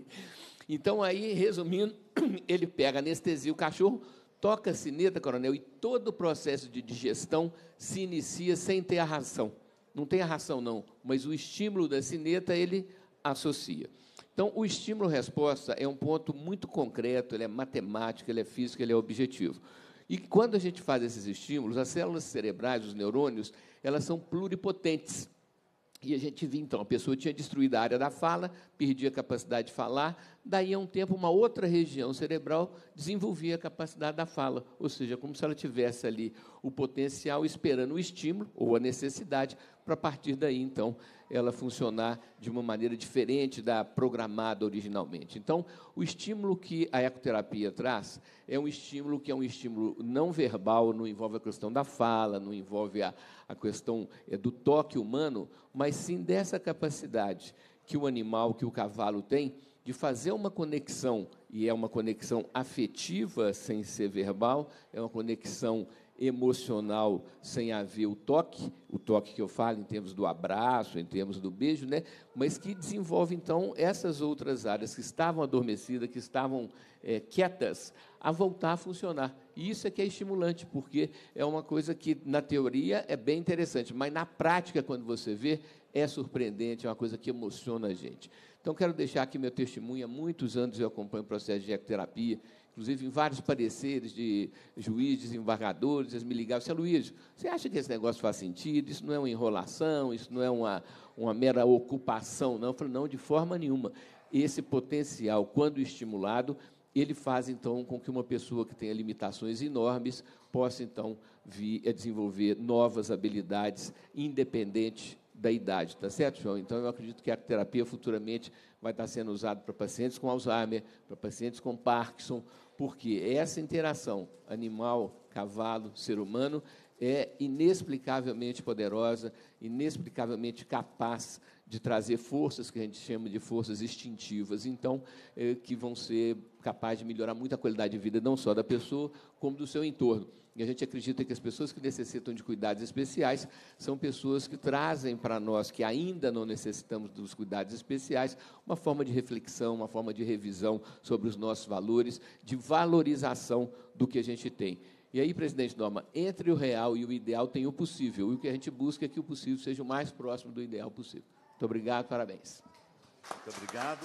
Então, aí, resumindo, ele pega, anestesia o cachorro, toca a sineta, coronel, e todo o processo de digestão se inicia sem ter a ração. Não tem a ração, não, mas o estímulo da sineta, ele associa. Então, o estímulo-resposta é um ponto muito concreto, ele é matemático, ele é físico, ele é objetivo. E quando a gente faz esses estímulos, as células cerebrais, os neurônios, elas são pluripotentes. E a gente via, então, a pessoa tinha destruído a área da fala, perdia a capacidade de falar, daí a um tempo uma outra região cerebral desenvolvia a capacidade da fala, ou seja, como se ela tivesse ali o potencial esperando o estímulo ou a necessidade para, a partir daí, então, ela funcionar de uma maneira diferente da programada originalmente. Então, o estímulo que a ecoterapia traz é um estímulo que é um estímulo não verbal, não envolve a questão da fala, não envolve a questão do toque humano, mas sim dessa capacidade que o animal, que o cavalo tem, de fazer uma conexão, e é uma conexão afetiva sem ser verbal, é uma conexão emocional sem haver o toque que eu falo em termos do abraço, em termos do beijo, né? Mas que desenvolve, então, essas outras áreas que estavam adormecidas, que estavam quietas, a voltar a funcionar. E isso é que é estimulante, porque é uma coisa que, na teoria, é bem interessante, mas, na prática, quando você vê, é surpreendente, é uma coisa que emociona a gente. Então, quero deixar aqui meu testemunho. Há muitos anos eu acompanho o processo de ecoterapia, inclusive em vários pareceres de juízes, desembargadores, eles me ligavam, Seu Luiz, você acha que esse negócio faz sentido? Isso não é uma enrolação, isso não é uma mera ocupação, não? Eu falei, não, de forma nenhuma. Esse potencial, quando estimulado, ele faz, então, com que uma pessoa que tenha limitações enormes possa, então, vir a desenvolver novas habilidades, independente da idade, tá certo, João? Então, eu acredito que a terapia futuramente vai estar sendo usada para pacientes com Alzheimer, para pacientes com Parkinson, porque essa interação animal, cavalo, ser humano é inexplicavelmente poderosa, inexplicavelmente capaz de trazer forças que a gente chama de forças instintivas, então, que vão ser capazes de melhorar muito a qualidade de vida, não só da pessoa, como do seu entorno. E a gente acredita que as pessoas que necessitam de cuidados especiais são pessoas que trazem para nós, que ainda não necessitamos dos cuidados especiais, uma forma de reflexão, uma forma de revisão sobre os nossos valores, de valorização do que a gente tem. E aí, presidente Norma, entre o real e o ideal tem o possível, e o que a gente busca é que o possível seja o mais próximo do ideal possível. Muito obrigado, parabéns. Muito obrigado.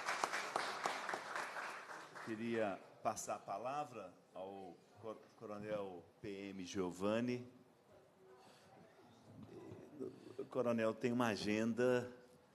Queria passar a palavra ao Coronel PM Giovanni. O coronel tem uma agenda,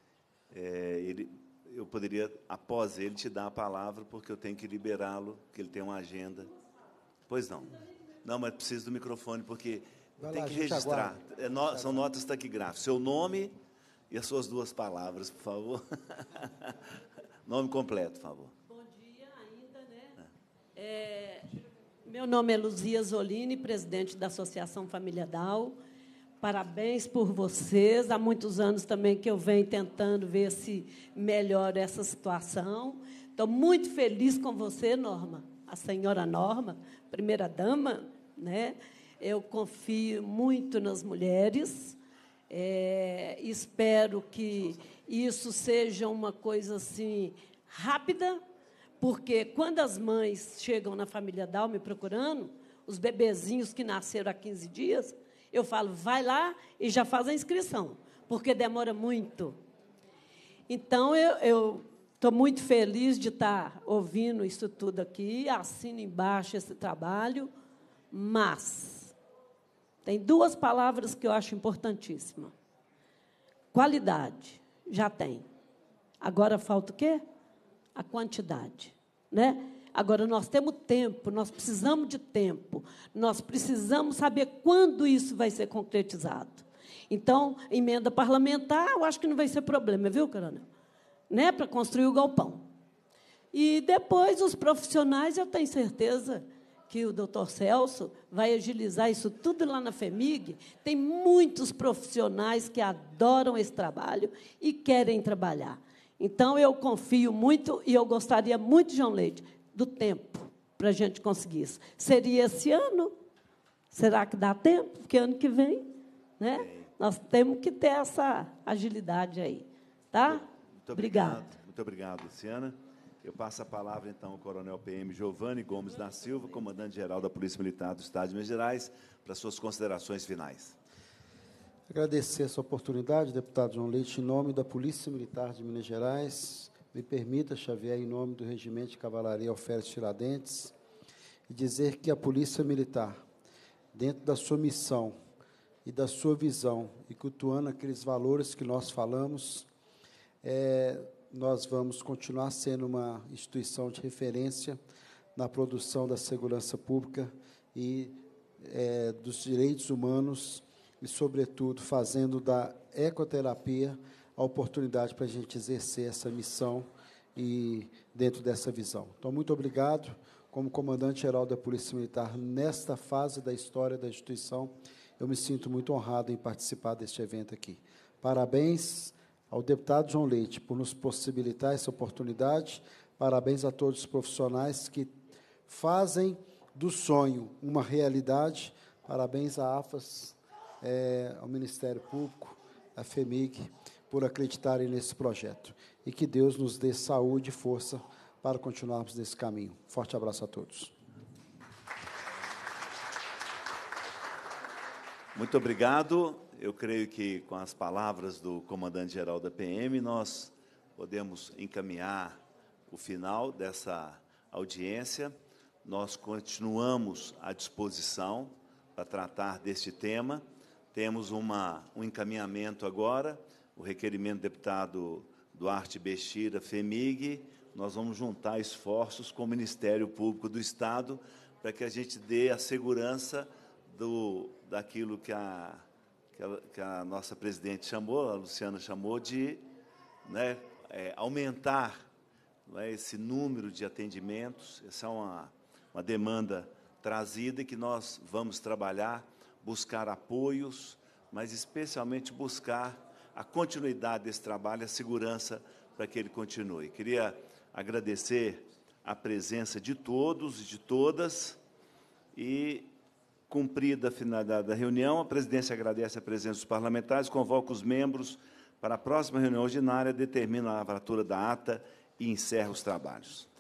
eu poderia, após ele, te dar a palavra, porque eu tenho que liberá-lo, porque ele tem uma agenda. Pois não. Não, mas preciso do microfone, porque Tem que registrar. São notas taquigráficas. Seu nome e as suas 2 palavras, por favor. Nome completo, por favor. Bom dia ainda, né? Meu nome é Luzia Zolini, presidente da Associação Família Down. Parabéns por vocês. Há muitos anos também que eu venho tentando ver se melhora essa situação. Estou muito feliz com você, Norma, a senhora Norma, primeira-dama, né? Eu confio muito nas mulheres. Espero que isso seja uma coisa assim rápida, porque quando as mães chegam na família Down me procurando, os bebezinhos que nasceram há 15 dias, eu falo, vai lá e já faz a inscrição, porque demora muito. Então, eu estou muito feliz de estar ouvindo isso tudo aqui, assino embaixo esse trabalho, mas tem 2 palavras que eu acho importantíssimas. Qualidade, já tem. Agora falta o quê? A quantidade, né? Agora, nós temos tempo, nós precisamos de tempo, nós precisamos saber quando isso vai ser concretizado. Então, emenda parlamentar, eu acho que não vai ser problema, viu, coronel? Né? Para construir o galpão. E depois, os profissionais, eu tenho certeza que o doutor Celso vai agilizar isso tudo lá na FEMIG. Tem muitos profissionais que adoram esse trabalho e querem trabalhar. Então, eu confio muito e eu gostaria muito, João Leite, do tempo para a gente conseguir isso. Seria esse ano? Será que dá tempo? Porque ano que vem, né? Nós temos que ter essa agilidade aí. Tá? Muito obrigado. Muito obrigado, Luciana. Eu passo a palavra, então, ao coronel PM Giovanni Gomes da Silva, comandante-geral da Polícia Militar do Estado de Minas Gerais, para suas considerações finais. Agradecer essa oportunidade, deputado João Leite, em nome da Polícia Militar de Minas Gerais. Me permita, Xavier, em nome do Regimento de Cavalaria Alferes Tiradentes, e dizer que a Polícia Militar, dentro da sua missão e da sua visão, e cultuando aqueles valores que nós falamos, nós vamos continuar sendo uma instituição de referência na produção da segurança pública e dos direitos humanos e, sobretudo, fazendo da ecoterapia a oportunidade para a gente exercer essa missão e dentro dessa visão. Então, muito obrigado. Como comandante-geral da Polícia Militar, nesta fase da história da instituição, eu me sinto muito honrado em participar deste evento aqui. Parabéns ao deputado João Leite por nos possibilitar essa oportunidade. Parabéns a todos os profissionais que fazem do sonho uma realidade. Parabéns à AFAS, ao Ministério Público, à FEMIG, por acreditarem nesse projeto. E que Deus nos dê saúde e força para continuarmos nesse caminho. Forte abraço a todos. Muito obrigado. Eu creio que, com as palavras do comandante-geral da PM, nós podemos encaminhar o final dessa audiência. Nós continuamos à disposição para tratar deste tema. Temos um encaminhamento agora, o requerimento do deputado Duarte Bexira, FEMIG. Nós vamos juntar esforços com o Ministério Público do Estado para que a gente dê a segurança daquilo que a nossa presidente chamou, a Luciana chamou, de aumentar esse número de atendimentos. Essa é uma demanda trazida que nós vamos trabalhar, buscar apoios, mas especialmente buscar a continuidade desse trabalho, a segurança para que ele continue. Queria agradecer a presença de todos e de todas e, cumprida a finalidade da reunião, a presidência agradece a presença dos parlamentares, convoca os membros para a próxima reunião ordinária, determina a lavratura da ata e encerra os trabalhos.